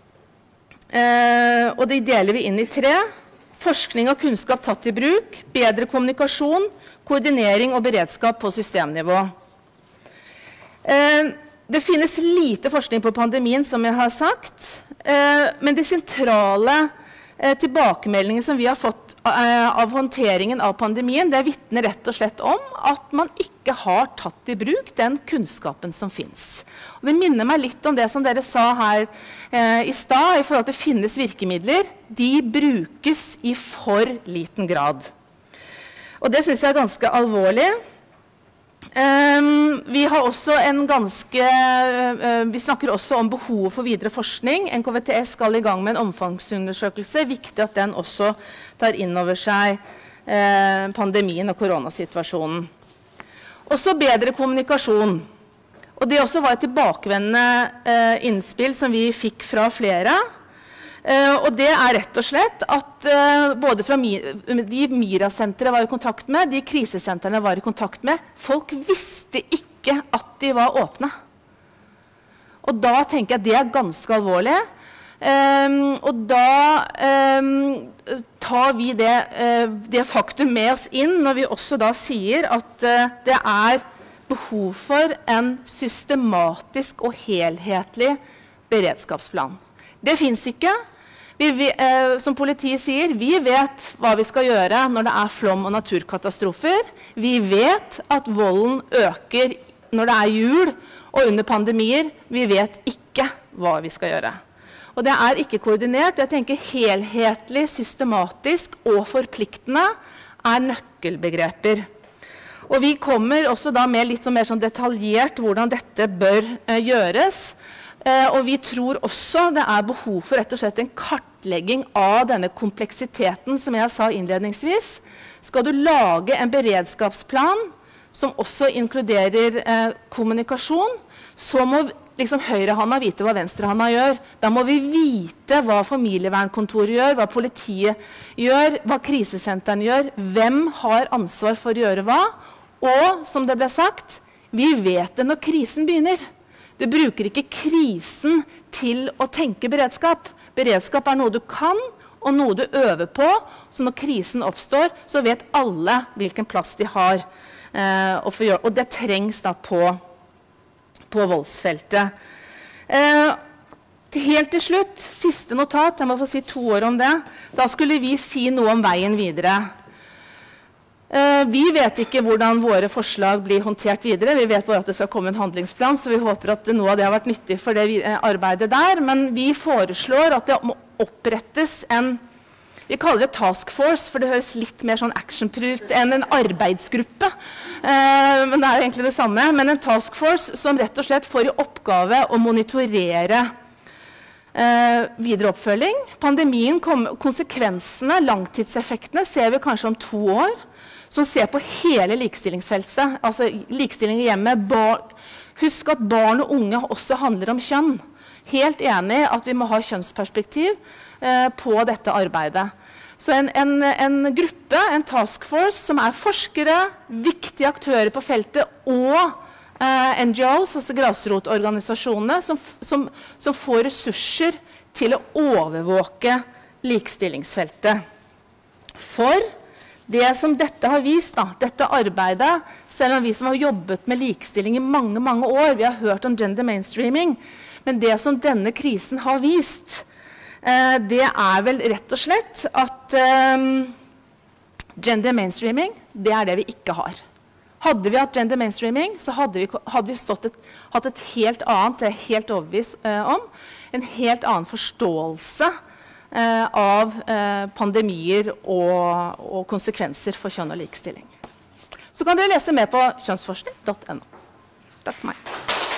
Uh, og de deler vi inn i tre. Forskning og kunnskap tatt i bruk, bedre kommunikasjon, koordinering og beredskap på systemnivå. Uh, det finnes lite forskning på pandemien, som jeg har sagt, uh, men de sentrale uh, tilbakemeldingene som vi har fått uh, av håndteringen av pandemien, det vitner rett og slett om at man ikke har tatt i bruk den kunnskapen som finnes. Og det minner meg litt om det som dere sa her eh, i stad, i forhold til at det finnes virkemidler. De brukes i for liten grad. Og det synes jeg er ganske alvorlig. Um, vi har også en ganske, uh, vi snakker også om behovet for videre forskning. N K V T S skal i gang med en omfangsundersøkelse. Viktig at den også tar inn over seg uh, pandemien og koronasituasjonen. Også bedre kommunikasjon. Og det også var et tilbakevendende uh, innspill som vi fikk fra flere. Uh, og det er rett og slett at uh, både fra Mi de MIRA-sentrene var i kontakt med, de krisesentrene var i kontakt med, folk visste ikke at de var åpne. Og da tenker jeg at det er ganske alvorlig. Um, og da um, tar vi det, uh, det faktum med oss inn når vi også da sier at uh, det er behov for en systematisk og helhetlig beredskapsplan. Det finnes ikke. Vi, vi, eh, som politiet sier, vi vet hva vi skal gjøre når det er flom og naturkatastrofer. Vi vet at volden øker når det er jul og under pandemier. Vi vet ikke hva vi skal gjøre. Og det er ikke koordinert. Jeg tenker helhetlig, systematisk og forpliktende er nøkkelbegreper. Og vi kommer også da med litt mer sånn detaljert hvordan dette bør eh, gjøres. Uh, og vi tror også det er behov for rett og slett en kartlegging av denne kompleksiteten, som jeg sa innledningsvis. Skal du lage en beredskapsplan som også inkluderer uh, kommunikasjon, så må liksom høyrehånda vite hva venstrehånda gjør. Da må vi vite hva familievernkontoret gjør, hva politiet gjør, hva krisesenteren gjør, hvem har ansvar for å gjøre hva. Og som det ble sagt, vi vet det når krisen begynner. Du bruker ikke krisen til å tenke beredskap. Beredskap er noe du kan, og noe du øver på. Så når krisen oppstår, så vet alle hvilken plass de har. Eh, å få gjøre. Og det trengs da på, på voldsfeltet. Eh, helt til slutt, siste notat, jeg må få si to ord om det. Da skulle vi si noe om veien videre. Uh, vi vet ikke hvordan våre forslag blir håndtert videre. Vi vet bare at det skal komme en handlingsplan, så vi håper at noe av det har vært nyttig for det arbeidet der. Men vi foreslår at det må opprettes en, vi kaller det task force, for det høres litt mer sånn actionprylt enn en arbeidsgruppe. Uh, men det er jo egentlig det samme. Men en task force som rett og slett får i oppgave å monitorere uh, videre oppfølging. Pandemien, kom, konsekvensene, langtidseffektene ser vi kanskje om to år. Som ser på hele likestillingsfeltet, altså likestilling i hjemmet. Bar, husk at barn og unge også handler om kjønn. Helt enig at vi må ha kjønnsperspektiv eh, på dette arbeidet. Så en, en, en gruppe, en task force, som er forskere, viktige aktører på feltet, og eh, N G Os, altså grasrotorganisasjonene, som, som, som får ressurser til å overvåke likestillingsfeltet. For det som dette har vist, da, dette arbeidet, selv om vi som har jobbet med likestilling i mange, mange år, vi har hørt om gender mainstreaming, men det som denne krisen har vist, eh, det er vel rett og slett at eh, gender mainstreaming, det er det vi ikke har. Hadde vi hatt gender mainstreaming, så hadde vi, hadde vi stått et, hatt et helt annet, det er jeg helt overbevist eh, om, en helt annen forståelse Eh, av eh, pandemier og, og konsekvenser for kjønn og likestilling. Så kan dere lese mer på kjønnsforskning punktum no. Takk for meg.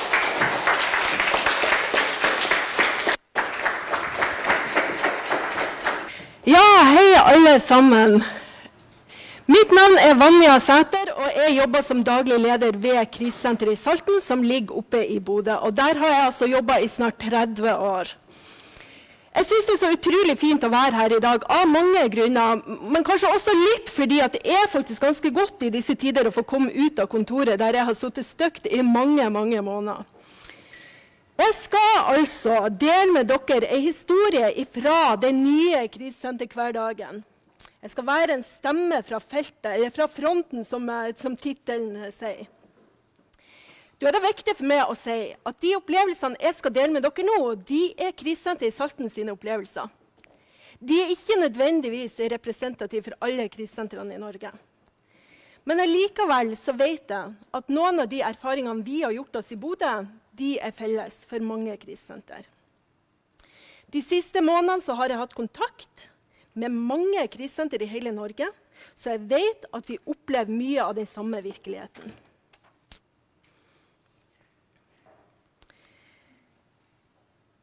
Ja, hei alle sammen. Mitt navn er Vanja Sæter, og jeg jobber som daglig leder ved krisesenteret i Salten, som ligger oppe i Bodø. Og der har jeg altså jobbet i snart tretti år. Jeg synes det er så utrolig fint å være her i dag, av mange grunner, men kanskje også litt fordi at det er faktisk ganske godt i disse tider å få komme ut av kontoret der jeg har sittet støkt i mange, mange måneder. Jeg skal altså dele med dere en historie fra den nye krisesenterhverdagen. Jeg skal være en stemme fra feltet, eller fra fronten, som, som titelen sier. Det er viktig for meg å si at de opplevelsene jeg skal dele med dere nå, de er krisesenteret i Salten sine opplevelser. De er ikke nødvendigvis representative for alle krisesentrene i Norge. Men allikevel så vet jeg at noen av de erfaringene vi har gjort oss i Bodø, de er felles for mange krisesenter. De siste månedene så har jeg hatt kontakt med mange krisesenter i hele Norge, så jeg vet at vi opplever mye av den samme virkeligheten.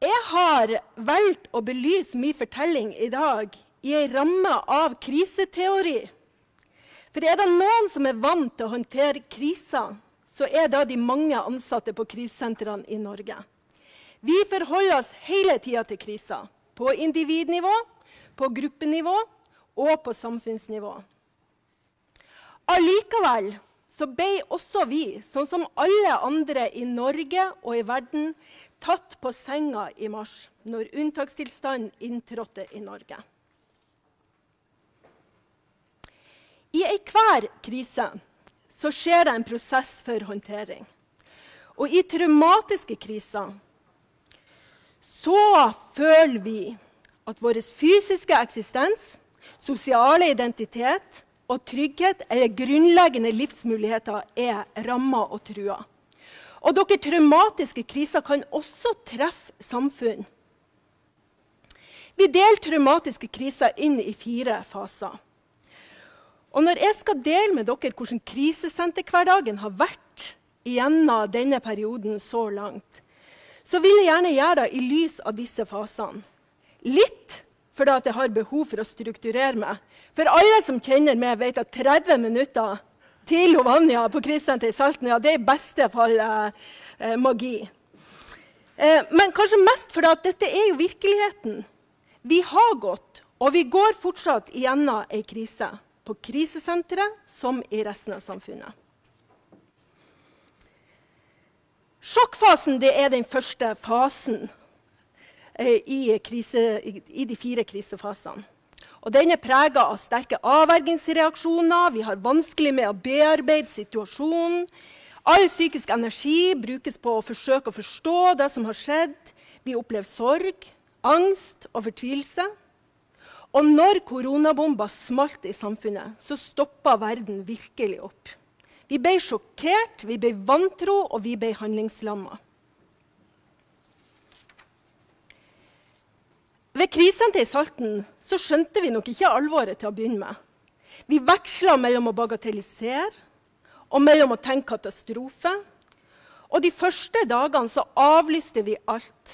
Jeg har valgt å belyse min fortelling i dag i en ramme av kriseteori. For er det noen som er vant til å håndtere kriser, så er det de mange ansatte på krisesentrene i Norge. Vi forholder oss hele tiden til kriser, på individnivå, på gruppenivå og på samfunnsnivå. Allikevel så ble også vi, sånn som alle andre i Norge og i verden, tatt på senga i mars, når unntakstilstand inntrådte i Norge. I enhver krise så skjer det en prosess for håndtering. Og i traumatiske kriser så føler vi at vår fysiske eksistens, sosiale identitet og trygghet eller grunnleggende livsmuligheter er rammet og truet. Og dere traumatiske kriser kan også treffe samfunn. Vi deler traumatiske kriser inn i fire faser. Og når jeg skal dele med dere hvordan krisesenterhverdagen har vært gjennom denne perioden så langt, så vil jeg gjerne gjøre det i lys av disse fasene. Litt fordi at jeg har behov for å strukturere meg. For alle som kjenner meg vet at tretti minutter til Vanja på krisesenteret i Salten, ja, det er i beste fall eh, magi. Eh, men kanskje mest fordi at dette er jo virkeligheten. Vi har gått, og vi går fortsatt igjennom en krise. På krisesenteret som i resten av samfunnet. Sjokkfasen det er den første fasen eh, i, krise, i, i de fire krisefasene. Og den er preget av sterke avvergingsreaksjoner, vi har vanskelig med å bearbeide situasjonen. All psykisk energi brukes på å forsøke å forstå det som har skjedd. Vi opplever sorg, angst og fortvilelse. Og når koronabomba smalt i samfunnet, så stoppet verden virkelig opp. Vi ble sjokkert, vi ble vantro, og vi ble handlingslammet. Ved krisesenteret i Salten så skjønte vi nok ikke alvoret til å begynne med. Vi vekslet mellom å bagatellisere og mellom å tenke katastrofe. Og de første dagene så avlyste vi alt.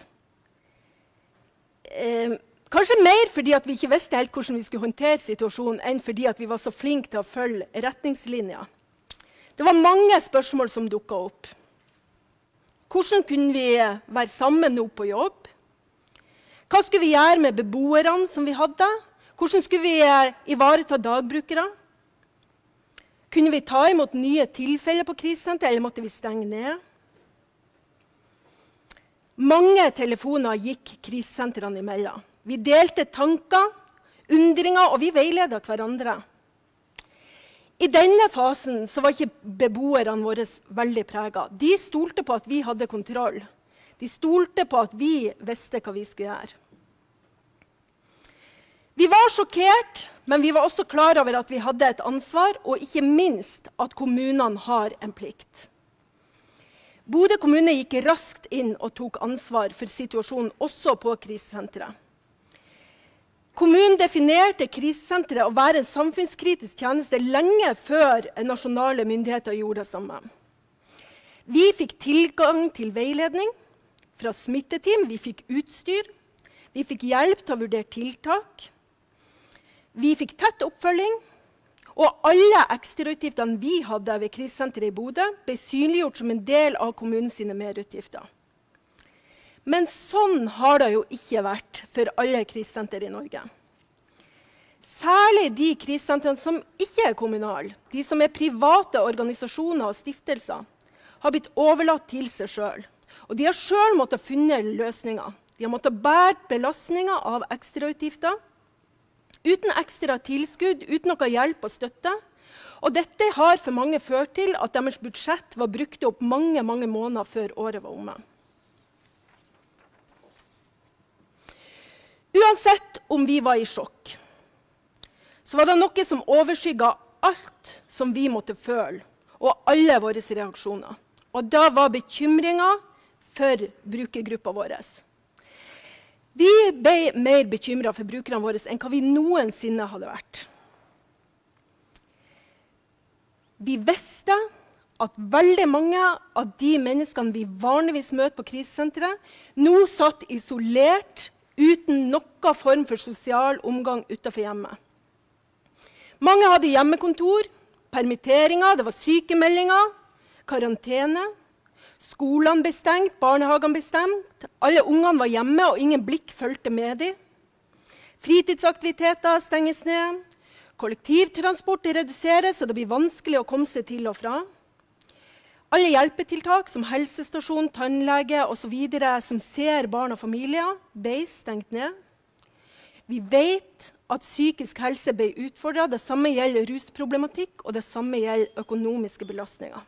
Eh, Kanskje mer fordi at vi ikke visste helt hvordan vi skulle håndtere situasjonen, enn fordi at vi var så flinke til å følge retningslinjer. Det var mange spørsmål som dukket opp. Hvordan kunne vi være sammen nå på jobb? Hva skulle vi gjøre med beboerne som vi hadde? Hvordan skulle vi ivareta dagbrukere? Kunne vi ta imot nye tilfeller på krisesenteret, eller måtte vi stenge ned? Mange telefoner gikk krisesentrene imellom. Vi delte tanker, undringer, og vi veiledet hverandre. I denne fasen så var ikke beboerne våre veldig preget. De stolte på at vi hadde kontroll. De stolte på at vi visste hva vi skulle gjøre. Vi var sjokkert, men vi var også klar over at vi hadde et ansvar, og ikke minst at kommunene har en plikt. Bodø kommune gikk raskt inn og tok ansvar for situasjonen også på krisesenteret. Kommunen definerte krisesenteret å være en samfunnskritisk tjeneste lenge før nasjonale myndigheter gjorde det samme. Vi fikk tilgang til veiledning fra smitteteam, vi fikk utstyr, vi fikk hjelp til å vurdere tiltak, vi fikk tett oppfølging, og alle ekstrautgiftene vi hadde ved krisesenteret i Bodø ble synliggjort som en del av kommunens merutgifter. Men sånn har det jo ikke vært for alle krisesenter i Norge. Særlig de krisesentrene som ikke er kommunale, de som er private organisasjoner og stiftelser, har blitt overlatt til seg selv. Og de har selv måttet finne løsninger. De har måttet bære belastninger av ekstrautgifter, uten ekstra tilskudd, uten noe hjelp og støtte. Og dette har for mange ført til at deres budsjett var brukt opp mange, mange måneder før året var omme. Uansett om vi var i sjokk, så var det noe som overskygget alt som vi måtte føle, og alle våre reaksjoner. Og da var bekymringen for brukergruppa vår. Vi ble mer bekymret for brukerne våre enn hva vi noensinne hadde vært. Vi visste at veldig mange av de menneskene vi vanligvis møter på krisesenteret, nå satt isolert uten noen form for sosial omgang utenfor hjemmet. Mange hadde hjemmekontor, permitteringer, det var sykemeldinger, karantene. Skolene ble stengt, barnehagene ble stengt. Alle ungene var hjemme, og ingen blikk fulgte med dem. Fritidsaktiviteter stenges ned. Kollektivtransport reduseres, så det blir vanskelig å komme seg til og fra. Alle hjelpetiltak som helsestasjon, tannlege og så videre som ser barn og familier, ble stengt ned. Vi vet at psykisk helse ble utfordret. Det samme gjelder rusproblematikk, og det samme gjelder økonomiske belastninger.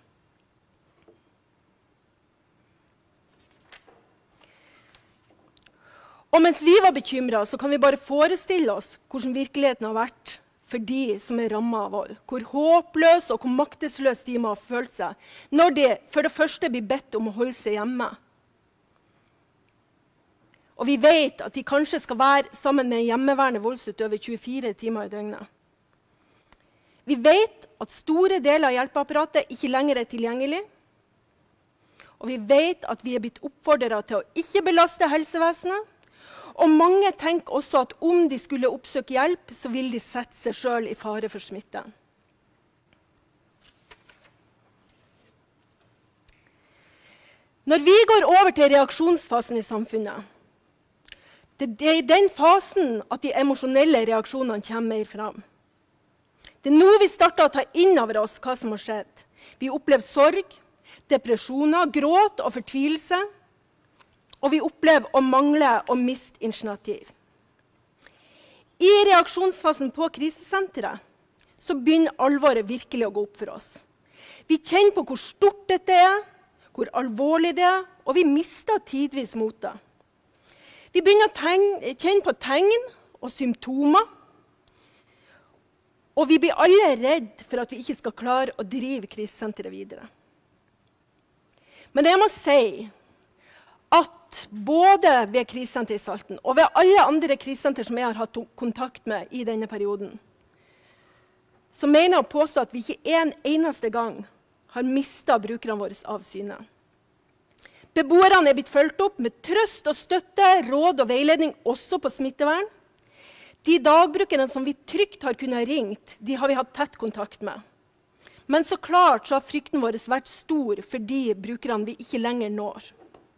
Og mens vi var bekymret, så kan vi bare forestille oss hvordan virkeligheten har vært for de som er rammet av vold. Hvor håpløs og hvor maktesløs de må ha følt seg når de for det første blir bedt om å holde seg hjemme. Og vi vet at de kanskje skal være sammen med en hjemmeværende voldsutøver tjuefire timer i døgnet. Vi vet at store deler av hjelpeapparatet ikke lenger er tilgjengelig. Og vi vet at vi er blitt oppfordret til å ikke belaste helsevesenet. Og mange tenker også at om de skulle oppsøke hjelp, så vil de sette seg selv i fare for smitte. Når vi går over til reaksjonsfasen i samfunnet, det er i den fasen at de emosjonelle reaksjonene kommer mer fram. Det er nå vi starter å ta inn over oss hva som har skjedd. Vi opplever sorg, depresjoner, gråt og fortvilelse. Og vi opplever å mangle og miste initiativ. I reaksjonsfasen på krisesenteret så begynner alvoret virkelig å gå opp for oss. Vi kjenner på hvor stort dette er, hvor alvorlig det er, og vi mister tidvis motet. Vi begynner å tegne, kjenne på tegn og symptomer, og vi blir alle redd for at vi ikke skal klare å drive krisesenteret videre. Men jeg må si at både ved krisesenteret i Salten og ved alle andre krisesenter som jeg har hatt kontakt med i denne perioden, så mener jeg å påstå at vi ikke en eneste gang har mistet brukerne våre av syne. Beboerne er blitt fulgt opp med trøst og støtte, råd og veiledning også på smittevern. De dagbrukerne som vi trygt har kunnet ringt, de har vi hatt tett kontakt med. Men så klart så har frykten vår vært stor for de brukerne vi ikke lenger når.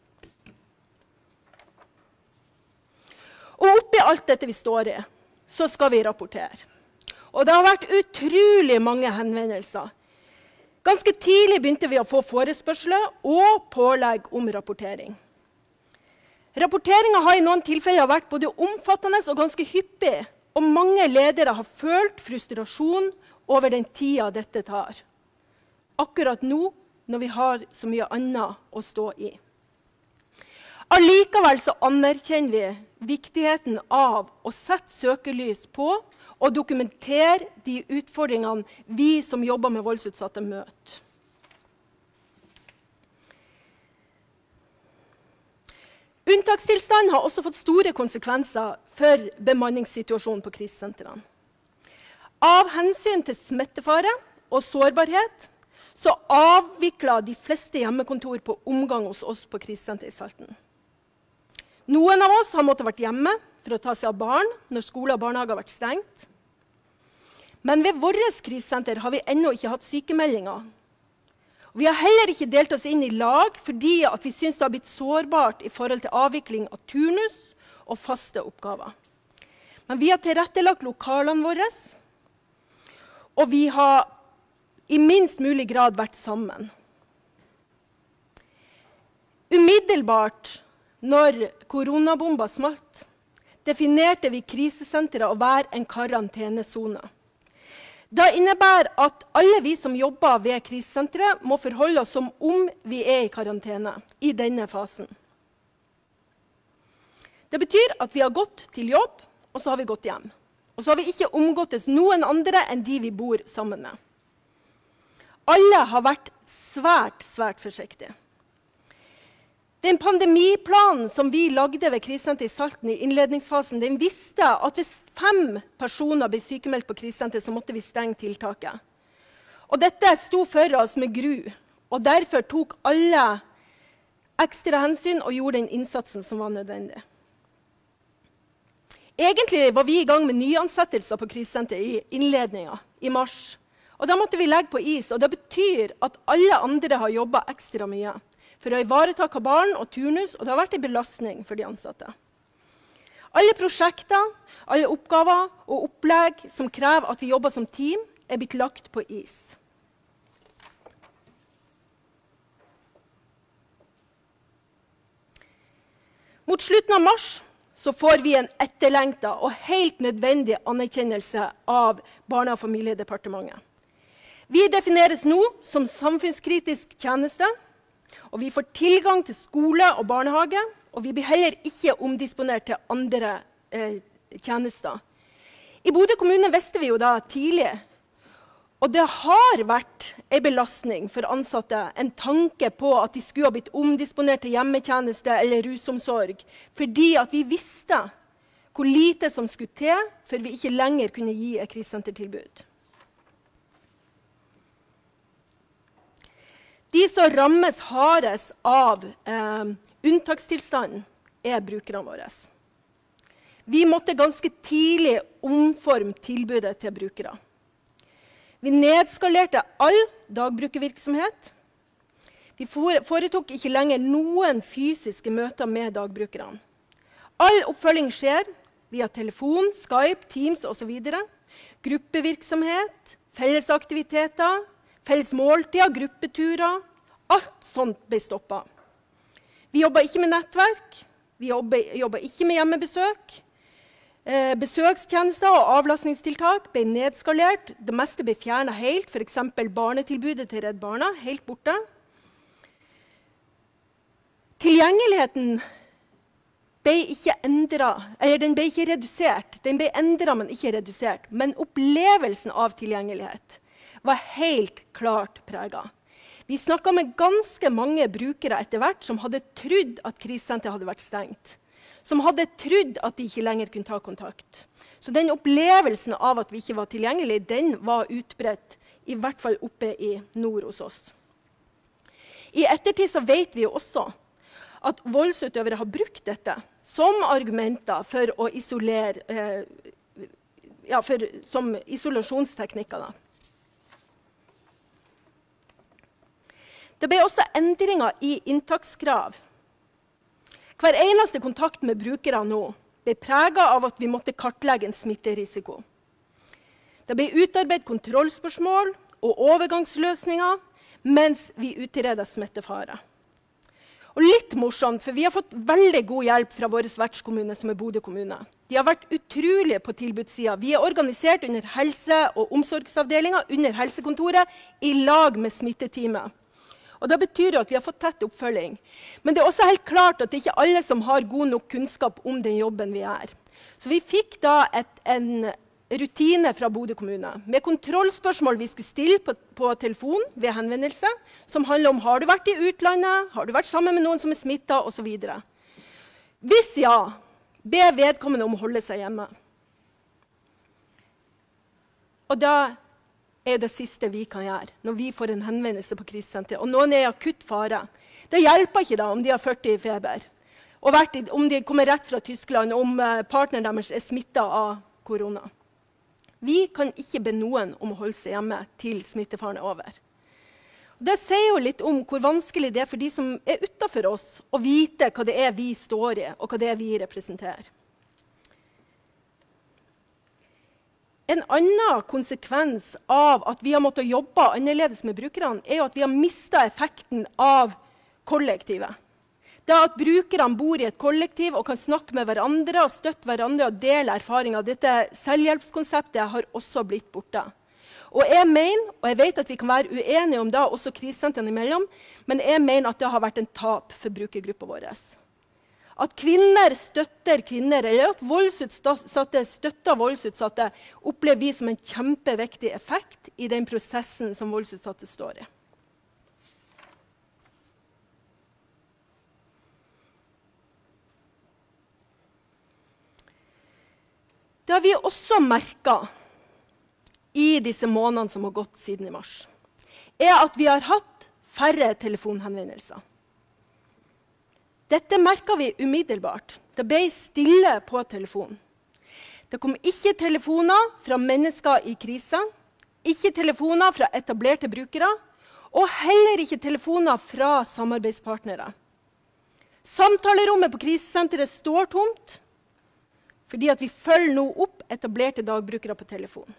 Og oppi alt dette vi står i, så skal vi rapportere. Og det har vært utrolig mange henvendelser. Ganske tidlig begynte vi å få forespørsler og pålegg om rapportering. Rapporteringen har i noen tilfeller vært både omfattende og ganske hyppig, og mange ledere har følt frustrasjon over den tida dette tar. Akkurat nå, når vi har så mye annet å stå i. Allikevel så anerkjenner vi viktigheten av å sette søkelys på og dokumentere de utfordringene vi som jobber med voldsutsatte møter. Unntakstilstanden har også fått store konsekvenser for bemanningssituasjonen på krisesentrene. Av hensyn til smittefare og sårbarhet så avviklet de fleste hjemmekontor på omgang hos oss på krisesenteret i Salten. Noen av oss har måttet vært hjemme for å ta seg av barn når skole og barnehage har vært stengt. Men ved vårt krisesenter har vi ennå ikke hatt sykemeldinger. Vi har heller ikke delt oss inn i lag fordi at vi synes det har blitt sårbart i forhold til avvikling av turnus og faste oppgaver. Men vi har tilrettelagt lokalene våre, og vi har i minst mulig grad vært sammen. Umiddelbart når koronabomba smalt, definerte vi krisesenteret å være en karantenesone. Det innebærer at alle vi som jobber ved krisesenteret må forholde oss som om vi er i karantene i denne fasen. Det betyr at vi har gått til jobb, og så har vi gått hjem. Og så har vi ikke omgåttes noen andre enn de vi bor sammen med. Alle har vært svært, svært forsiktige. Den pandemiplanen som vi lagde ved krisesenteret i Salten i innledningsfasen, den visste at hvis fem personer ble sykemeldt på krisesenteret, så måtte vi stenge tiltaket. Og dette sto for oss med gru, og derfor tok alle ekstra hensyn og gjorde den innsatsen som var nødvendig. Egentlig var vi i gang med nyansettelser på krisesenteret i innledningen, i mars. Og da måtte vi legge på is, og det betyr at alle andre har jobbet ekstra mye for å ivareta kabalen og turnus, og det har vært en belastning for de ansatte. Alle prosjekter, alle oppgaver og opplegg som krever at vi jobber som team, er blitt lagt på is. Mot slutten av mars så får vi en etterlengtet og helt nødvendig anerkjennelse av Barne- og familiedepartementet. Vi defineres nå som samfunnskritisk tjeneste, og vi får tilgang til skole og barnehage, og vi blir heller ikke omdisponert til andre eh, tjenester. I Bodø kommune visste vi jo da tidlig, og det har vært en belastning for ansatte, en tanke på at de skulle ha blitt omdisponert til hjemmetjeneste eller rusomsorg, fordi at vi visste hvor lite som skulle til, for vi ikke lenger kunne gi et krisesentertilbud. De som rammes hardest av eh, unntakstilstanden, er brukerne våre. Vi måtte ganske tidlig omforme tilbudet til brukere. Vi nedskalerte all dagbrukervirksomhet. Vi foretok ikke lenger noen fysiske møter med dagbrukerne. All oppfølging skjer via telefon, Skype, Teams og så videre. Gruppevirksomhet, fellesaktiviteter, felles måltider, gruppeturer. Alt sånt ble stoppet. Vi jobber ikke med nettverk, vi jobber, jobber ikke med hjemmebesøk. Eh, besøkstjenester og avlastningstiltak ble nedskalert. Det meste ble fjernet helt, for eksempel barnetilbudet til Redd Barna, helt borte. Tilgjengeligheten ble ikke endret, eller den ble ikke redusert. Den ble endret, men ikke redusert. Men opplevelsen av tilgjengelighet var helt klart preget. Vi snakket med ganske mange brukere etter hvert som hadde trodd at krisesenteret hadde vært stengt. Som hadde trodd at de ikke lenger kunne ta kontakt. Så den opplevelsen av at vi ikke var tilgjengelige, den var utbredt, i hvert fall oppe i nord hos oss. I ettertid så vet vi jo også at voldsutøvere har brukt dette som argumenter for å isolere, eh, ja, for, som isolasjonsteknikker. Da. Det ble også endringer i inntakskrav. Hver eneste kontakt med brukere nå ble preget av at vi måtte kartlegge en smitterisiko. Det ble utarbeidet kontrollspørsmål og overgangsløsninger mens vi utredet smittefare. Og litt morsomt, for vi har fått veldig god hjelp fra vår vertskommune, som er Bodø kommune. De har vært utrolige på tilbudssiden. Vi er organisert under helse- og omsorgsavdelingen, under helsekontoret, i lag med smitteteamet. Og det betyr jo at vi har fått tett oppfølging. Men det er også helt klart at det er ikke alle som har god nok kunnskap om den jobben vi gjør. Så vi fikk da et, en rutine fra Bodø kommune med kontrollspørsmål vi skulle stille på, på telefon ved henvendelse, som handler om har du vært i utlandet, har du vært sammen med noen som er smittet, og så videre. Hvis ja, be vedkommende om å holde seg hjemme. Og da er det siste vi kan gjøre når vi får en henvendelse på krisesenteret, og noen er i akutt fare. Det hjelper ikke da om de har førti i feber, og i, om de kommer rett fra Tyskland, om partneren deres er smittet av korona. Vi kan ikke be noen om å holde seg hjemme til smittefaren er over. Det sier jo litt om hvor vanskelig det er for de som er utenfor oss å vite hva det er vi står i, og hva det er vi representerer. En annen konsekvens av at vi har måttet jobbe annerledes med brukerne, er jo at vi har mistet effekten av kollektivet. Det at brukerne bor i et kollektiv og kan snakke med hverandre og støtte hverandre og dele erfaringer. Dette selvhjelpskonseptet har også blitt borte. Og jeg mener, og jeg vet at vi kan være uenige om det, også krisesentrene imellom, men jeg mener at det har vært en tap for brukergruppa vår. At kvinner støtter kvinner, eller at voldsutsatte støtter voldsutsatte, opplever vi som en kjempeviktig effekt i den prosessen som voldsutsatte står i. Det har vi også merket i disse månedene som har gått siden i mars. er at vi har hatt færre telefonhenvendelser. Dette merket vi umiddelbart. Det ble stille på telefonen. Det kom ikke telefoner fra mennesker i krise, ikke telefoner fra etablerte brukere, og heller ikke telefoner fra samarbeidspartnere. Samtalerommet på krisesenteret står tomt, fordi at vi følger nå opp etablerte dagbrukere på telefon.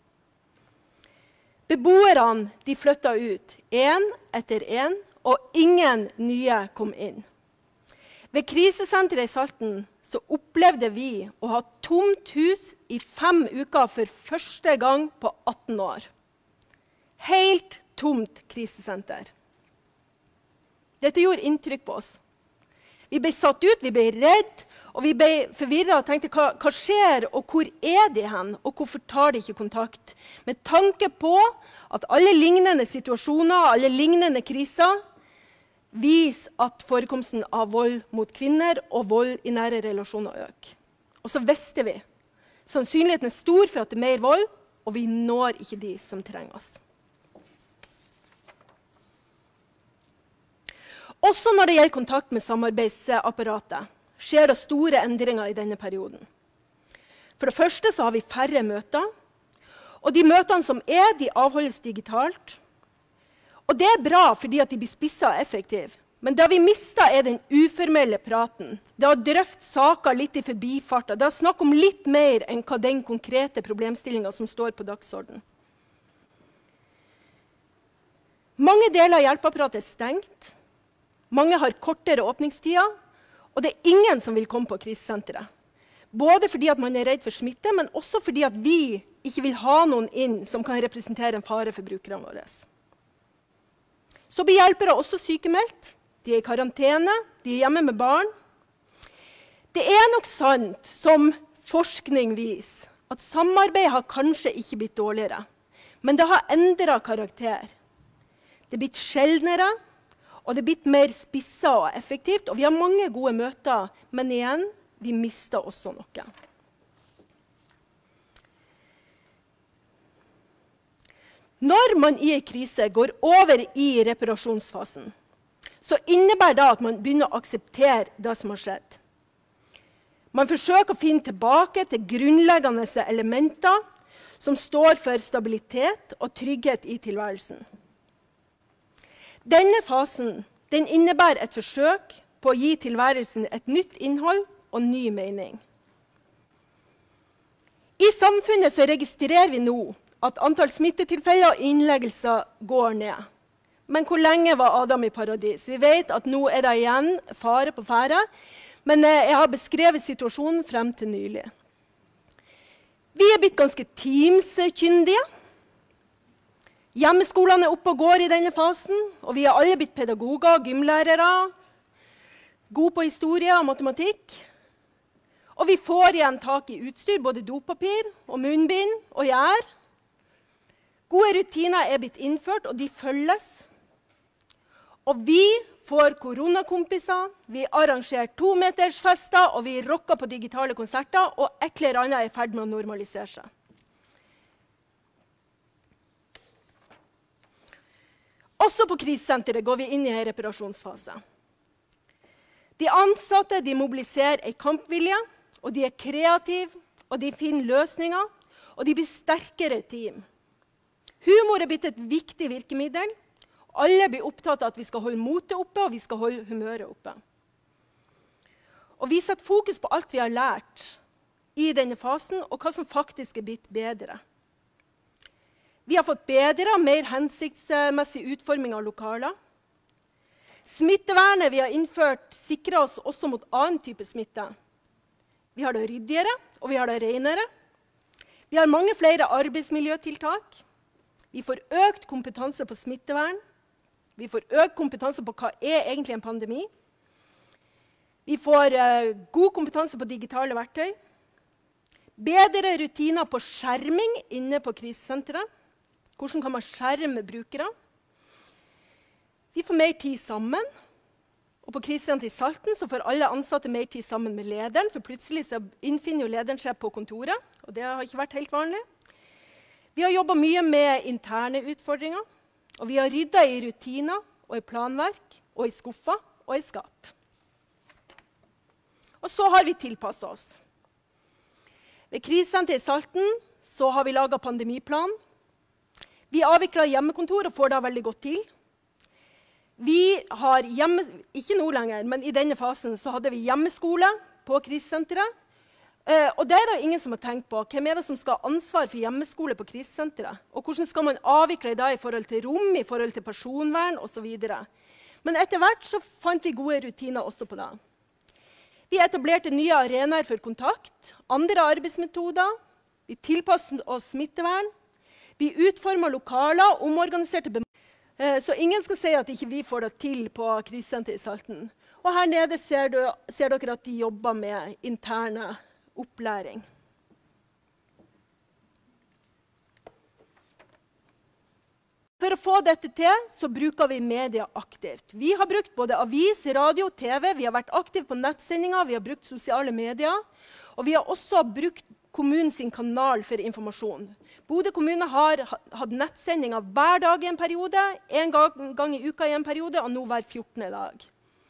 Beboerne de flyttet ut, en etter en, og ingen nye kom inn. Ved krisesenteret i Salten så opplevde vi å ha tomt hus i fem uker for første gang på atten år. Helt tomt krisesenter. Dette gjorde inntrykk på oss. Vi ble satt ut, vi ble redd, og vi ble forvirret og tenkte, hva, hva skjer, og hvor er de hen, og hvorfor tar de ikke kontakt? Med tanke på at alle lignende situasjoner, alle lignende kriser, viser at forekomsten av vold mot kvinner og vold i nære relasjoner øker. Og så visste vi. Sannsynligheten er stor for at det er mer vold, og vi når ikke de som trenger oss. Også når det gjelder kontakt med samarbeidsapparatet, skjer det store endringer i denne perioden. For det første så har vi færre møter, og de møtene som er, de avholdes digitalt. Og det er bra fordi at de blir spisset og effektive. Men det vi mistet er den uformelle praten. Det har drøft saker litt i forbifarta. Det har snakket om litt mer enn hva den konkrete problemstillingen som står på dagsordenen. Mange deler av hjelpeapparatet er stengt. Mange har kortere åpningstider. Og det er ingen som vil komme på krisesenteret. Både fordi at man er redd for smitte, men også fordi at vi ikke vil ha noen inn som kan representere en fare for brukerne våre. Så blir hjelpere også sykemeldt. De er i karantene, de er hjemme med barn. Det er nok sant, som forskning viser, at samarbeid har kanskje ikke blitt dårligere. Men det har endret karakter. Det er blitt sjeldnere, og det er blitt mer spisset og effektivt. Og vi har mange gode møter, men igjen, vi mister også noe. Når man i en krise går over i reparasjonsfasen, så innebærer det at man begynner å akseptere det som har skjedd. Man forsøker å finne tilbake til grunnleggende elementer som står for stabilitet og trygghet i tilværelsen. Denne fasen den innebærer et forsøk på å gi tilværelsen et nytt innhold og ny mening. I samfunnet så registrerer vi nå at antall smittetilfeller og innleggelser går ned. Men hvor lenge var Adam i paradis? Vi vet at nå er det igjen fare på ferde, men jeg har beskrevet situasjonen frem til nylig. Vi er blitt ganske teamskyndige. Hjemmeskolene er oppe og går i denne fasen, og vi er alle blitt pedagoger, gymlærere, gode på historie og matematikk. Og vi får igjen tak i utstyr, både dopapir og munnbind og gjær. Gode rutiner er blitt innført, og de følges. Og vi får koronakompiser, vi arrangerer tometersfester, og vi rocker på digitale konserter, og et eller annet er i ferd med å normalisere seg. Også på krisesenteret går vi inn i en reparasjonsfase. De ansatte de mobiliserer en kampvilje, og de er kreative, og de finner løsninger, og de blir sterkere team. Humor er blitt et viktig virkemiddel. Alle blir opptatt av at vi skal holde motet oppe, og vi skal holde humøret oppe. Og vi setter fokus på alt vi har lært i denne fasen, og hva som faktisk er blitt bedre. Vi har fått bedre og mer hensiktsmessig utforming av lokaler. Smittevernet vi har innført sikrer oss også mot annen type smitte. Vi har det ryddigere, og vi har det renere. Vi har mange flere arbeidsmiljøtiltak. Vi får økt kompetanse på smittevern. Vi får økt kompetanse på hva er egentlig en pandemi. Vi får uh, god kompetanse på digitale verktøy. Bedre rutiner på skjerming inne på krisesenteret. Hvordan kan man skjerme brukere? Vi får mer tid sammen. Og på krisesenteret i Salten så får alle ansatte mer tid sammen med lederen, for plutselig så innfinner jo lederen seg på kontoret, og det har ikke vært helt vanlig. Vi har jobbet mye med interne utfordringer, Og vi har ryddet i rutiner og i planverk og i skuffer og i skap. Og så har vi tilpasset oss. Ved krisesenteret i Salten så har vi laget pandemiplan. Vi avviklet hjemmekontor og får det veldig godt til. Vi har hjemme, ikke nå lenger, men i denne fasen så hadde vi hjemmeskole på krisesenteret. Eh, og det er det ingen som har tenkt på. Hvem er det som skal ha ansvar for hjemmeskole på krisesenteret? Og hvordan skal man avvikle det i forhold til rom, i forhold til personvern og så videre. Men etter hvert så fant vi gode rutiner også på det. Vi etablerte nye arenaer for kontakt, andre arbeidsmetoder. Vi tilpasset oss smittevern. Vi utformet lokaler, omorganiserte bemanning. Så ingen skal si at ikke vi får det til på krisesenteret i Salten. Og her nede ser, du, ser dere at de jobber med interne opplæring. For å få dette til, så bruker vi media aktivt. Vi har brukt både avis, radio, T V, vi har vært aktive på nettsendinger, vi har brukt sosiale medier, og vi har også brukt kommunens kanal for informasjon. Bodø kommune har hatt nettsendinger hver dag i en periode, en gang, gang i uka i en periode, og nå hver fjortende dag.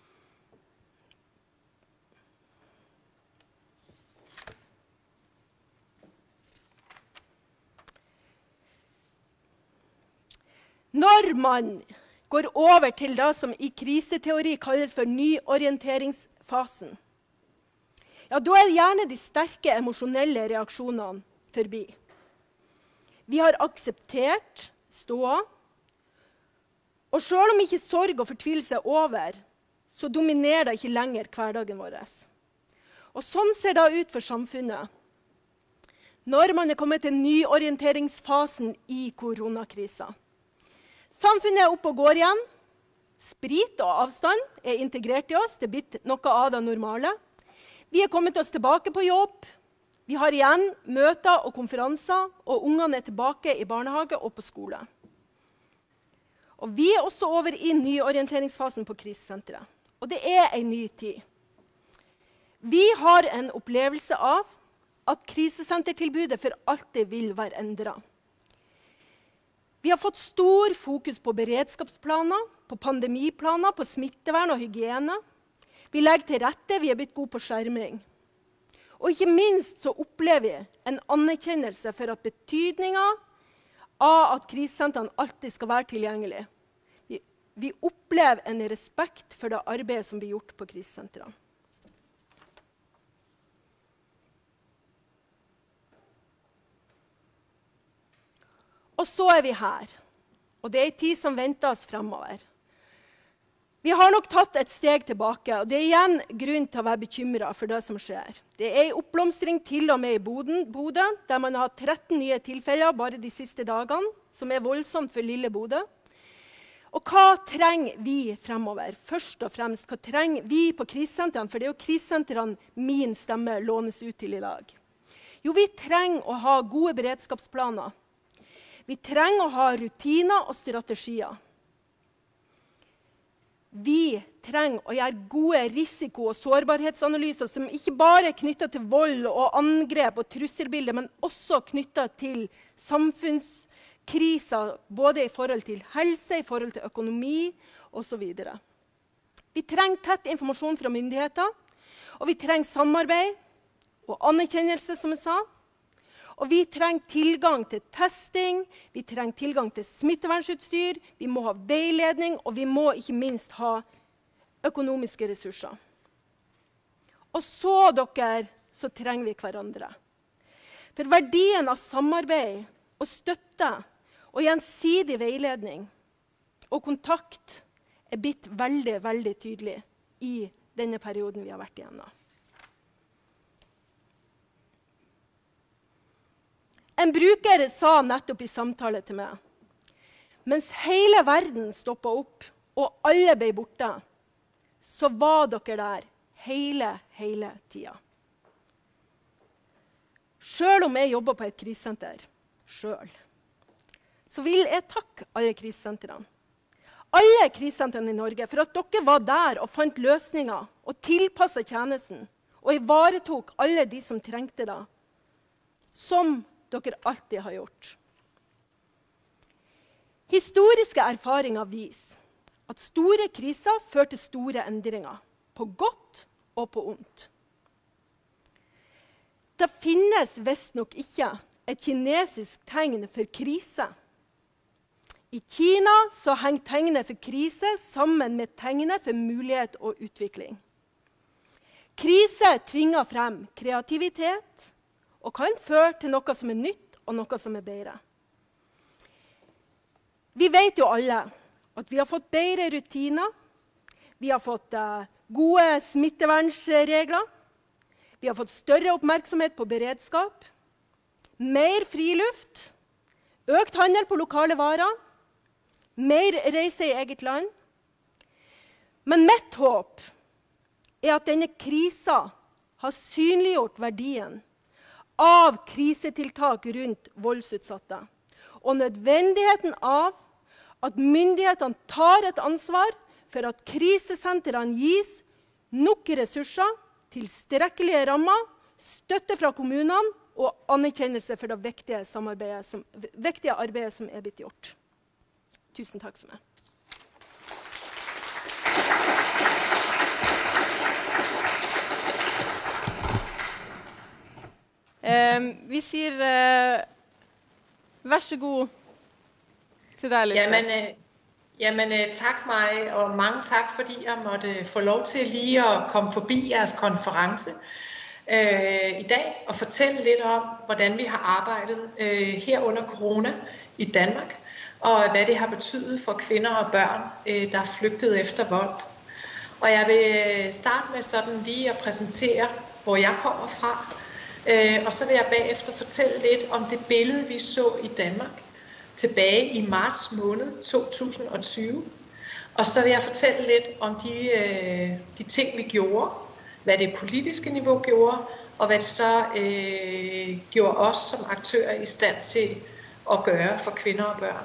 Når man går over til det som i kriseteori kalles for nyorienteringsfasen, ja, da er gjerne de sterke emosjonelle reaksjonene forbi. Vi har akseptert ståa, og selv om ikke sorg og fortvilelse er over, så dominerer det ikke lenger hverdagen vår. Og sånn ser det ut for samfunnet når man er kommet til nyorienteringsfasen i koronakrisen. Samfunnet er oppe og går igjen. Sprit og avstand er integrert i oss. Det er blitt noe av det normale. Vi er kommet oss tilbake på jobb. Vi har igjen møter og konferanser, og ungene er tilbake i barnehage og på skole. Og vi er også over i nyorienteringsfasen på krisesenteret. Og det er en ny tid. Vi har en opplevelse av at krisesentertilbudet for alltid vil være endret. Vi har fått stor fokus på beredskapsplaner, på pandemiplaner, på smittevern og hygiene. Vi legger til rette, vi er blitt gode på skjerming. Og ikke minst så opplever vi en anerkjennelse for at betydningen av at krisesentrene alltid skal være tilgjengelig. Vi, vi opplever en respekt for det arbeidet som blir gjort på krisesentrene. Og så er vi her, og det er en tid som venter oss fremover. Vi har nok tatt et steg tilbake, og det er igjen grunn til å være bekymret for det som skjer. Det er en oppblomstring til og med i Bodø, der man har hatt tretten nye tilfeller bare de siste dagene, som er voldsomt for lille Bodø. Og hva trenger vi fremover? Først og fremst, hva trenger vi på krisesentrene? For det er jo krisesentrene min stemme lånes ut til i dag. Jo, vi trenger å ha gode beredskapsplaner. Vi trenger å ha rutiner og strategier. Vi trenger å gjøre gode risiko- og sårbarhetsanalyser som ikke bare er knyttet til vold og angrep og trusselbilder, men også knyttet til samfunnskriser, både i forhold til helse, i forhold til økonomi og så videre. Vi trenger tett informasjon fra myndigheter, og vi trenger samarbeid og anerkjennelse, som jeg sa. Og vi trenger tilgang til testing, vi trenger tilgang til smittevernsutstyr, vi må ha veiledning, og vi må ikke minst ha økonomiske ressurser. Og så, dere, så trenger vi hverandre. For verdien av samarbeid og støtte og gjensidig veiledning og kontakt er blitt veldig, veldig tydelig i denne perioden vi har vært igjennom. En bruker sa nettopp i samtale til meg, mens hele verden stoppet opp og alle ble borte, så var dere der hele, hele tiden. Selv om jeg jobber på et krisesenter, selv, så vil jeg takke alle krisesentrene. Alle krisesentrene i Norge for at dere var der og fant løsninger og tilpasset tjenesten og ivaretok alle de som trengte det, som dere alltid har gjort. Historiske erfaringer viser at store kriser fører til store endringer, på godt og på ondt. Det finnes visstnok ikke et kinesisk tegn for krise. I Kina så henger tegnet for krise sammen med tegnet for mulighet og utvikling. Krise tvinger frem kreativitet og kan føre til noe som er nytt og noe som er bedre. Vi vet jo alle at vi har fått bedre rutiner, vi har fått uh, gode smittevernsregler, vi har fått større oppmerksomhet på beredskap, mer friluft, økt handel på lokale varer, mer reise i eget land. Men mitt håp er at denne krisa har synliggjort verdien av krisetiltak rundt voldsutsatte, og nødvendigheten av at myndighetene tar et ansvar for at krisesentrene gis nok ressurser, tilstrekkelige rammer, støtte fra kommunene og anerkjennelse for det viktige, samarbeidet som, viktige arbeidet som er blitt gjort. Tusen takk for meg. Eh, vi sier eh, vær så god til deg, Lisbeth. Jamen, øh, jamen øh, tak mig, og mange tak, fordi jeg måtte få lov til lige at komme forbi jeres konference øh, i dag og fortælle lidt om, hvordan vi har arbejdet øh, her under corona i Danmark, og hvad det har betydet for kvinder og børn, øh, der er flygtet efter vold. Og jeg vil starte med sådan lige at præsentere, hvor jeg kommer fra, øh, og så vil jeg bagefter fortælle lidt om det billede, vi så i Danmark tilbage i marts måned to tusind og tyve. Og så vil jeg fortælle lidt om de, øh, de ting, vi gjorde, hvad det politiske niveau gjorde, og hvad det så øh, gjorde os som aktører i stand til at gøre for kvinder og børn.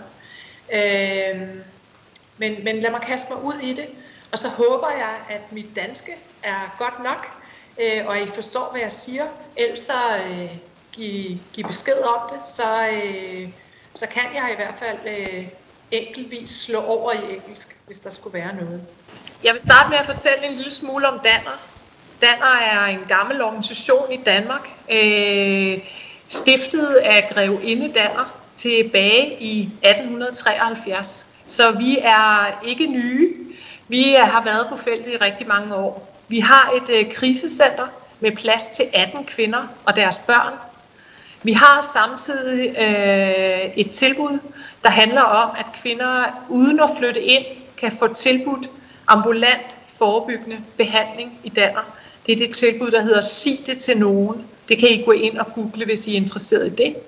Øh, men, men lad mig kaste mig ud i det, og så håber jeg, at mit danske er godt nok, øh, og I forstår, hvad jeg siger. Ellers så øh, giv, giv besked om det, så... Øh, så kan jeg i hvert fald øh, enkeltvis slå over i engelsk, hvis der skulle være noget. Jeg vil starte med at fortælle en lille smule om Danner. Danner er en gammel organisation i Danmark, øh, stiftet af grevinde Danner tilbage i atten treoghalvfjerds. Så vi er ikke nye. Vi har været på feltet i rigtig mange år. Vi har et øh, krisecenter med plads til atten kvinder og deres børn. Vi har samtidig øh, et tilbud, der handler om, at kvinder uden at flytte ind, kan få tilbudt ambulant forebyggende behandling i Danner. Det er det tilbud, der hedder Sig det til nogen. Det kan I gå ind og google, hvis I er interesseret i det.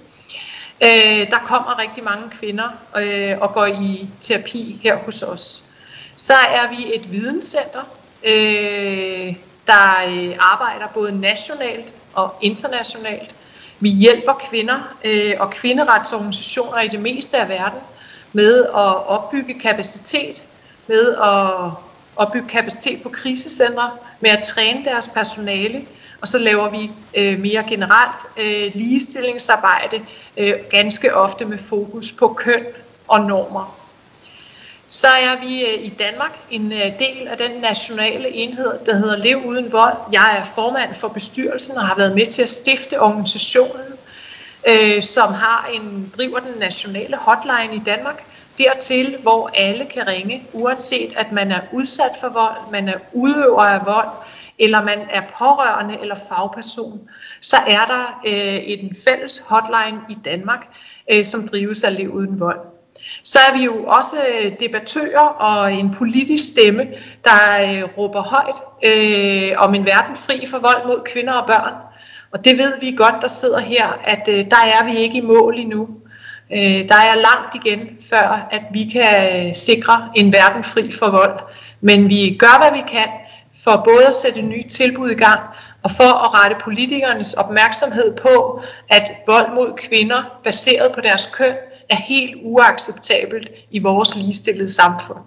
Øh, der kommer rigtig mange kvinder øh, og går i terapi her hos os. Så er vi et videnscenter, øh, der øh, arbejder både nationalt og internationalt. Vi hjælper kvinder øh, og kvinderetsorganisationer i det meste af verden med at opbygge kapacitet, med at opbygge kapacitet på krisecentre, med at træne deres personale, og så laver vi øh, mere generelt øh, ligestillingsarbejde, øh, ganske ofte med fokus på køn og normer. Så er vi øh, i Danmark en øh, del af den nationale enhed, der hedder Lev Uden Vold. Jeg er formand for bestyrelsen og har været med til at stifte organisationen, øh, som har en, driver den nationale hotline i Danmark, dertil hvor alle kan ringe, uanset at man er udsat for vold, man er udøver af vold, eller man er pårørende eller fagperson. Så er der øh, en fælles hotline i Danmark, øh, som drives af Lev Uden Vold. Så er vi jo også debattører og en politisk stemme, der øh, råber højt øh, om en verden fri for vold mod kvinder og børn. Og det ved vi godt, der sidder her, at øh, der er vi ikke i mål endnu. Øh, der er langt igen, før at vi kan sikre en verden fri for vold. Men vi gør, hvad vi kan for både at sætte nye tilbud i gang, og for at rette politikernes opmærksomhed på, at vold mod kvinder baseret på deres køn er helt uacceptabelt i vores ligestillede samfund.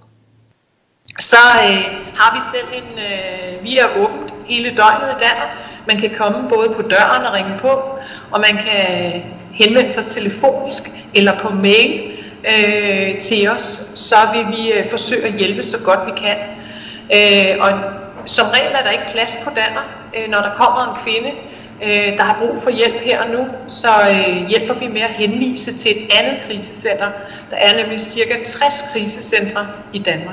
Så øh, har vi selv en, øh, vi er åbent hele døgnet i Danner. Man kan komme både på døren og ringe på, og man kan henvende sig telefonisk eller på mail øh, til os, så vil vi øh, forsøge at hjælpe så godt vi kan. Øh, og som regel er der ikke plads på Danner, øh, når der kommer en kvinde, øh, der har brug for hjælp her og nu, så øh, hjælper vi med at henvise til et andet krisecenter. Der er nemlig cirka tres krisecentre i Danmark.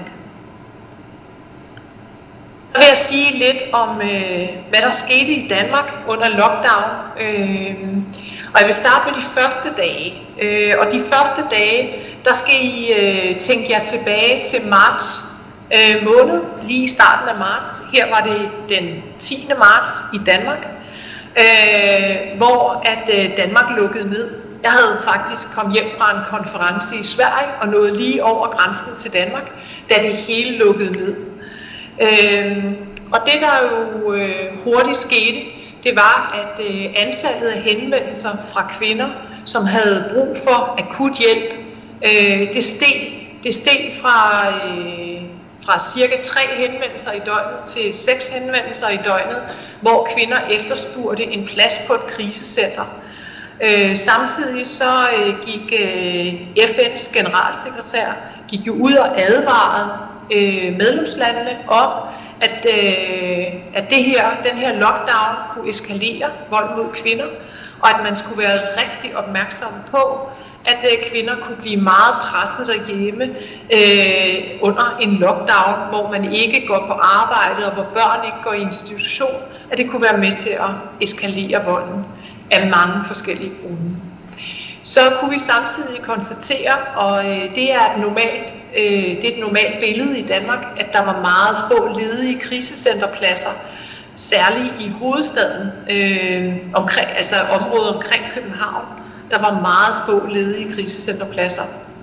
Så vil jeg sige lidt om, øh, hvad der skete i Danmark under lockdown. Øh, og jeg vil starte med de første dage. Øh, og de første dage, der skal I øh, tænke jer tilbage til marts øh, måned, lige i starten af marts. Her var det den tiende marts i Danmark, øh, hvor at øh, Danmark lukkede ned. Jeg havde faktisk kommet hjem fra en konference i Sverige og nåede lige over grænsen til Danmark, da det hele lukkede ned. Øhm, og det der jo øh, hurtigt skete, det var, at øh, antallet af henvendelser fra kvinder, som havde brug for akut hjælp, øh, det steg, det steg fra, øh, fra cirka tre henvendelser i døgnet til seks henvendelser i døgnet, hvor kvinder efterspurgte en plads på et krisecenter. Øh, samtidig så øh, gik øh, F N's generalsekretær gik jo ud og advarede øh, medlemslandene om, at, øh, at det her, den her lockdown kunne eskalere vold mod kvinder, og at man skulle være rigtig opmærksom på, at øh, kvinder kunne blive meget presset derhjemme øh, under en lockdown, hvor man ikke går på arbejde og hvor børn ikke går i institution, at det kunne være med til at eskalere volden af mange forskellige grunde. Så kunne vi samtidig konstatere, og øh, det er et normalt, øh, det er et normalt billede i Danmark, at der var meget få ledige krisecenterpladser, særligt i hovedstaden, øh, omkring, altså området omkring København. Der var meget få ledige krisecenterpladser.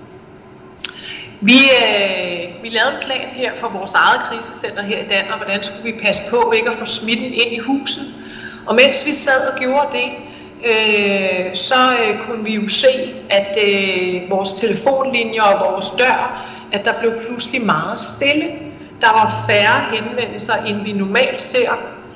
Vi, øh, vi lavede en plan her for vores eget krisecenter her i Danmark, hvordan skulle vi passe på ikke at få smitten ind i huset. Og mens vi sad og gjorde det, øh, så øh, kunne vi jo se, at øh, vores telefonlinjer og vores dør, at der blev pludselig meget stille. Der var færre henvendelser, end vi normalt ser.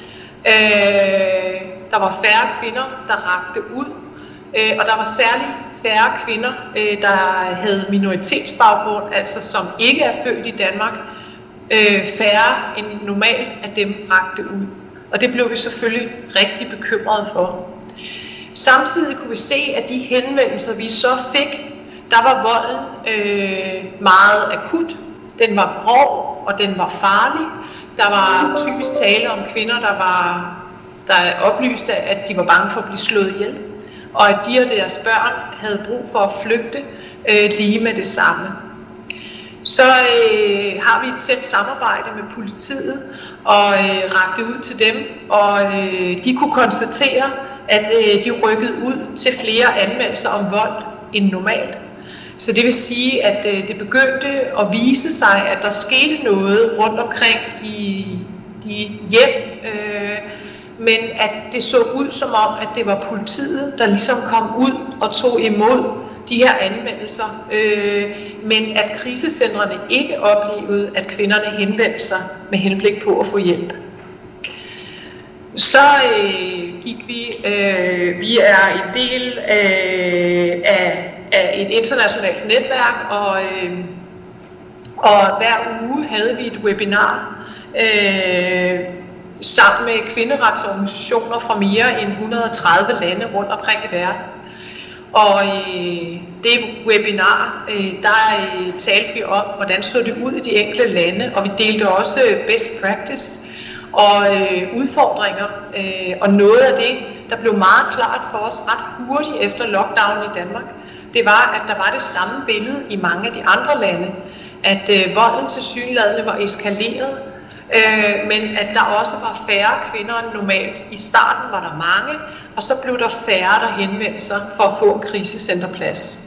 Øh, der var færre kvinder, der rakte ud. Øh, og der var særligt færre kvinder, øh, der havde minoritetsbaggrund, altså som ikke er født i Danmark. Øh, færre end normalt af dem rakte ud. Og det blev vi selvfølgelig rigtig bekymrede for. Samtidig kunne vi se, at de henvendelser, vi så fik, der var volden øh, meget akut. Den var grov, og den var farlig. Der var typisk tale om kvinder, der var der oplyste, at de var bange for at blive slået ihjel, og at de og deres børn havde brug for at flygte øh, lige med det samme. Så øh, har vi et tæt samarbejde med politiet og øh, rakte ud til dem, og øh, de kunne konstatere, at øh, de rykkede ud til flere anmeldelser om vold end normalt. Så det vil sige, at øh, det begyndte at vise sig, at der skete noget rundt omkring i de hjem, øh, men at det så ud som om, at det var politiet, der ligesom kom ud og tog imod de her anmeldelser, øh, men at krisecentrene ikke oplevede, at kvinderne henvendte sig med henblik på at få hjælp. Så øh, gik vi, øh, vi er en del øh, af, af et internationalt netværk, og, øh, og hver uge havde vi et webinar øh, sammen med kvinderetsorganisationer fra mere end et hundrede og tredive lande rundt omkring i verden. Og i det webinar, der talte vi om, hvordan så det ud i de enkelte lande, og vi delte også best practice og udfordringer. Og noget af det, der blev meget klart for os ret hurtigt efter lockdown i Danmark, det var, at der var det samme billede i mange af de andre lande, at volden tilsyneladende var eskaleret, men at der også var færre kvinder end normalt. I starten var der mange, og så blev der færre, der henvendte sig for at få en krisecenterplads.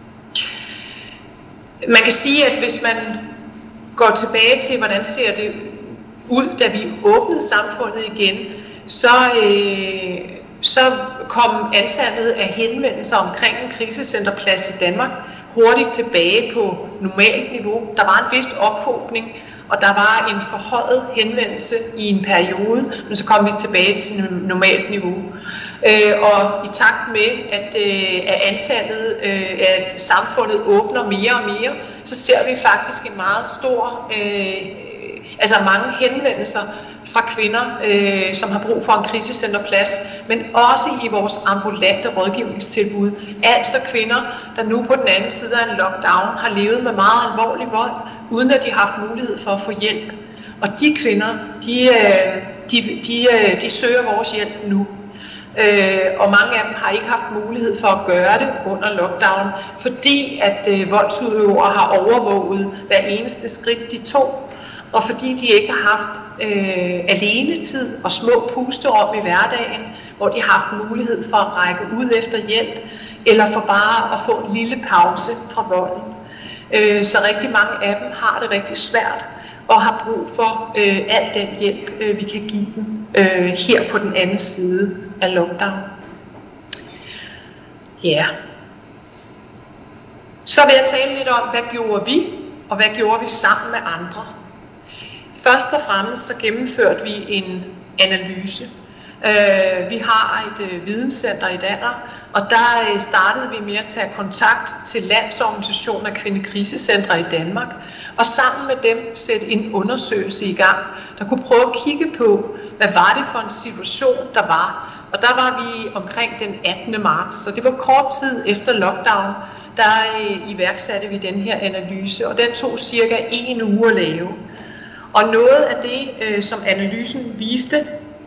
Man kan sige, at hvis man går tilbage til, hvordan ser det ud, da vi åbnede samfundet igen, så, øh, så kom antallet af henvendelser omkring en krisecenterplads i Danmark hurtigt tilbage på normalt niveau. Der var en vis ophobning, og der var en forhøjet henvendelse i en periode, men så kom vi tilbage til normalt niveau. Øh, og i takt med, at, øh, at antallet, øh, at samfundet åbner mere og mere, så ser vi faktisk en meget stor, øh, altså mange henvendelser fra kvinder, øh, som har brug for en krisecenterplads, men også i vores ambulante rådgivningstilbud. Altså kvinder, der nu på den anden side af en lockdown har levet med meget alvorlig vold, uden at de har haft mulighed for at få hjælp. Og de kvinder, de, de, de, de søger vores hjælp nu. Og mange af dem har ikke haft mulighed for at gøre det under lockdown, fordi at voldsudøvere har overvåget hver eneste skridt, de tog, og fordi de ikke har haft øh, alenetid og små pusterum i hverdagen, hvor de har haft mulighed for at række ud efter hjælp, eller for bare at få en lille pause fra volden. Øh, så rigtig mange af dem har det rigtig svært, og har brug for øh, al den hjælp, øh, vi kan give dem øh, her på den anden side af lockdown. Ja. Så vil jeg tale lidt om, hvad gjorde vi, og hvad gjorde vi sammen med andre. Først og fremmest så gennemførte vi en analyse. Øh, vi har et øh, videnscenter i Danner, og der øh, startede vi med at tage kontakt til Landsorganisationen af Kvindekrisecentre i Danmark, og sammen med dem sætte en undersøgelse i gang, der kunne prøve at kigge på, hvad var det for en situation, der var. Og der var vi omkring den attende marts, så det var kort tid efter lockdown, der øh, iværksatte vi den her analyse, og den tog cirka en uge at lave. Og noget af det, øh, som analysen viste,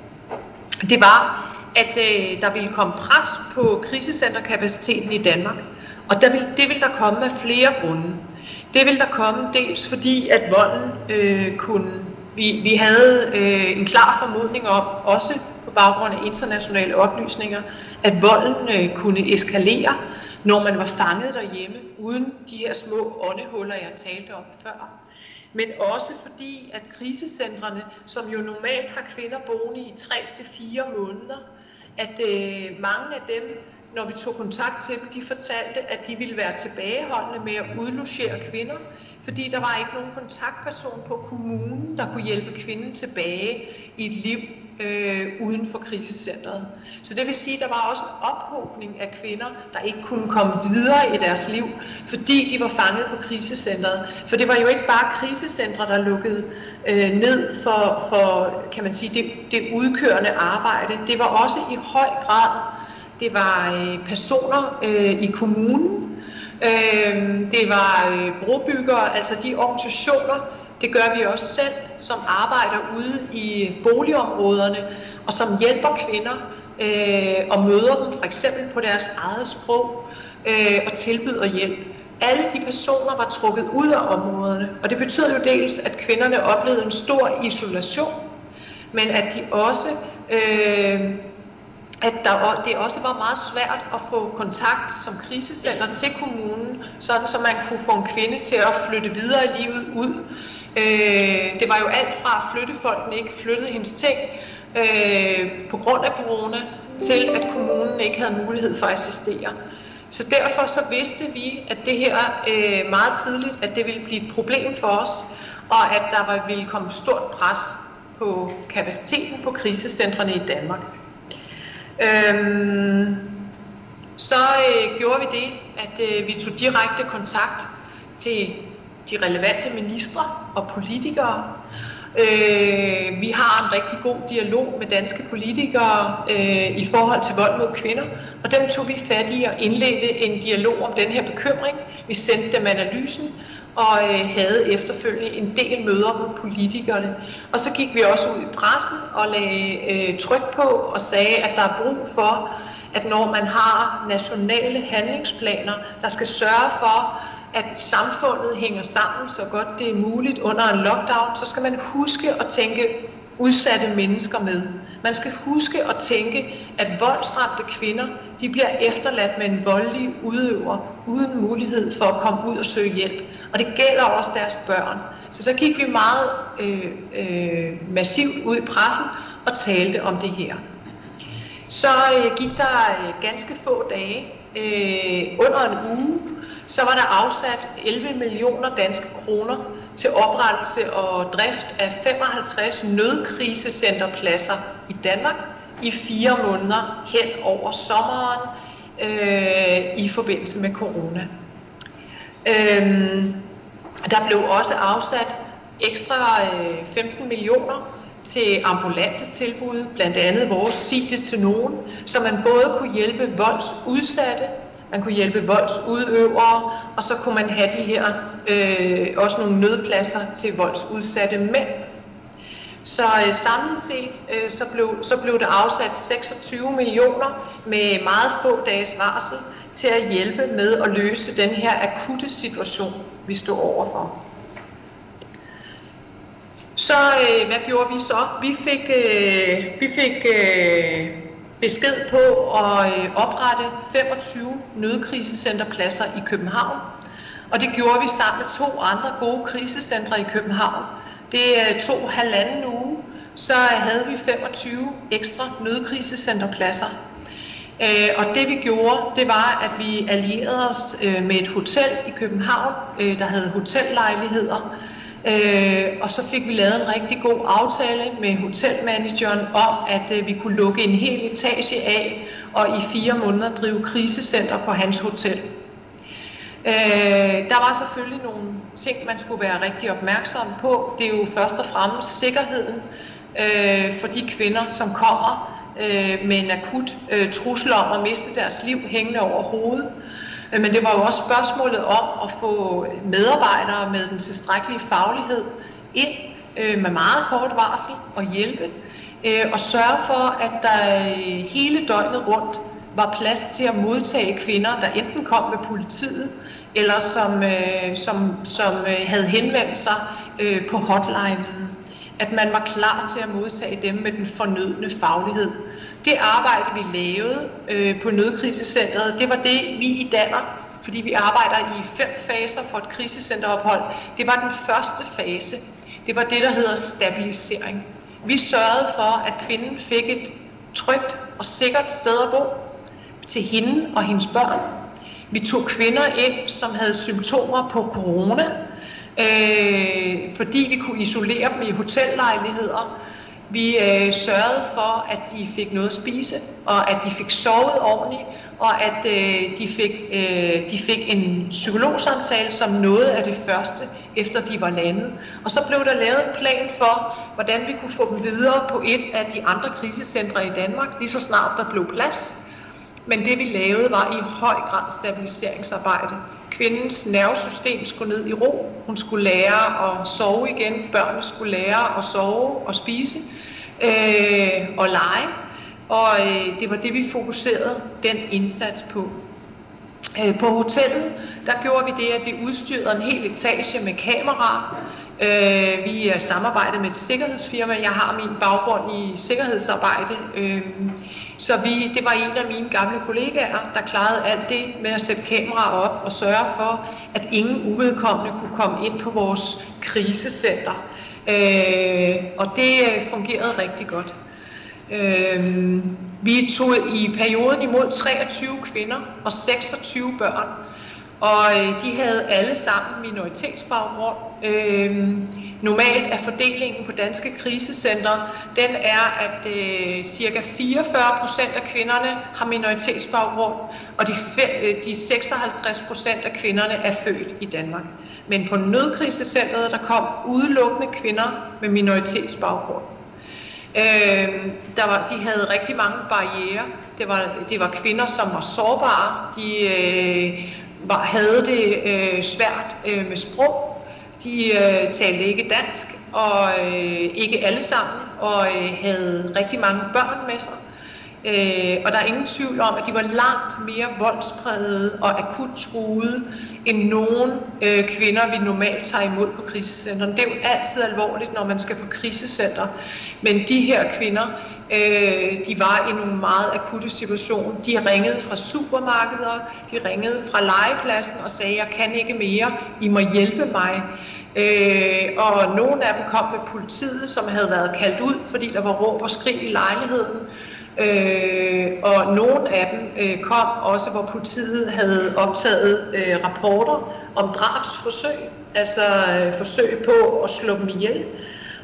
det var, at øh, der ville komme pres på krisecenterkapaciteten i Danmark. Og der ville, det ville der komme af flere grunde. Det ville der komme dels fordi, at volden øh, kunne... Vi, vi havde øh, en klar formodning om, også på baggrund af internationale oplysninger, at volden øh, kunne eskalere, når man var fanget derhjemme, uden de her små åndehuller, jeg talte om før. Men også fordi, at krisecentrene, som jo normalt har kvinder boende i tre til fire måneder, at øh, mange af dem, når vi tog kontakt til dem, de fortalte, at de ville være tilbageholdende med at udlogere kvinder, fordi der var ikke nogen kontaktperson på kommunen, der kunne hjælpe kvinden tilbage i et liv øh, uden for krisecentret. Så det vil sige, at der var også en ophobning af kvinder, der ikke kunne komme videre i deres liv, fordi de var fanget på krisecentret. For det var jo ikke bare krisecentre, der lukkede øh, ned for, for kan man sige, det, det udkørende arbejde. Det var også i høj grad, det var øh, personer øh, i kommunen, øh, det var øh, brobyggere, altså de organisationer, det gør vi også selv, som arbejder ude i boligområderne, og som hjælper kvinder øh, og møder dem for eksempel på deres eget sprog øh, og tilbyder hjælp. Alle de personer var trukket ud af områderne, og det betød jo dels, at kvinderne oplevede en stor isolation, men at de også... Øh, at der, det også var meget svært at få kontakt som krisecenter til kommunen, sådan så man kunne få en kvinde til at flytte videre i livet ud. Øh, det var jo alt fra at flyttefolkene ikke flyttede hendes ting øh, på grund af corona, til at kommunen ikke havde mulighed for at assistere. Så derfor så vidste vi, at det her øh, meget tidligt, at det ville blive et problem for os, og at der var, ville komme stort pres på kapaciteten på krisecentrene i Danmark. Øhm, så øh, gjorde vi det, at øh, vi tog direkte kontakt til de relevante ministre og politikere. Øh, vi har en rigtig god dialog med danske politikere øh, i forhold til vold mod kvinder, og dem tog vi fat i og indledte en dialog om den her bekymring. Vi sendte dem analysen og øh, havde efterfølgende en del møder med politikerne. Og så gik vi også ud i pressen og lagde øh, tryk på og sagde, at der er brug for, at når man har nationale handlingsplaner, der skal sørge for, at samfundet hænger sammen så godt det er muligt under en lockdown, så skal man huske at tænke udsatte mennesker med. Man skal huske at tænke, at voldsramte kvinder, de bliver efterladt med en voldelig udøver, uden mulighed for at komme ud og søge hjælp. Og det gælder også deres børn. Så der gik vi meget øh, øh, massivt ud i pressen og talte om det her. Så øh, gik der øh, ganske få dage, øh, under en uge, så var der afsat elleve millioner danske kroner til oprettelse og drift af femoghalvtreds nødkrisecenterpladser i Danmark, i fire måneder hen over sommeren øh, i forbindelse med corona. Øhm, der blev også afsat ekstra øh, femten millioner til ambulante tilbud, blandt andet vores Sig det til nogen, så man både kunne hjælpe voldsudsatte, man kunne hjælpe voldsudøvere, og så kunne man have de her øh, også nogle nødpladser til voldsudsatte mænd. Så øh, samlet set øh, så, blev, så blev der afsat seksogtyve millioner med meget få dages varsel til at hjælpe med at løse den her akutte situation, vi står overfor. Så øh, hvad gjorde vi så? Vi fik, øh, vi fik øh, besked på at øh, oprette femogtyve nødkrisecenterpladser i København. Og det gjorde vi sammen med to andre gode krisecentre i København. Det øh, tog halvanden uge, så havde vi femogtyve ekstra nødkrisecenterpladser. Øh, og det vi gjorde, det var, at vi allierede os øh, med et hotel i København, øh, der havde hotellejligheder. Øh, og så fik vi lavet en rigtig god aftale med hotelmanageren om, at øh, vi kunne lukke en hel etage af og i fire måneder drive krisecenter på hans hotel. Øh, der var selvfølgelig nogle ting, man skulle være rigtig opmærksom på. Det er jo først og fremmest sikkerheden øh, for de kvinder, som kommer øh, med en akut øh, trussel om at miste deres liv hængende over hovedet. Men det var jo også spørgsmålet om at få medarbejdere med den tilstrækkelige faglighed ind øh, med meget kort varsel og hjælpe. Øh, og sørge for, at der hele døgnet rundt var plads til at modtage kvinder, der enten kom med politiet, eller som, øh, som, som øh, havde henvendt sig øh, på hotlinen. At man var klar til at modtage dem med den fornødne faglighed. Det arbejde, vi lavede øh, på nødkrisecentret, det var det, vi i Danner, fordi vi arbejder i fem faser for et krisecenterophold, det var den første fase. Det var det, der hedder stabilisering. Vi sørgede for, at kvinden fik et trygt og sikkert sted at bo til hende og hendes børn. Vi tog kvinder ind, som havde symptomer på corona, øh, fordi vi kunne isolere dem i hotellejligheder. Vi øh, sørgede for, at de fik noget at spise, og at de fik sovet ordentligt, og at øh, de, fik, øh, de fik en psykologsamtale som noget af det første, efter de var landet. Og så blev der lavet en plan for, hvordan vi kunne få dem videre på et af de andre krisecentre i Danmark, lige så snart der blev plads. Men det vi lavede var i høj grad stabiliseringsarbejde. Kvindens nervesystem skulle ned i ro. Hun skulle lære at sove igen. Børnene skulle lære at sove og spise øh, og lege. Og øh, det var det, vi fokuserede den indsats på. Øh, på hotellet, der gjorde vi det, at vi udstyrede en hel etage med kameraer. Øh, vi samarbejdede med et sikkerhedsfirma. Jeg har min baggrund i sikkerhedsarbejde. Øh, Så vi, det var en af mine gamle kollegaer, der klarede alt det med at sætte kameraer op og sørge for, at ingen uvedkommende kunne komme ind på vores krisecenter. Øh, og det fungerede rigtig godt. Øh, vi tog i perioden imod treogtyve kvinder og seksogtyve børn, og de havde alle sammen minoritetsbaggrund. Øh, Normalt er fordelingen på danske krisecentre, den er, at øh, cirka fireogfyrre procent af kvinderne har minoritetsbaggrund, og de, de seksoghalvtreds procent af kvinderne er født i Danmark. Men på nødkrisecentret, der kom udelukkende kvinder med minoritetsbaggrund. Øh, der var, de havde rigtig mange barrierer. Det var, det var kvinder, som var sårbare. De øh, var, havde det øh, svært øh, med sprog. De øh, talte ikke dansk, og øh, ikke alle sammen, og øh, havde rigtig mange børn med sig. Øh, og der er ingen tvivl om, at de var langt mere voldsprægede og akut truede end nogen øh, kvinder, vi normalt tager imod på krisecentrene. Det er jo altid alvorligt, når man skal på krisecenter. Men de her kvinder, øh, de var i nogle meget akutte situationer. De ringede fra supermarkeder, de ringede fra legepladsen og sagde, jeg kan ikke mere, I må hjælpe mig. Øh, og nogle af dem kom med politiet, som havde været kaldt ud, fordi der var råb og skrig i lejligheden. Øh, og nogle af dem øh, kom også, hvor politiet havde optaget øh, rapporter om drabsforsøg, altså øh, forsøg på at slå dem ihjel.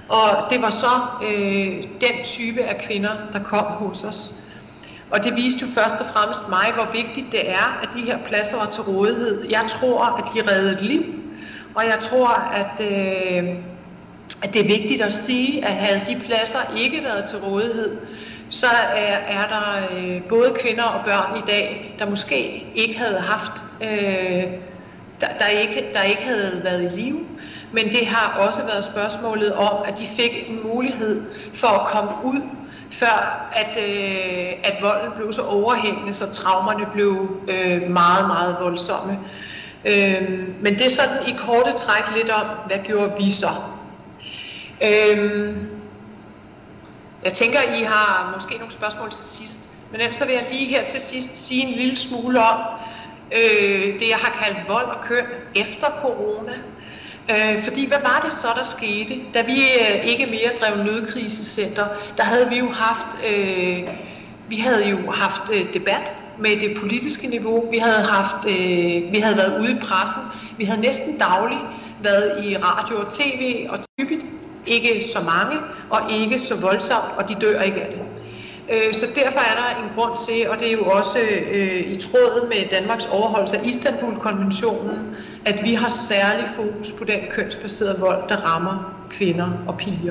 Og det var så øh, den type af kvinder, der kom hos os. Og det viste jo først og fremmest mig, hvor vigtigt det er, at de her pladser var til rådighed. Jeg tror, at de reddede liv, og jeg tror, at, øh, at det er vigtigt at sige, at havde de pladser ikke været til rådighed, så er, er der øh, både kvinder og børn i dag, der måske ikke havde haft, øh, der, der, ikke, der ikke havde været i live. Men det har også været spørgsmålet om, at de fik en mulighed for at komme ud, før at, øh, at volden blev så overhængende, så traumerne blev øh, meget, meget voldsomme. Øh, men det er sådan i korte træk lidt om, hvad gjorde vi så? Øh, jeg tænker, I har måske nogle spørgsmål til sidst, men ellers så vil jeg lige her til sidst sige en lille smule om øh, det, jeg har kaldt vold og køn efter corona. Øh, fordi hvad var det så, der skete? Da vi øh, ikke mere drev nødkrisecenter, der havde vi jo haft, øh, vi havde jo haft øh, debat med det politiske niveau. Vi havde haft, øh, vi havde været ude i pressen. Vi havde næsten dagligt været i radio og tv, og typisk ikke så mange, og ikke så voldsomt, og de dør ikke af det. Øh, så derfor er der en grund til, og det er jo også øh, i tråd med Danmarks overholdelse af Istanbul-konventionen, at vi har særlig fokus på den kønsbaserede vold, der rammer kvinder og piger.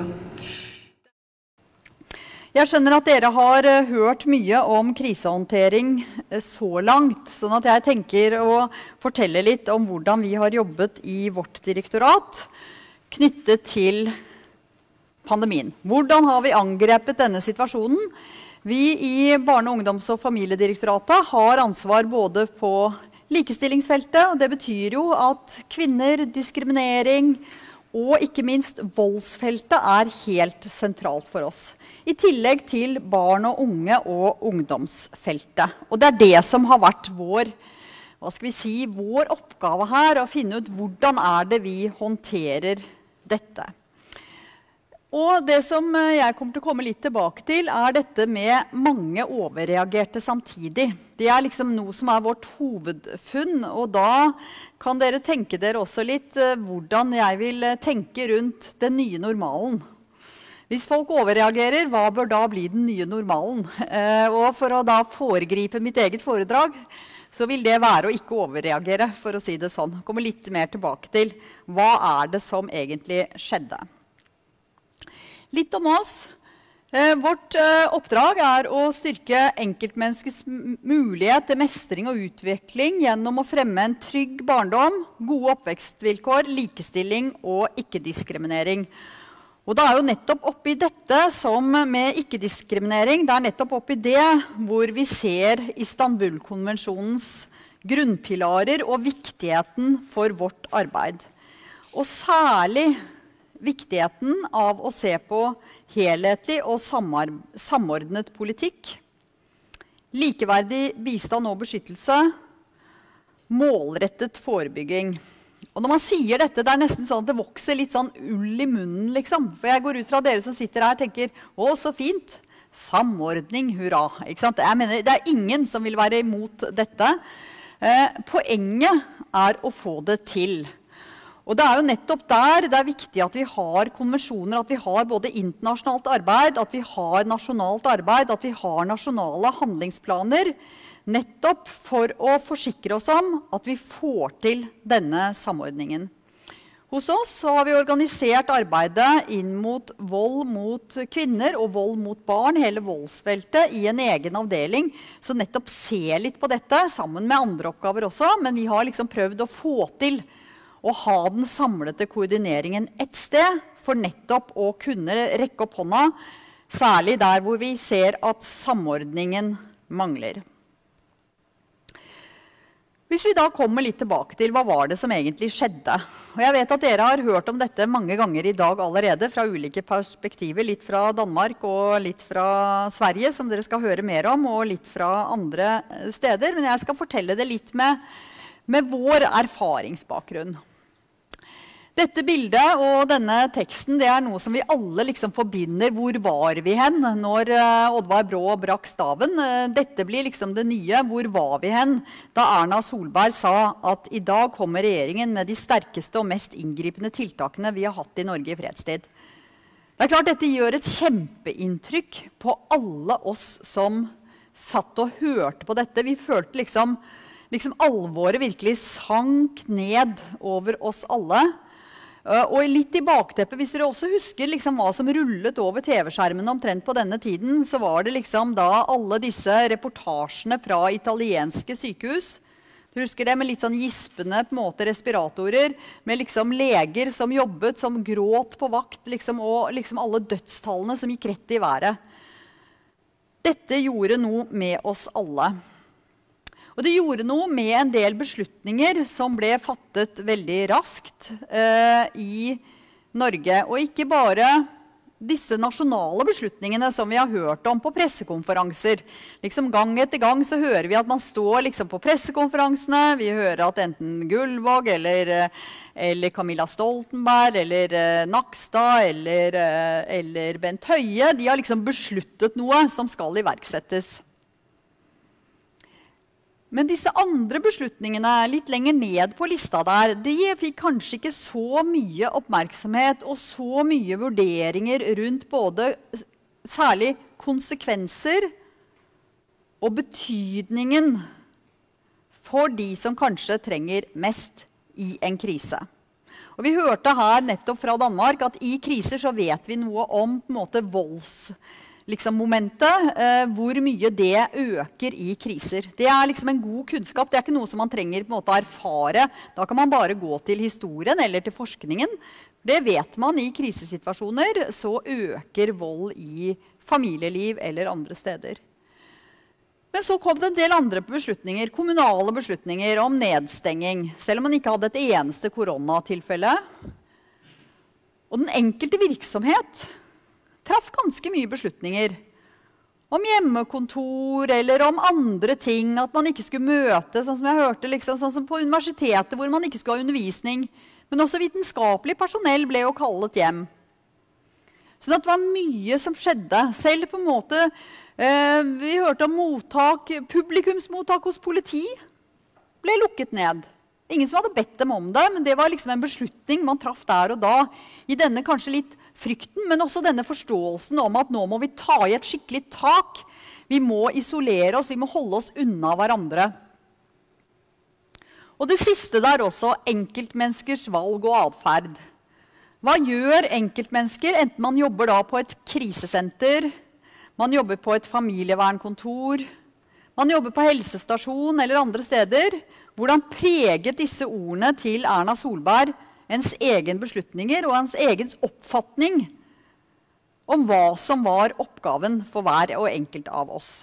Jeg skjønner at dere har hørt mye om krisehåndtering så langt, sånn at jeg tenker å fortelle litt om hvordan vi har jobbet i vårt direktorat knyttet til pandemien. Hvordan har vi angrepet denne situasjonen? Vi i Barne-, ungdoms- og familiedirektoratet har ansvar både på likestillingsfeltet, og det betyr jo at kvinner, diskriminering og ikke minst voldsfeltet er helt sentralt for oss. I tillegg til barn og unge og ungdomsfeltet. Og det er det som har vært vår, hva skal vi si, vår oppgave her, å finne ut hvordan er det vi håndterer dette. Og det som jeg kommer til å komme litt tilbake til, er dette med mange overreagerte samtidig. Det er liksom noe som er vårt hovedfunn, og da kan dere tenke dere også litt hvordan jeg vil tenke rundt den nye normalen. Hvis folk overreagerer, hva bør da bli den nye normalen? Og for å da foregripe mitt eget foredrag, så vil det være å ikke overreagere, for å si det sånn. Komme litt mer tilbake til hva er det som egentlig skjedde. Litt om oss. Eh, vårt eh, oppdrag er å styrke enkeltmenneskets mulighet til mestring og utvikling gjennom å fremme en trygg barndom, gode oppvekstvilkår, likestilling og ikke-diskriminering. Og det er jo nettopp oppi dette som med ikke-diskriminering, det er nettopp oppi det hvor vi ser Istanbul-konvensjonens grunnpilarer og viktigheten for vårt arbeid. Og særlig viktigheten av å se på helhetlig og samordnet politikk, likeverdig bistand og beskyttelse, målrettet forebygging. Og når man sier dette, det er nesten sånn at det vokser litt sånn ull i munnen, liksom. For jeg går ut fra dere som sitter her og tenker, å, så fint, samordning, hurra. Ikke sant? Jeg mener, det er ingen som vil være imot dette. Eh, poenget er å få det til. Og det er jo nettopp der det er viktig at vi har konvensjoner, at vi har både internasjonalt arbeid, at vi har nasjonalt arbeid, at vi har nasjonale handlingsplaner, nettopp for å forsikre oss om at vi får til denne samordningen. Hos oss så har vi organisert arbeidet inn mot vold mot kvinner og vold mot barn, hele voldsfeltet, i en egen avdeling, så nettopp ser litt på dette, sammen med andre oppgaver også, men vi har liksom prøvd å få til å ha den samlete koordineringen et sted, for nettopp å kunne rekke opp hånda, særlig der hvor vi ser at samordningen mangler. Hvis vi da kommer litt tilbake til hva var det som egentlig skjedde. Og jeg vet at dere har hørt om dette mange ganger i dag allerede, fra ulike perspektiver, litt fra Danmark og litt fra Sverige, som dere skal høre mer om, og litt fra andre steder. Men jeg skal fortelle det litt med, med vår erfaringsbakgrunn. Dette bildet og denne teksten, det er noe som vi alle liksom forbinder. Hvor var vi hen når Oddvar Brå brakk staven? Dette blir liksom det nye. Hvor var vi hen da Erna Solberg sa at i dag kommer regjeringen med de sterkeste og mest inngripende tiltakene vi har hatt i Norge i fredstid? Det er klart dette gjør et kjempeinntrykk på alle oss som satt og hørte på dette. Vi følte liksom, liksom alvoret virkelig sank ned over oss alle. Og litt i bakteppet, hvis dere også husker liksom hva som rullet over T V-skjermen omtrent på denne tiden, så var det liksom da alle disse reportasjene fra italienske sykehus. Du husker det med litt sånn gispende på en måte respiratorer, med liksom leger som jobbet, som gråt på vakt, liksom, og liksom alle dødstallene som gikk rett i været. Dette gjorde noe med oss alle. Og det gjorde noe med en del beslutninger som ble fattet veldig raskt eh, i Norge. Og ikke bare disse nasjonale beslutningene som vi har hørt om på pressekonferanser. Liksom gang etter gang så hører vi at man står liksom på pressekonferansene. Vi hører at enten Gullvåg eller, eller Camilla Stoltenberg eller eh, Nakstad eller, eh, eller Bent Høie, de har liksom besluttet noe som skal iverksettes. Men disse andre beslutningene litt lenger ned på lista der, de fikk kanskje ikke så mye oppmerksomhet og så mye vurderinger rundt både særlig konsekvenser og betydningen for de som kanskje trenger mest i en krise. Og vi hørte her nettopp fra Danmark at i kriser så vet vi noe om på en måte volds liksom momentet, eh, hvor mye det øker i kriser. Det er liksom en god kunnskap. Det er ikke noe som man trenger på en måte å erfare. Da kan man bare gå til historien eller til forskningen. Det vet man i krisesituasjoner, så øker vold i familieliv eller andre steder. Men så kom det en del andre beslutninger, kommunale beslutninger om nedstenging, selv om man ikke hadde et eneste koronatilfelle. Og den enkelte virksomhet traff ganske mye beslutninger om hjemmekontor eller om andre ting, at man ikke skulle møte, sånn som jeg hørte, liksom, sånn som på universitetet hvor man ikke skulle ha undervisning, men også vitenskapelig personell ble jo kallet hjem. Så det var mye som skjedde. Selv på en måte, eh, vi hørte om mottak, publikumsmottak hos politi ble lukket ned. Ingen som hadde bedt dem om det, men det var liksom en beslutning man traff der og da, i denne kanskje litt frykten, men også denne forståelsen om at nå må vi ta i et skikkelig tak. Vi må isolere oss, vi må holde oss unna hverandre. Og det siste der også, enkeltmenneskers valg og adferd. Hva gjør enkeltmennesker, enten man jobber da på et krisesenter, man jobber på et familievernkontor, man jobber på helsestasjon eller andre steder? Hvordan preget disse ordene til Erna Solberg ens egen beslutninger og ens egen oppfatning om hva som var oppgaven for hver og enkelt av oss?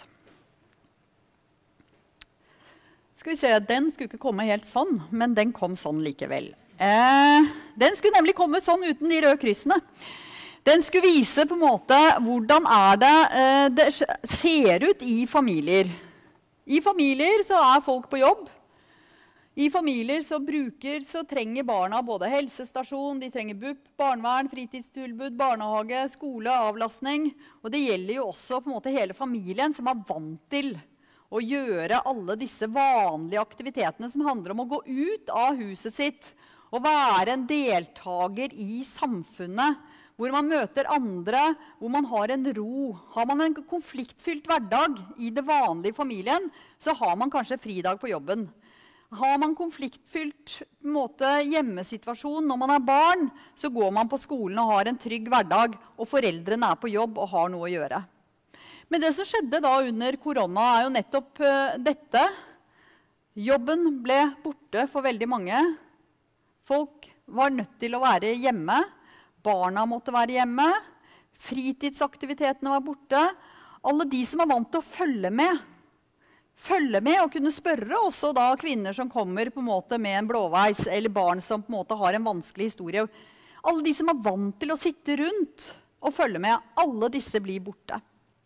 Skal vi se, den skulle ikke komme helt sånn, men den kom sånn likevel. Eh, den skulle nemlig komme sånn uten de røde kryssene. Den skulle vise på en måte hvordan er det, eh, det ser ut i familier. I familier så er folk på jobb. I familier så, bruker, så trenger barna både helsestasjon, de trenger B U P, barnevern, fritidstilbud, barnehage, skole, avlastning. Og det gjelder jo også på en måte hele familien som er vant til å gjøre alle disse vanlige aktivitetene som handler om å gå ut av huset sitt og være en deltaker i samfunnet, hvor man møter andre, hvor man har en ro. Har man en konfliktfylt hverdag i det vanlige familien, så har man kanskje fridag på jobben. Har man konfliktfylt på en måte, hjemmesituasjon når man er barn, så går man på skolen og har en trygg hverdag, og foreldrene er på jobb og har noe å gjøre. Men det som skjedde da under korona er jo nettopp uh, dette. Jobben ble borte for veldig mange. Folk var nødt til å være hjemme. Barna måtte være hjemme. Fritidsaktivitetene var borte. Alle de som er vant til å følge med, følge med og kunne spørre også da kvinner som kommer på en måte med en blåveis, eller barn som på en måte har en vanskelig historie. Alle de som er vant til å sitte rundt og følge med, alle disse blir borte.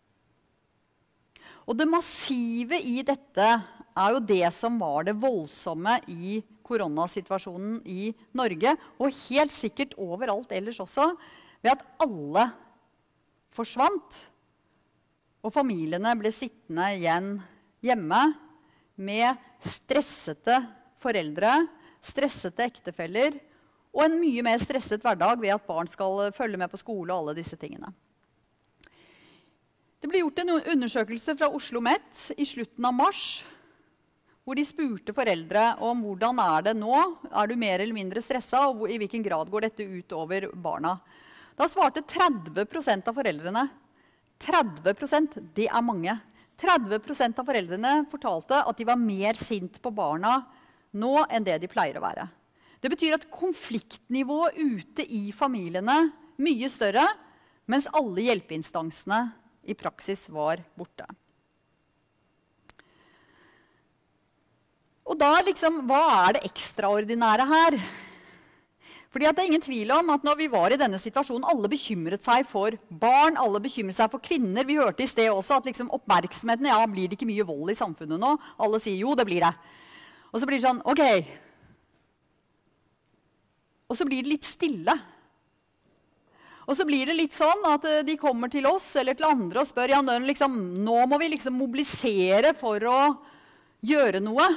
Og det massive i dette er jo det som var det voldsomme i koronasituasjonen i Norge, og helt sikkert overalt ellers også, ved at alle forsvant, og familiene ble sittende igjen hjemme med stressete foreldre, stressete ektefeller og en mye mer stresset hverdag ved at barn skal følge med på skole og alle disse tingene. Det ble gjort en undersøkelse fra Oslo Met i slutten av mars, hvor de spurte foreldre om hvordan er det nå, er du mer eller mindre stresset, og i hvilken grad går dette ut over barna. Da svarte tretti prosent av foreldrene, tretti prosent, det er mange, tretti prosent av foreldrene fortalte at de var mer sint på barna nå enn det de pleier å være. Det betyr at konfliktnivået ute i familiene er mye større, mens alle hjelpeinstansene i praksis var borte. Og da liksom, hva er det ekstraordinære her? Fordi at det er ingen tvil om at når vi var i denne situasjonen, alle bekymret seg for barn, alle bekymret seg for kvinner. Vi hørte i sted også at liksom oppmerksomheten, ja, blir det ikke mye vold i samfunnet nå? Alle sier, jo, det blir det. Og så blir det sånn, ok. Og så blir det litt stille. Og så blir det litt sånn at de kommer til oss eller til andre og spør, ja, liksom, nå må vi liksom mobilisere for å gjøre noe.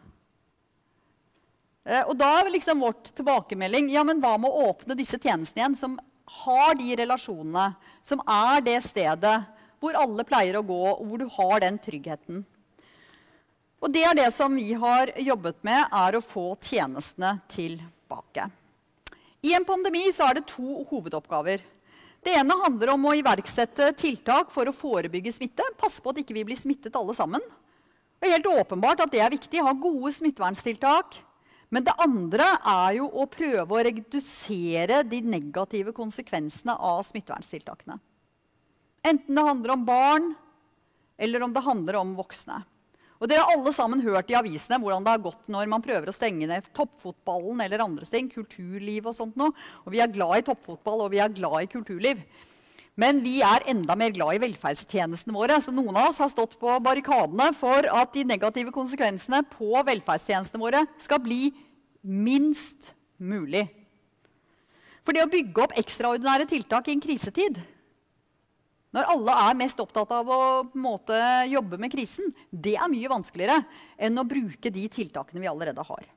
Og da er liksom vårt tilbakemelding, ja, men hva med å åpne disse tjenestene igjen, som har de relasjonene, som er det stedet hvor alle pleier å gå, og hvor du har den tryggheten. Og det er det som vi har jobbet med, er å få tjenestene tilbake. I en pandemi så er det to hovedoppgaver. Det ene handler om å iverksette tiltak for å forebygge smitte, passe på at ikke vi blir smittet alle sammen. Det er helt åpenbart at det er viktig å ha gode smitteverntiltak. Men det andre er jo å prøve å redusere de negative konsekvensene av smitteverntiltakene. Enten det handler om barn, eller om det handler om voksne. Og dere har alle sammen hørt i avisene hvordan det har gått når man prøver å stenge ned toppfotballen eller andre ting, kulturliv og sånt nå. Og vi er glad i toppfotball, og vi er glad i kulturliv. Men vi er enda mer glad i velferdstjenestene våre, så noen av oss har stått på barrikadene for at de negative konsekvensene på velferdstjenestene våre skal bli minst mulig. For det å bygge opp ekstraordinære tiltak i en krisetid, når alle er mest opptatt av å på en måte, jobbe med krisen, det er mye vanskeligere enn å bruke de tiltakene vi allerede har.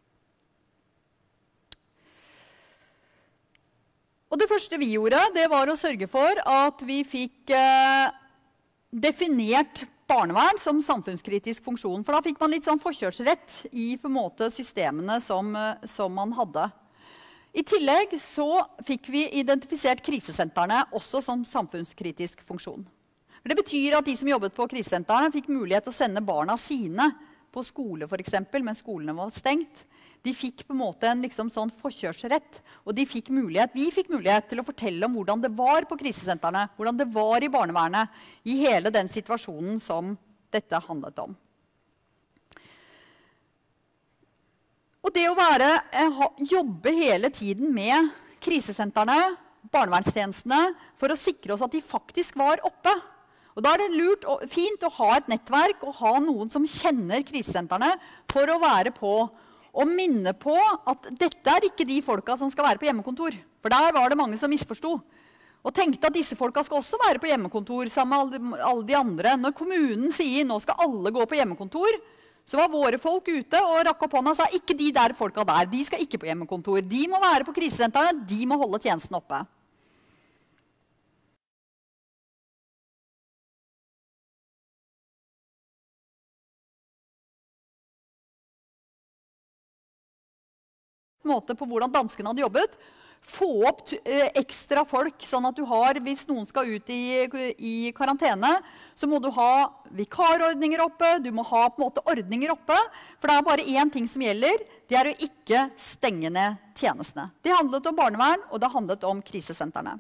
Og det første vi gjorde, det var å sørge for at vi fikk eh, definert barnevern som samfunnskritisk funksjon. For da fikk man litt sånn forkjørsrett i på en måte, systemene som, som man hadde. I tillegg så fikk vi identifisert krisesentrene også som samfunnskritisk funksjon. Det betyr at de som jobbet på krisesentrene fikk mulighet til å sende barna sine på skole for eksempel, mens skolene var stengt. De fikk på en måte en liksom sånn forkjørsrett, og de fikk mulighet, vi fikk mulighet til å fortelle om hvordan det var på krisesentrene, hvordan det var i barnevernet, i hele den situasjonen som dette handlet om. Og det å være, jobbe hele tiden med krisesentrene, barnevernstjenestene, for å sikre oss at de faktisk var oppe. Og da er det lurt og fint å ha et nettverk og ha noen som kjenner krisesentrene for å være på og minne på at dette er ikke de folka som skal være på hjemmekontor. For der var det mange som misforstod. Og tenkte at disse folka skal også være på hjemmekontor sammen med alle de andre. Når kommunen sier nå skal alle gå på hjemmekontor, så var våre folk ute og rakk opp hånda og sa ikke de der folka der, de skal ikke på hjemmekontor. De må være på krisesentrene, de må holde tjenesten oppe. Måte på hvordan danskene hadde jobbet, få opp eh, ekstra folk, sånn at du har, hvis noen skal ut i, i karantene, så må du ha vikarordninger oppe, du må ha på en måte ordninger oppe, for det er bare én ting som gjelder, det er å ikke stenge ned tjenestene. Det handlet om barnevern, og det handlet om krisesentrene.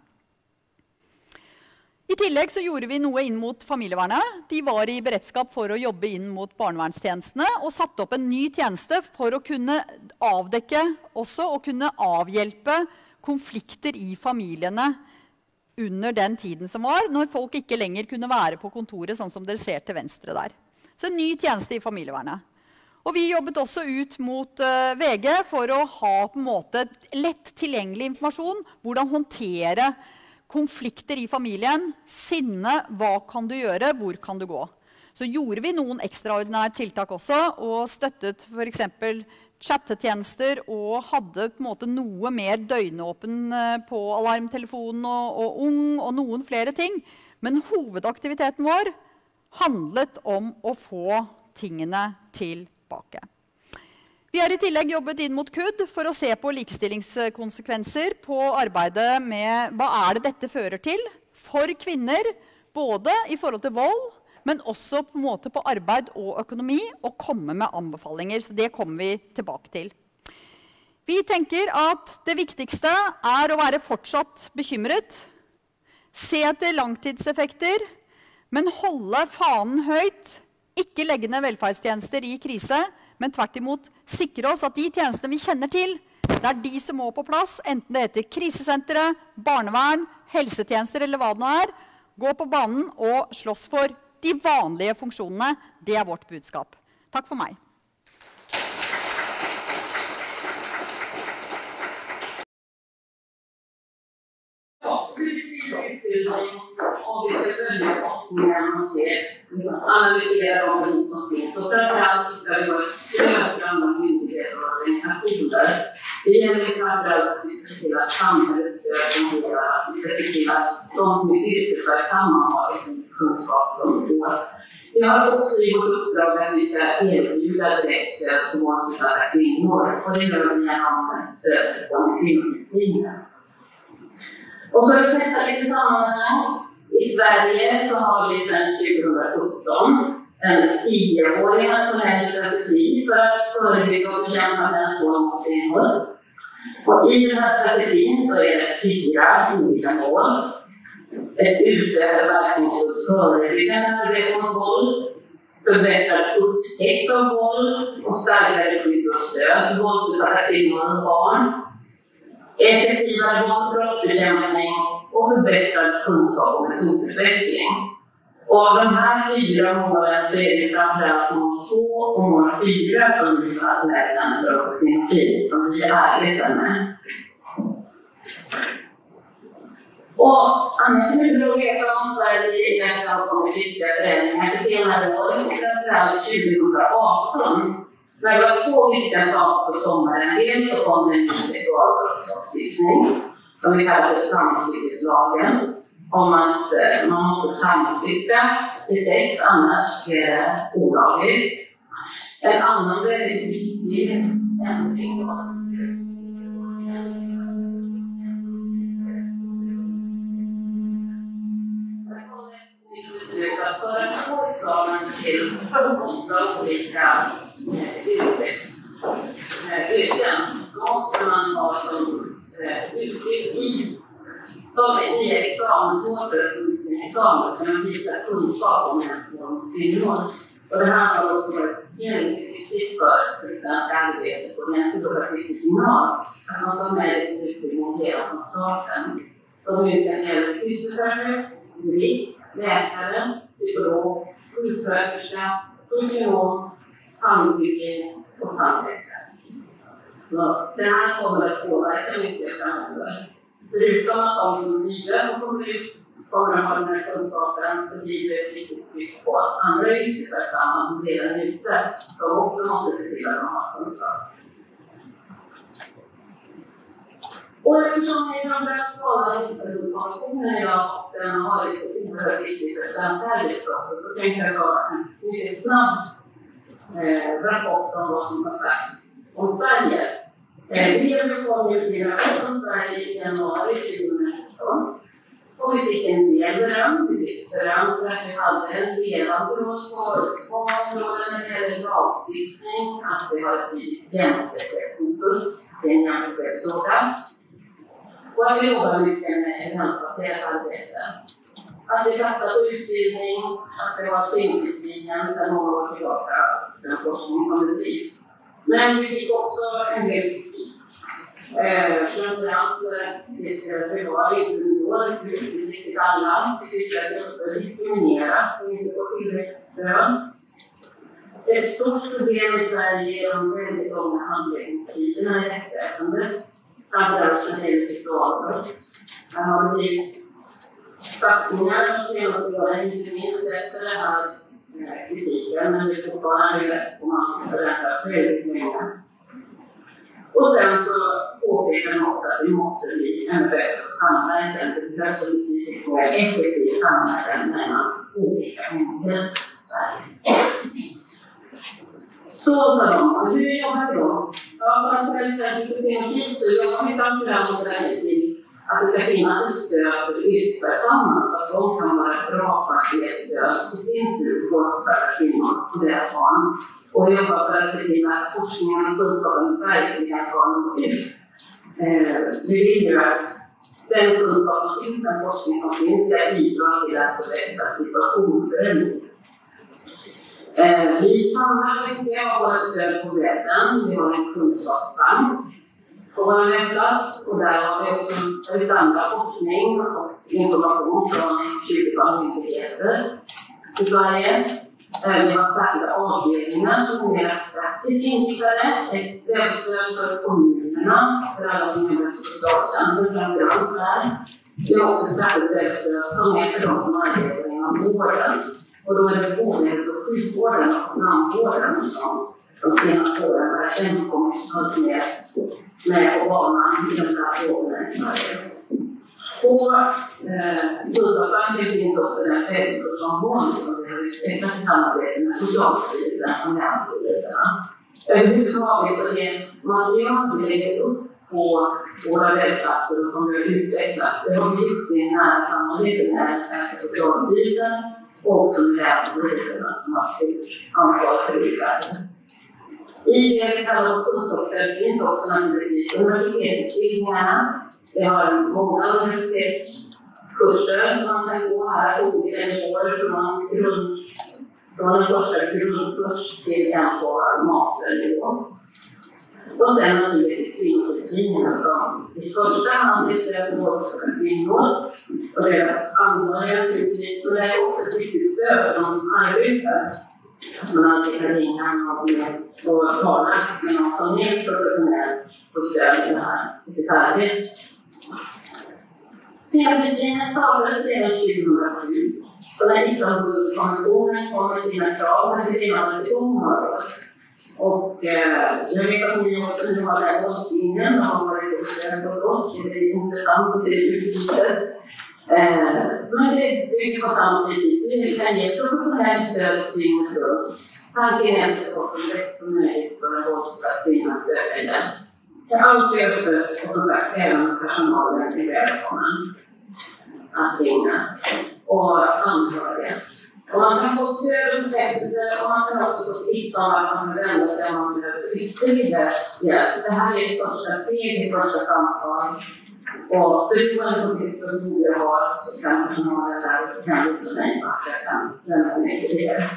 I tillegg så gjorde vi noe inn mot familievernet. De var i beredskap for å jobbe inn mot barnevernstjenestene og satte opp en ny tjeneste for å kunne avdekke også og kunne avhjelpe konflikter i familiene under den tiden som var, når folk ikke lenger kunne være på kontoret, sånn som dere ser til venstre der. Så en ny tjeneste i familievernet. Og vi jobbet også ut mot uh, V G for å ha på en måte lett tilgjengelig informasjon, hvordan håndtere konflikter i familien, sinne, hva kan du gjøre, hvor kan du gå? Så gjorde vi noen ekstraordinære tiltak også, og støttet for eksempel chattetjenester og hadde på en måte noe mer døgnåpen på alarmtelefonen og, og ung og noen flere ting. Men hovedaktiviteten vår handlet om å få tingene tilbake. Vi har i tillegg jobbet inn mot K U D for å se på likestillingskonsekvenser på arbeidet med hva er det dette fører til for kvinner, både i forhold til vold, men også på en måte på arbeid og økonomi, og komme med anbefalinger. Så det kommer vi tilbake til. Vi tenker at det viktigste er å være fortsatt bekymret, se etter langtidseffekter, men holde fanen høyt, ikke legge ned velferdstjenester i krise, men tvert imot sikre oss at de tjenestene vi kjenner til, det er de som må på plass, enten det heter krisesentre, barnevern, helsetjenester eller hva det nå er, gå på banen og slåss for de vanlige funksjonene. Det er vårt budskap. Takk for meg. Och vi ska följa forskningen och se, analysera de behov som finns. Och framförallt så ska vi ha ett stöd för andra myndigheter och organisationer. Det gäller framförallt att vi ska se till att samhällets stöd fungerar, att vi ska se till att de som är yrkesverksamma har kunskap som går. Vi har också i vårt uppdrag att vi ska erbjuda direkt stöd till våldsutsatta kvinnor. Och det gör vi genom stöd från kvinnomedicinen. Och för att sätta lite sammanhang, i Sverige så har vi sedan tjugo sjutton en tioårig nationell strategi för att förebygga och bekämpa mäns våld mot kvinnor. Och i den här strategin så är det fyra olika mål. Ett utökat verkningsfullt förebyggande arbete mot våld, förbättrad upptäckt av våld och starkare skydd och stöd för våldsutsatta kvinnor och barn. Effektivare brottsbekämpning och förbättrad kunskap och metodutveckling. Och av de här fyra målen så är det framförallt mål två och mål fyra som vi nationellt centrum för kvinnofrid som vi arbetar med. Och annars vill vi veta om Sverige i ett av de viktiga förändringar till senare år, framförallt tjugo arton. När det var två viktiga saker på sommaren. Dels så kom en sexualbrottslagstiftning som vi kallar för samtyckeslagen. Om att eh, man måste samtycka till sex, annars är det olagligt. En annan väldigt viktig ändring var att för att få examen till åtta olika yrken så måste man ha som utbildning i de nya examensmål för examen för att visa kunskap om kvinnor. Och det här har också varit väldigt viktigt för till exempel arbetet på den fotografiskt signal att man tar med det som utbildning hela från starten. De yrken gäller fysioterapeut, jurist, läkare, psykolog, sjuksköterska, socionom, tandhygienist och tandläkare. Det här kommer att påverka mycket framöver. Förutom att de som är nya som kommer ut kommer att ha den här kunskapen så blir det ett viktigt tryck på andra yrkesverksamma som redan är ute. De också måste se till att de har kunskap. Och eftersom vi framförallt talar om informationen idag och den har ett oerhört viktigt för svenska arbetsplatser så tänkte jag ta en mycket snabb eh, rapport om vad som har sagts om Sverige. Eh, vi har fått en rapport om Sverige i januari tjugonitton och vi fick en del beröm. Vi fick beröm för att vi hade en ledande roll på områden när det gäller lagstiftning, att vi har ett jämställdhetsfokus, det är en jämställdhetsfråga. Och att vi jobbar mycket med evidensbaserat arbete. Att vi satsar på utbildning, att vi har kvinnofridstiden sedan många år tillbaka, den forskning som bedrivs. Men vi fick också en del kritik. Eh, framförallt för att det ska bevara inte når riktigt alla. Vissa grupper diskrimineras och inte får tillräckligt stöd. Ett stort problem i Sverige är de väldigt långa handläggningstiderna i rättsväsendet. Framförallt när det gäller sexualbrott. Det har blivit satsningar de senaste åren, inte minst efter den här kritiken, men det är fortfarande rätt på man ska räkna väldigt länge. Och sen så påpekar de också att vi måste bli ännu bättre på samverkan. Det behövs en betydligt mer effektiv samverkan mellan olika myndigheter i Sverige. Så sa de, och hur jobbar vi då? Ja, för att till exempel på teknik så jobbar vi framför allt till att det ska finnas ett stöd för yrkesverksamma så att de kan vara bra på att ge stöd till sin tur för våldsutsatta kvinnor och deras barn. Och jobba för att se till att forskningen och kunskapen verkligen ska nå ut. Eh, vi vill ju att den kunskap som finns, den forskning som finns, ska bidra till att förbättra situationen. Eh, vi samlar mycket av våra stöd på webben. Vi har en kunskapsbank på vår webbplats och där har vi också vi samlar forskning och information från tjugotal myndigheter i Sverige. Vi har särskilda avdelningar som är praktiskt inriktade, ett webbstöd för kommunerna, för alla som är med socialtjänsten framförallt där. Vi har också ett särskilt webbstöd som är för de som arbetar inom vården. Och då är det både hälso- och sjukvården och namnvården som de senaste åren verkligen kommit med, med på banan i de här frågorna i Sverige. På Kunskapsbanken finns också den webbkursomgång som vi har utvecklat i samarbete med Socialstyrelsen och länsstyrelserna. Överhuvudtaget så är material vi lägger upp på våra webbplatser som vi har utvecklat. Det har vi gjort i nära samarbete med Socialstyrelsen och också med länsstyrelserna som har sitt ansvar för det i Sverige. I det vi kallar kunskapsfält finns också naturligtvis universitetsutbildningarna. Vi har många universitetskurser som man kan gå här på olika nivåer från, grund, från en första grundkurs till en på masternivå. Och sen naturligtvis kvinnopolitiken som i första hand är stöd för kvinnor och deras anhöriga naturligtvis. Men det är också ett viktigt stöd för de som arbetar. Att man alltid kan ringa någon som är och tala med någon som är professionell och stöd i det här i sitt arbete. Kvinnopolitiken startades redan tjugohundrasju. Och när Istanbulkonventionen kom med sina krav när vi redan var igång några år. Och eh, jag vet att ni också nu har den våldslinjen och har varit uppstöd hos oss. Det är intressant att se utbytet. Eh, men det bygger på samma princip. Vi kan ge professionellt stöd på kvinnors rum. Tanken är att det är så lätt som möjligt för en våldsutsatt kvinna att söka i den. Allt är öppet och som sagt även personalen är välkommen att ringa och anhöriga. Och man kan få stöd och bekräftelse och man kan också få tips om att man kan vända sig om man behöver ytterligare hjälp. Det här är ett första steg i första samtal. Och beroende på vilket behov jag har så kan personalen där hänvisa mig att jag kan vända mig ytterligare.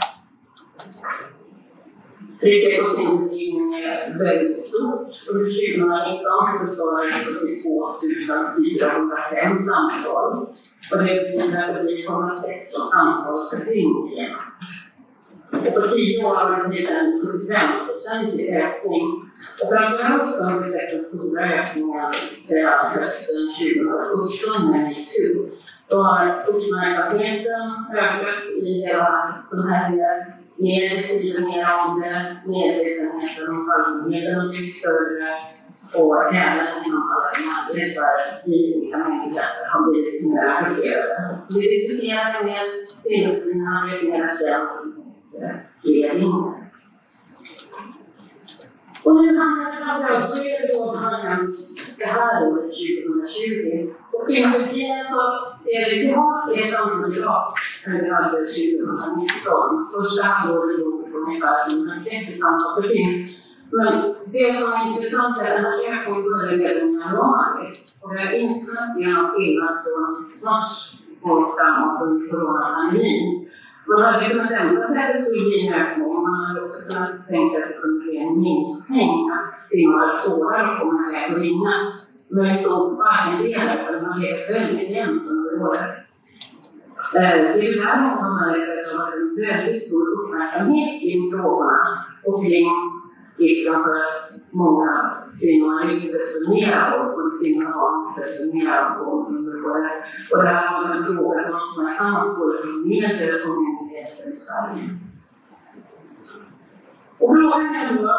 Tryckekostnadsbeskrivningen är väldigt stort. Under tjugohundranitton så består det av fyrtiotvå tusen fyrahundrafem samtal. Och det betyder att vi kommer att sexton samtal per dygn genast. Och på tio år har det blivit en sjuttiofem procent i ökning. Och framförallt så har vi sett den stora ökningen sedan hösten tjugosjutton med MeToo. Då har uppmärksamheten ökat i hela sådana här medier skriver mer om det, medvetenheten om allmänheten har blivit större och även inom alla som arbetar i olika myndigheter har blivit mer engagerade. Så vi diskuterar med kvinnosidorna och mer känd ledning. Och nu handlar det framförallt om det då som har hänt det här året tjugotjugo. Och kvinnosidorna så ser vi att vi har fler samtal idag än vi hade tjugohundranitton. Första halvåret låg på ungefär etthundratrettio samtal per dygn. Men det som är intressant är att den här ökningen började redan i januari. Och vi har inte kunnat se någon skillnad från mars och framåt under coronapandemin. Man hade kunnat tänka sig att det skulle bli en ökning. Man hade också kunnat tänka att det kunde bli en minskning. Att kvinnor är svårare att komma iväg och ringa. Men vi såg varje del för den har legat väldigt jämnt under året. Det är där många som har en väldigt stor uppmärksamhet kring frågorna och kring risken för att många kvinnor utsätts för mer våld och kvinnor har utsätts för mer våld under året. Och det här var en fråga som uppmärksammas både från medier och myndigheter i Sverige. Och frågan är då,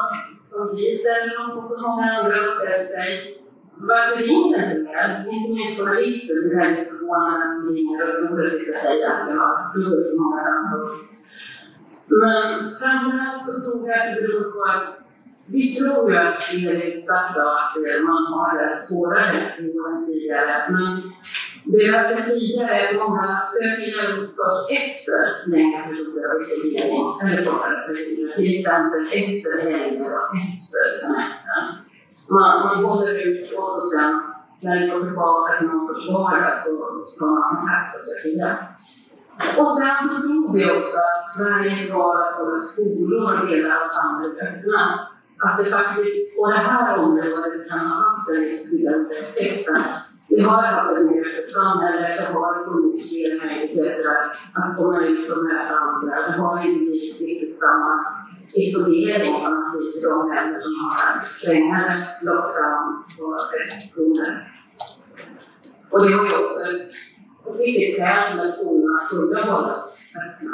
som vi ställer oss och så många andra har ställt sig. Varför ringer det inte mer? Inte minst journalister blir väldigt förvånade när de ringer och som brukar vissa säga att jag har dubbelt så många samtal. Men framförallt så tror jag att det beror på att vi tror ju att vi är utsatta och att man har det svårare än tidigare. Men det jag har sett tidigare är att många söker hjälp först efter längre perioder av isolering. Eller kortare perioder, till exempel efter helger och efter semestern. Man, man håller ut och så sen när det går tillbaka till någon sorts vardag så ska man kontakt och söka hjälp. Och sen så tror vi också att Sveriges vardag på skolor och delar av samhället öppna. Att det faktiskt på det här området kan ha haft en spelande effekten. Vi har haft ett mer öppet samhälle, det har funnits fler möjligheter att komma ut och möta andra. Det har inte blivit riktigt samma isolering som har blivit de länder som har strängare lockdown och restriktioner. Och det har ju också ett viktigt skäl när skolorna skulle hållas öppna.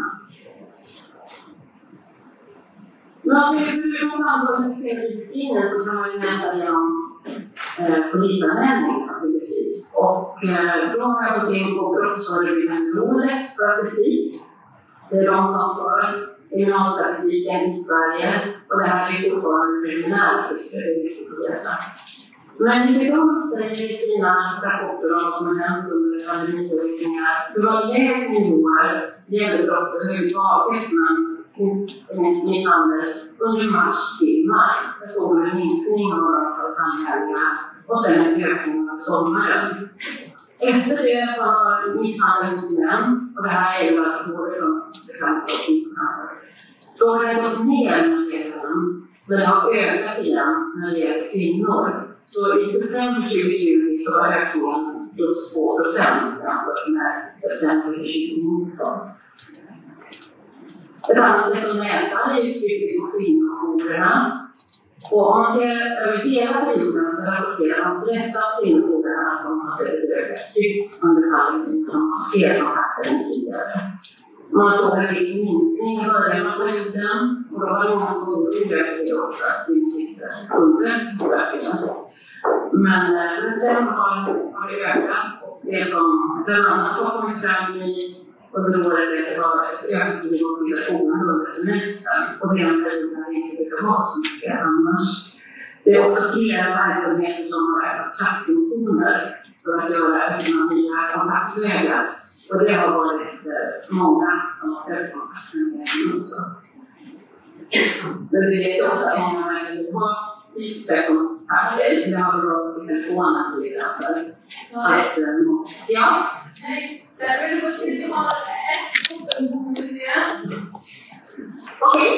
Men om vi förutom samtalet med kvinnor så kan man ju nämna genom eh, polisanmälning naturligtvis. Och eh, då har jag gått in på Brottsförebyggande rådets statistik. Det är de som för kriminalstatistiken i Sverige. Och det här är fortfarande preliminärt, det är viktigt att veta. Men det de säger i sina rapporter om vad som har hänt under pandemiökningar, det var lägre nivåer, det gäller brott överhuvudtaget, men misshandel under mars till maj. Jag såg en minskning av antalet anmälningar och sen en ökning av sommaren. Efter det så har misshandel mot män, och det här är ju alltså både från bekanta och misshandel, då har det gått ner när det gäller män, men det har ökat igen när det gäller kvinnor. Så i september tjugo tjugo så var ökningen plus två procent jämfört med september tjugo nitton. Ett annat sätt att mäta är uttrycket på kvinnojourerna. Och om man ser över hela perioden så rapporterar de flesta kvinnojourerna att de har sett ett ökat tryck under pandemin och de har fler kontakter än tidigare. Man såg en viss minskning i början av perioden och då var det många som undersökte det också att vi inte kunde påverka. Men, men sen har, har det ökat och det som bland annat har kommit fram i under året är det var ett ökat liv och migrationen under semestern och det är en period när vi inte brukar ha så mycket annars. Det är också flera verksamheter som har ökat chattfunktioner för att göra öppna nya kontaktvägar. Och det har varit många som har sökt kontaktvägen också. Men vi vet också att många människor har fysiska kontakter. Det har varit på telefonen till exempel. Ja. Där vill du se att ha ett stort idé. Okej.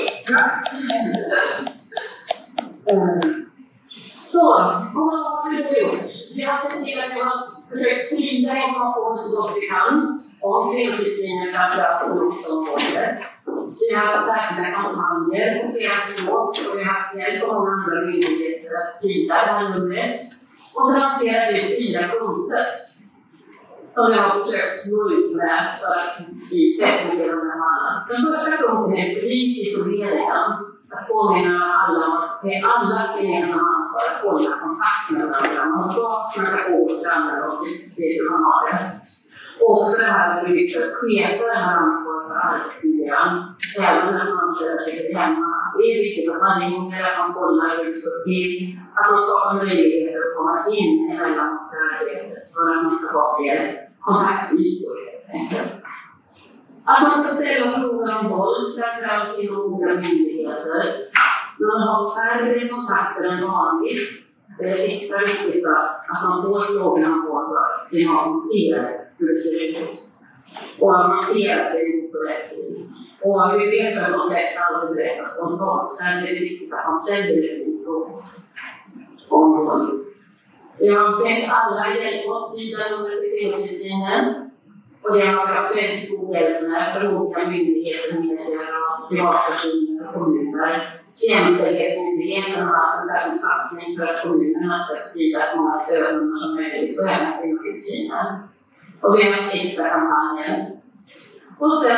Så, vad har vi då gjort? Vi har sett till att vi har försökt sprida information så gott vi kan om kvinnofridslinjer framförallt på ungdomsområdet. Vi har haft särskilda kampanjer på flera språk och vi har haft hjälp av många andra myndigheter att sprida det här numret. Och så lanserar vi fyra punkter som jag har försökt nå ut med för att vi presentera den här mannen. Den första punkten är bryt isoleringen. Att påminna alla om att det är allas gemensamma ansvar att hålla kontakt med varandra. Man ska kunna gå och stanna och se hur man har det. Och också det här med att chefer har ansvar för arbetsmiljön. Även när man ställer sig hemma. Det är viktigt att man ringer, att man kollar hur det står till. Att man skapar möjligheter att komma in i mellanåt arbetet. För att man ska ha fler kontaktytor helt enkelt. Att man ska ställa frågor om våld, framförallt inom olika myndigheter. När man har färre kontakter än vanligt, det är extra viktigt att man får frågorna om våld. Det är någon som ser hur det ser ut. Och man ser att det är inte så lätt. Och vi vet att de flesta aldrig berättar spontant, så är det viktigt att man ställer en fråga om våld. Vi har bett alla hjälpa oss vidare under kvinnofridslinjen. Och det har vi haft väldigt god hjälp med för olika myndigheter, medier och privatpersoner och kommuner. Jämställdhetsmyndigheten har haft en särskild satsning för att kommunerna ska sprida så många stödnummer som möjligt och även kvinnofridslinjen. Och vi har haft extra kampanjer. Och sen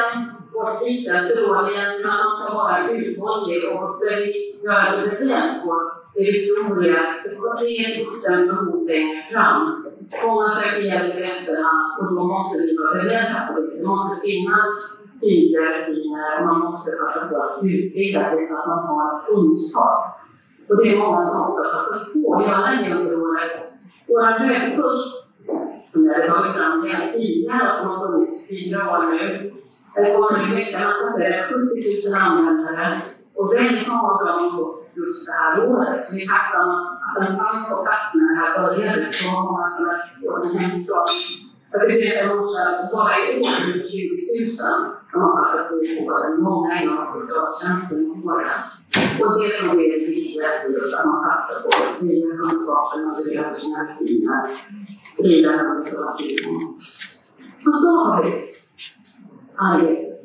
vårt viktigaste råd egentligen att man ska vara uthållig och göra sig beredd på det otroliga. Det är ett behov längre fram. Många söker hjälp i efterhand och då måste vi vara beredda på det. Det måste finnas tydliga rutiner och man måste passa på att utbilda sig så att man har kunskap. Och det är många som också passar på att göra det under året. Våra högkurs, som jag hade tagit fram redan tidigare som har funnits i fyra år nu, det kommer i veckan att säga sjuttio tusen användare och väldigt många av dem har fått just det här året. Så vi är tacksamma att den fanns på plats när det här började. Så många har kunnat få den hemifrån. Jag vill veta också att bara i år är det tjugo tusen som har passat på i åren. Många inom socialtjänsten får det. Och det tror jag är det viktigaste just att man satsar på nya kunskaper och så vidare sina rutiner. Sprida den motivationen. Så så har vi arbetet.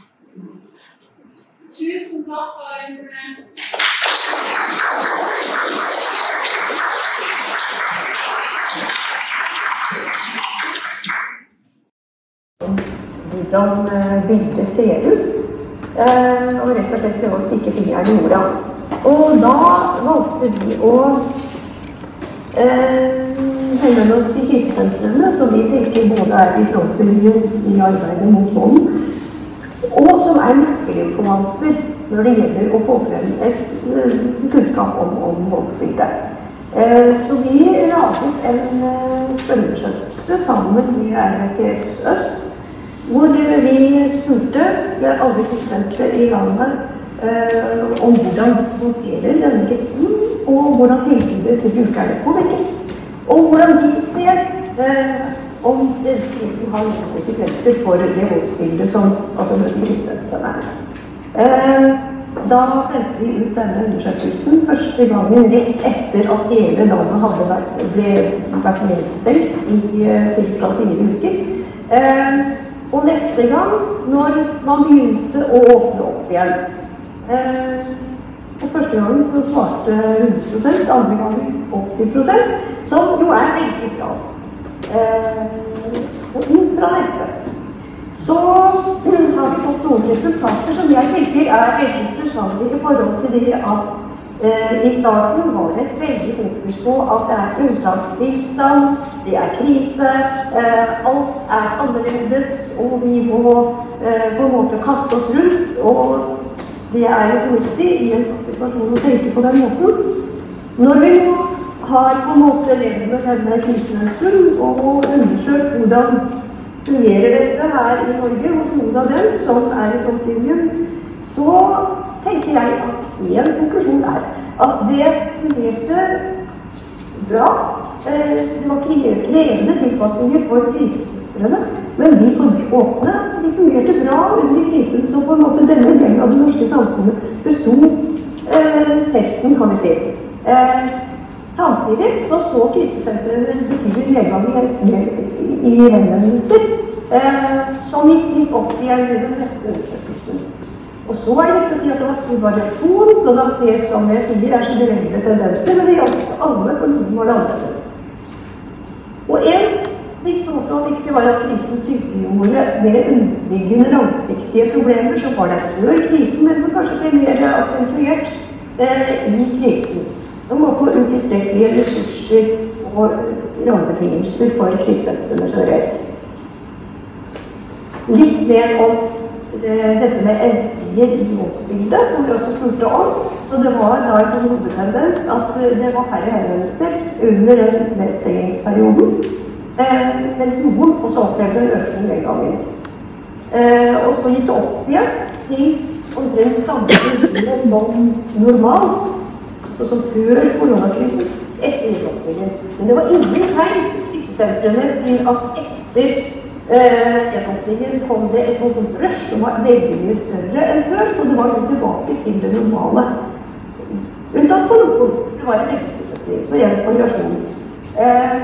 Tusen takk for internet. Hvordan bildet ser ut, og rett og slett prøve å stikke fingeren i jorda. Og da valgte vi å henge oss til krisesentrene, som vi tenker både er i frontlinjen i arbeidet mot vold, og som er nøkkelinformanter når det gjelder å få frem et kunnskap om, om voldsbildet. Så vi laget en spørreundersøkelse sammen med R V T S Øst, hvor vi spurte alle krisesentre i landet eh, om hvordan håndterer denne krisen, og hvordan tilbudet til brukerne påvirkes, og hvordan de ser eh, om denne krisen har noen konsekvenser for det voldsbildet som altså møter krisesentrene. Eh, da sendte vi ut denne undersøkelsen første gangen rett etter at hele landet hadde vært, ble, vært nedstengt i eh, cirka fire uker. Eh, Og neste gang, når man begynte å åpne opp igjen. Eh, og første gangen så svarte hundre prosent, andre gangen åtti prosent, som jo er veldig bra. Eh, og inn fra dette. Så mm, har vi fått noen resultater som jeg tenker er veldig interessante i forhold til det at eh, i starten var det et veldig fokus på at det er unntakstilstand, det er krise, eh, alt er annerledes, og vi må eh, på en måte kaste oss rundt, og det er jo fornuftig i en situasjon å tenke på den måten. Når vi nå har på en måte levd med denne krisen en stund, og undersøkt hvordan fungerer dette her i Norge hos noen av dem som er i frontlinjen, så tenker jeg at en konklusjon er at det fungerte bra. Det var krevende tilpasninger for krisesentrene, men de kunne åpne. De fungerte bra under krisen, så på en måte denne delen av det norske samfunnet bestod eh, testen, kan vi si. Eh, samtidig så så krisesentrene betydelig nedgang i henvendelser, eh, som gikk litt opp igjen i den neste undersøkelsen. Og så er det viktig å si at det var stor variasjon, sånn at det som jeg sier er generelle tendenser, men det gjaldt alle for noen var det annerledes. Og en ting som også var viktig var at krisen synliggjorde mer underliggende langsiktige problemer som var der før krisen, men som kanskje ble mer aksentuert eh, i krisen. Som var på utilstrekkelige ressurser og rammebetingelser for krisesentrene generelt. Litt mer om dette med endringer i voldsbildet, som vi også spurte om. Så det var da en hovedtendens at det var færre henvendelser under den nedstengingsperioden, eh, mens noen også opplevde en økning den gangen. Eh, og så gikk det opp igjen til omtrent samme rutine som normalt, så som før koronakrisen, etter innlokkingen. Men det var ingen tegn i krisesentrene til at etter gjennomtingen kom det et noe sånt rush som var veldig mye større enn før, så det var tilbake til det normale. Unntatt på noen, det var en ekstrativ, så gjennom variasjon. Eh,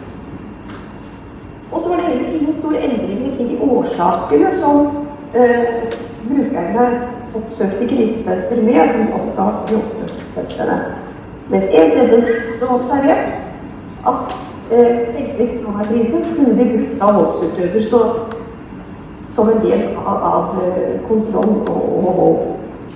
og så var det heller ingen store endringer i de årsakene som eh, brukerne oppsøkte krisesenter med, som ofte de oppsøkte. Mens en tredje som observert at selvsagt av krisen kunne bli brukt av voldsutøver, så, som en del av, av kontroll og, og vold.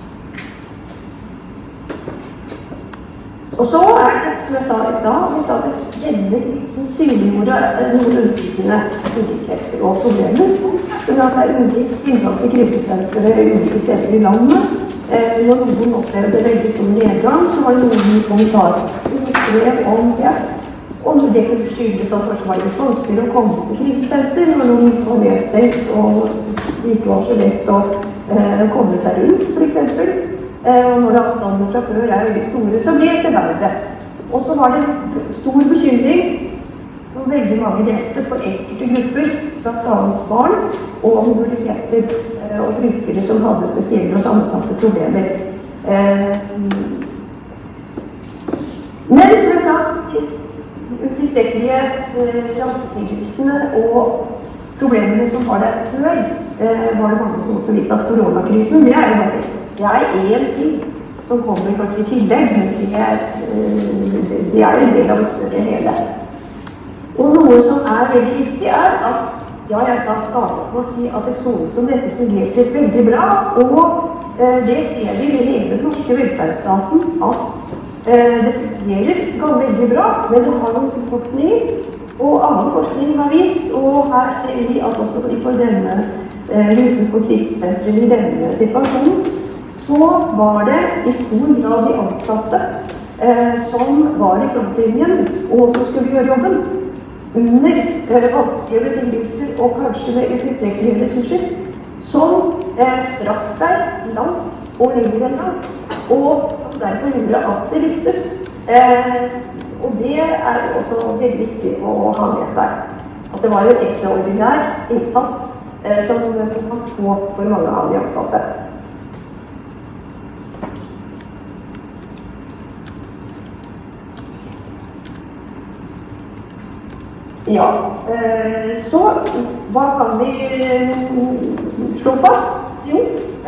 Og så er det, som jeg sa i stad, at denne krisen synliggjorde noen uttrykkende ulikheter og problemer. Men at det er ulikt inntak til krisesentre ulike steder i landet. Eh, når noen opplevde veldig stor nedgang, så var det noen kommentarer om det. Og det kunne skyldes at det var litt vanskelig å komme til krisesenter når noen var nedstengt og ikke var så lett å eh, komme seg rundt, for eksempel. Og når avstandene fra før er veldig store, så blir det verre. Og så var det stor bekymring og veldig mange delte for enkelte grupper, blant annet barn og minoriteter og brukere som hadde spesielle og sammensatte problemer. Men som jeg sa, utilstrekkelige rammebetingelsene og problemene som var der før, var det mange som også visste at koronakrisen, det er jo bare det er en ting som kommer kanskje i tillegg, men det er, det er en del av det hele. Og noe som er veldig viktig er at, ja, jeg sa startet på å si at det så ut som dette fungerte veldig bra, og eh, det ser vi i hele norske velferdsstaten at eh, det fungerer veldig bra, men det har noen forskning, og annen forskning har vist, og her ser vi at også for denne eh, gruppen for krisesentre i denne situasjonen, så var det i stor grad de ansatte eh, som var i frontlinjen og som skulle gjøre jobben under eh, vanskelige betingelser og kanskje med utilstrekkelige ressurser, som eh, strakk seg langt og lenger enn langt, og som derfor gjorde at det lyktes. Eh, og det er også veldig viktig å ha med seg. At det var en ekstraordinær innsats eh, som man få for mange av de ansatte. Ja, så hva kan vi slå fast? Jo,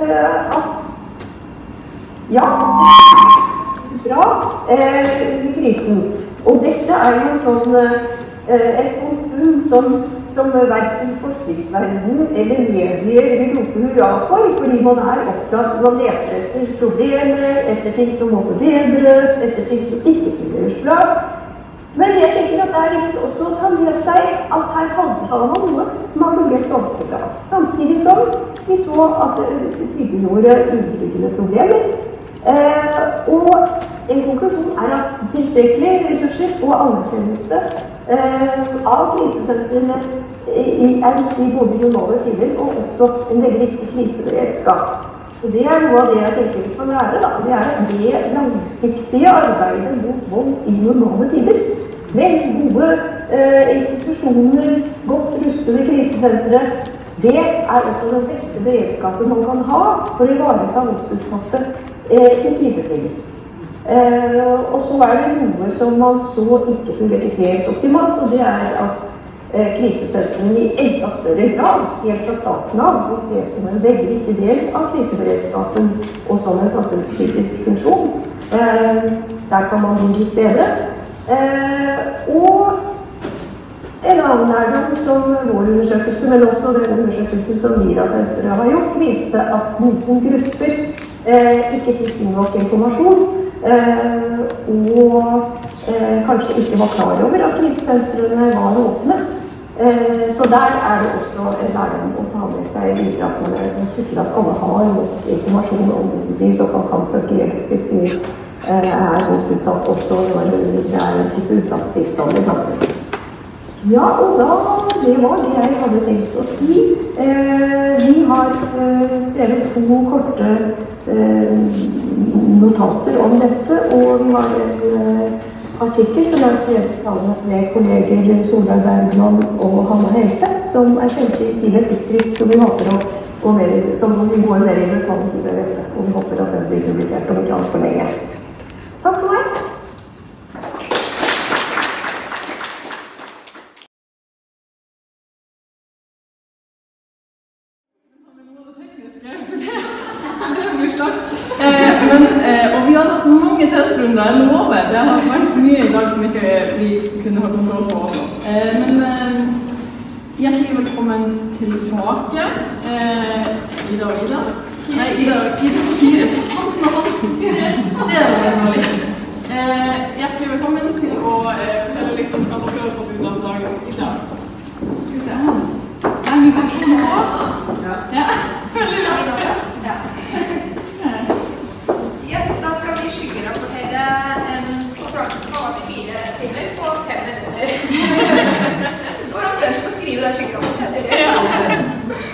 at ja, det er bra i krisen. Og dette er jo sånn, et sånt funn som, som hverken forskningsverdenen eller medier vil rope hurra for, fordi man er opptatt, man leter etter problemer, etter ting som må forbedres, etter ting som ikke fungerer bra. Men jeg tenker at det er viktig også å ta med seg at her har man noe som har fungert ganske bra. Samtidig som vi så at det tydeliggjorde utryggende problemer. Eh, og en konklusjon er at tilstrekkelige ressurser og anerkjennelse eh, av krisesentrene er viktig både i normale tider og også en veldig viktig kriseberedskap. Og det er noe av det jeg tenker vi kan lære, da. Det er det langsiktige arbeidet mot vold i normale tider. Veldig gode eh, institusjoner, godt rustede krisesentre, det er også den beste beredskapen man kan ha for å ivareta voldsutsatte eh, i krisetider. Eh, og så er det noe som man så ikke fungerer helt optimalt, og det er at eh, krisesentrene i enda større grad, helt fra starten av, må ses som en veldig viktig del av kriseberedskapen og som en samfunnskritisk funksjon. Eh, der kan man bli litt bedre. Eh, og en annen lærdom som vår undersøkelse, men også den undersøkelsen som Mira-senteret har gjort, viste at noen grupper eh, ikke fikk nok informasjon, eh, og eh, kanskje ikke var klar over at krisesentrene var åpne. Eh, så der er det også en lærdom å ta med seg videre at man sikrer at alle har nok informasjon om de såkalt kan søke hjelp hvis de eh, er godt uttalt også når det er en type utsatt i samfunnet. Ja, og da, det var det jeg hadde tenkt å si. Eh, vi har eh, skrevet to korte eh, notater om dette, og vi har en eh, artikkel som er skrevet sammen med kolleger Solveig Bergman og Hanna Helseth, som er kjent til et distrikt som vi håper å gå mer i, som vi går mer i detalj til dette, og vi håper at den blir publisert om ikke alt for lenge. Takk for meg. Eh, men, eh, og vi har hatt mange testrunder, jeg lover. Det har vært mye i dag som ikke vi kunne ha kontroll på også. Eh, men eh, hjertelig velkommen tilbake. Eh, Ida og Ida? Nei, Ida og Ida. Ida. Hansen og Hansen. Det er veldig vanlig. Eh, hjertelig velkommen til å eh, fortelle litt om hva dere har fått ut av dagen i dag. Skal vi se. Nei, vi kan ikke nå. Ja. Veldig bra. Ja. Yes, da skal vi skyggerapportere en konferanse som har vært i fire timer på fem minutter. Hvor han først skal skrive den skyggerapporteren.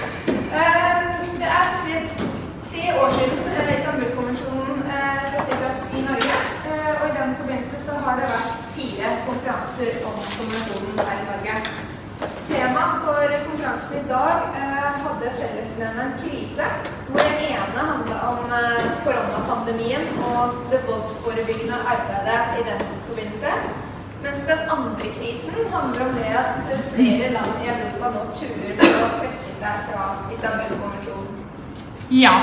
Det er tre, tre år siden Istanbul-konvensjonen trådte i kraft i Norge, og i den forbindelse så har det vært fire konferanser om konvensjonen her i Norge. Temaet for konferansen i dag eh, hadde fellesnevneren krise, hvor den ene handlet om eh, koronapandemien og det voldsforebyggende arbeidet i den forbindelse, mens den andre krisen handler om det at flere land i Europa nå turer for å trekke seg fra Istanbul-konvensjonen. Ja,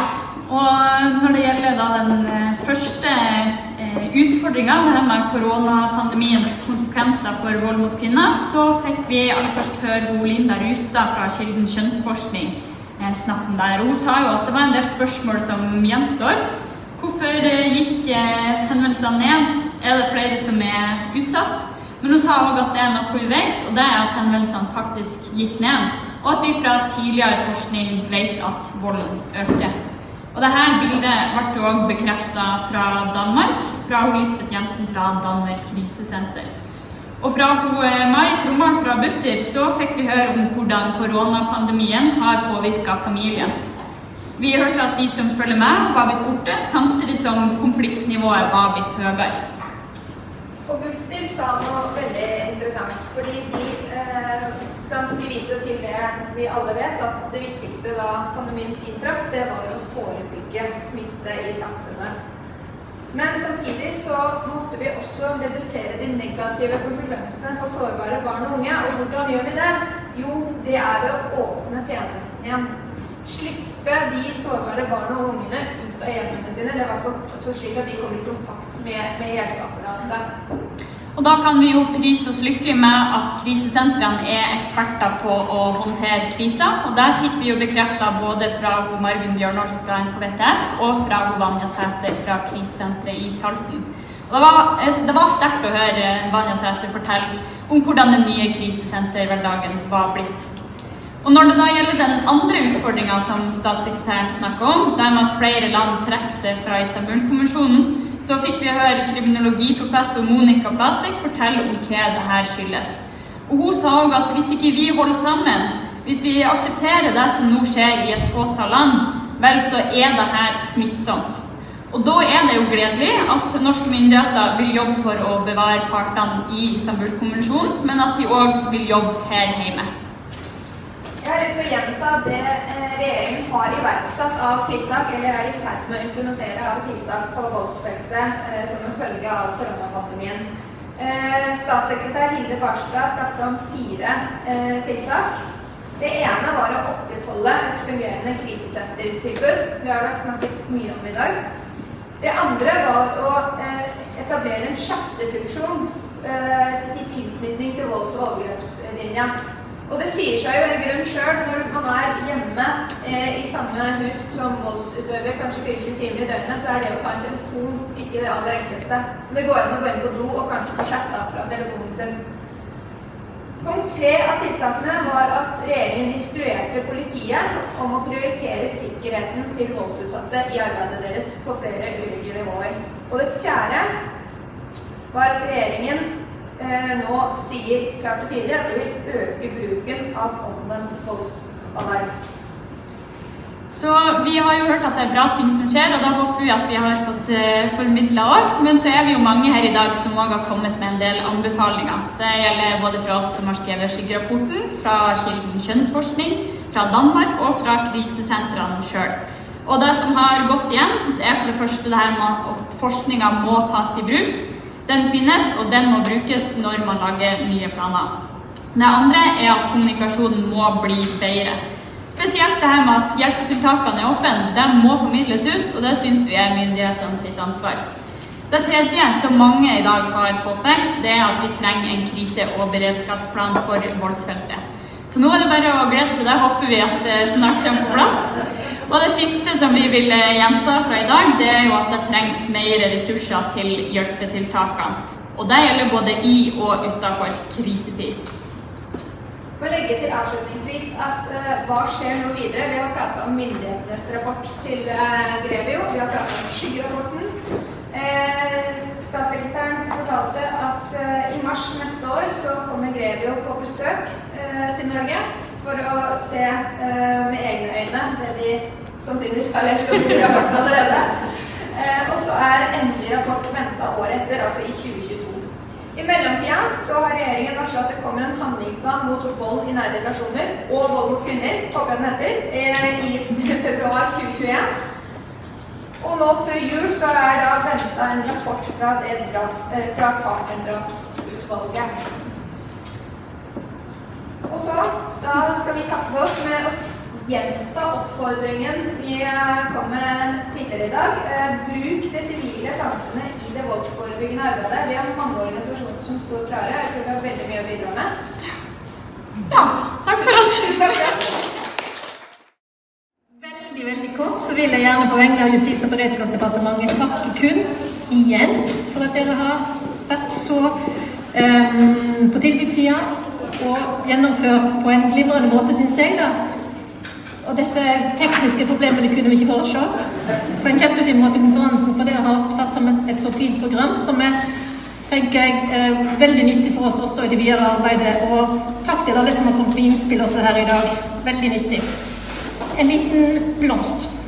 og når det gjelder da den første eh, utfordringen, det her med koronapandemiens konsekvenser for vold mot kvinner, så fikk vi aller først høre Linda Rustad fra Kilden Kjønnsforskning eh, snakke om det her. Hun sa jo at det var en del spørsmål som gjenstår. Hvorfor eh, gikk eh, henvendelsene ned? Er det flere som er utsatt? Men hun sa også at det er noe vi vet, og det er at henvendelsene faktisk gikk ned. Og at vi fra tidligere forskning vet at volden øker. Og dette bildet ble jo også bekreftet fra Danmark, fra Lisbeth Jensen fra Danmark krisesenter. Og fra Mari Trommar fra Bufdir så fikk vi høre om hvordan koronapandemien har påvirket familien. Vi hørte at de som følger med var blitt borte, samtidig som konfliktnivået var blitt høyere. Og Bufdir sa noe veldig interessant, fordi de, eh, de viste til det vi alle vet, at det viktigste da pandemien inntraff, det var å forebygge smitte i samfunnet. Men samtidig så måtte vi også redusere de negative konsekvensene for sårbare barn og unge. Og hvordan gjør vi det? Jo, det er å åpne tjenesten igjen. Slippe de sårbare barn og ungene ut av hjemmene sine, det var også slik at de kommer i kontakt med, med hjelpeapparatet. Og da kan vi jo prise oss lykkelig med at krisesentrene er eksperter på å håndtere kriser, og der fikk vi jo bekreftet både fra Marvin Bjørnholt fra N K V T S og fra Vanja Sæter fra krisesenteret i Salten. Og det var, det var sterkt å høre Vanja Sæter fortelle om hvordan den nye krisesenterhverdagen var blitt. Og når det da gjelder den andre utfordringen som statssekretæren snakket om, der med at flere land trekker seg fra Istanbul-konvensjonen, så fikk vi høre kriminologiprofessor Monica Platek fortelle om hva dette skyldes. Og hun sa også at hvis ikke vi holder sammen, hvis vi aksepterer det som nå skjer i et fåtall land, vel så er dette smittsomt. Og da er det jo gledelig at norske myndigheter vil jobbe for å bevare partene i Istanbul-konvensjonen, men at de også vil jobbe her hjemme. Jeg har lyst til å gjenta det regjeringen har iverksatt av tiltak, eller er i ferd med å implementere av tiltak på voldsfeltet eh, som en følge av koronapandemien. Eh, statssekretær Hilde Barstad trakk fram fire eh, tiltak. Det ene var å opprettholde et fungerende krisesentertilbud. Det har vært snakket mye om i dag. Det andre var å eh, etablere en chattefunksjon eh, i tilknytning til volds- og overgrepslinja. Og det sier seg jo en grunn selv når man er hjemme eh, i samme hus som voldsutøver, kanskje tjuefire timer i døgnet, så er det å ta en telefon ikke det aller enkleste. Det går an å gå inn på do og kanskje få chatta fra telefonen sin. Punkt tre av tiltakene var at regjeringen instruerte politiet om å prioritere sikkerheten til voldsutsatte i arbeidet deres på flere ulike nivåer. Og det fjerde var at regjeringen nå sier klart og tydelig at de vil øke bruken av omvendt voldsalarm. Så vi har jo hørt at det er bra ting som skjer, og da håper vi at vi har fått uh, formidlet også. Men så er vi jo mange her i dag som også har kommet med en del anbefalinger. Det gjelder både fra oss som har skrevet skyggerapporten, fra Kilden Kjønnsforskning, fra Danmark og fra krisesentrene selv. Og det som har gått igjen, det er for det første det her med at forskningen må tas i bruk. Den finnes, og den må brukes når man lager nye planer. Det andre er at kommunikasjonen må bli bedre. Spesielt det her med at hjelpetiltakene er åpne, de må formidles ut, og det synes vi er myndighetene sitt ansvar. Det tredje som mange i dag har påpekt, det er at vi trenger en krise- og beredskapsplan for voldsfeltet. Så nå er det bare å glede seg, da håper vi at det snart kommer på plass. Og det siste som vi vil gjenta fra i dag, det er jo at det trengs mer ressurser til hjelpetiltakene. Og det gjelder både i og utenfor krisetid. Jeg vil legge til avslutningsvis at uh, hva skjer nå videre? Vi har pratet om myndighetenes rapport til uh, Grevio, vi har pratet om skyggerapporten. Eh, statssekretæren fortalte at uh, i mars neste år så kommer Grevio på besøk uh, til Norge for å se uh, med egne øyne det de sannsynligvis har lest om i rapporten allerede. Uh, og så er endelig rapport ventet året etter, altså i tjue tjueto. I mellomtiden så har regjeringen varslet at det kommer en handlingsplan mot vold i nære relasjoner og vold mot kvinner, håper den heter, uh, i februar tjue tjueen. Og nå før jul så er da ventet en rapport fra, det drap, fra partnerdrapsutvalget. Og så, da skal vi takke oss med å gjenta oppfordringen vi kom med tidligere i dag. Bruk det sivile samfunnet i det voldsforebyggende arbeidet. Vi har mange organisasjoner som står klare. Jeg tror vi har veldig mye å bidra med. Ja, takk for oss. Takk for oss. Veldig, veldig kort så vil jeg gjerne på vegne av Justis- og beredskapsdepartementet takke kun igjen for at dere har vært så um, på tilbudssiden og gjennomført på en glimrende måte, synes jeg da. Og disse tekniske problemene kunne vi ikke foreslå. På en kjempefin måte konferansen for dere har satt sammen et så fint program som er, tenker jeg, er veldig nyttig for oss også i det videre arbeidet. Og takk til alle som har kommet med innspill også her i dag. Veldig nyttig. En liten blomst.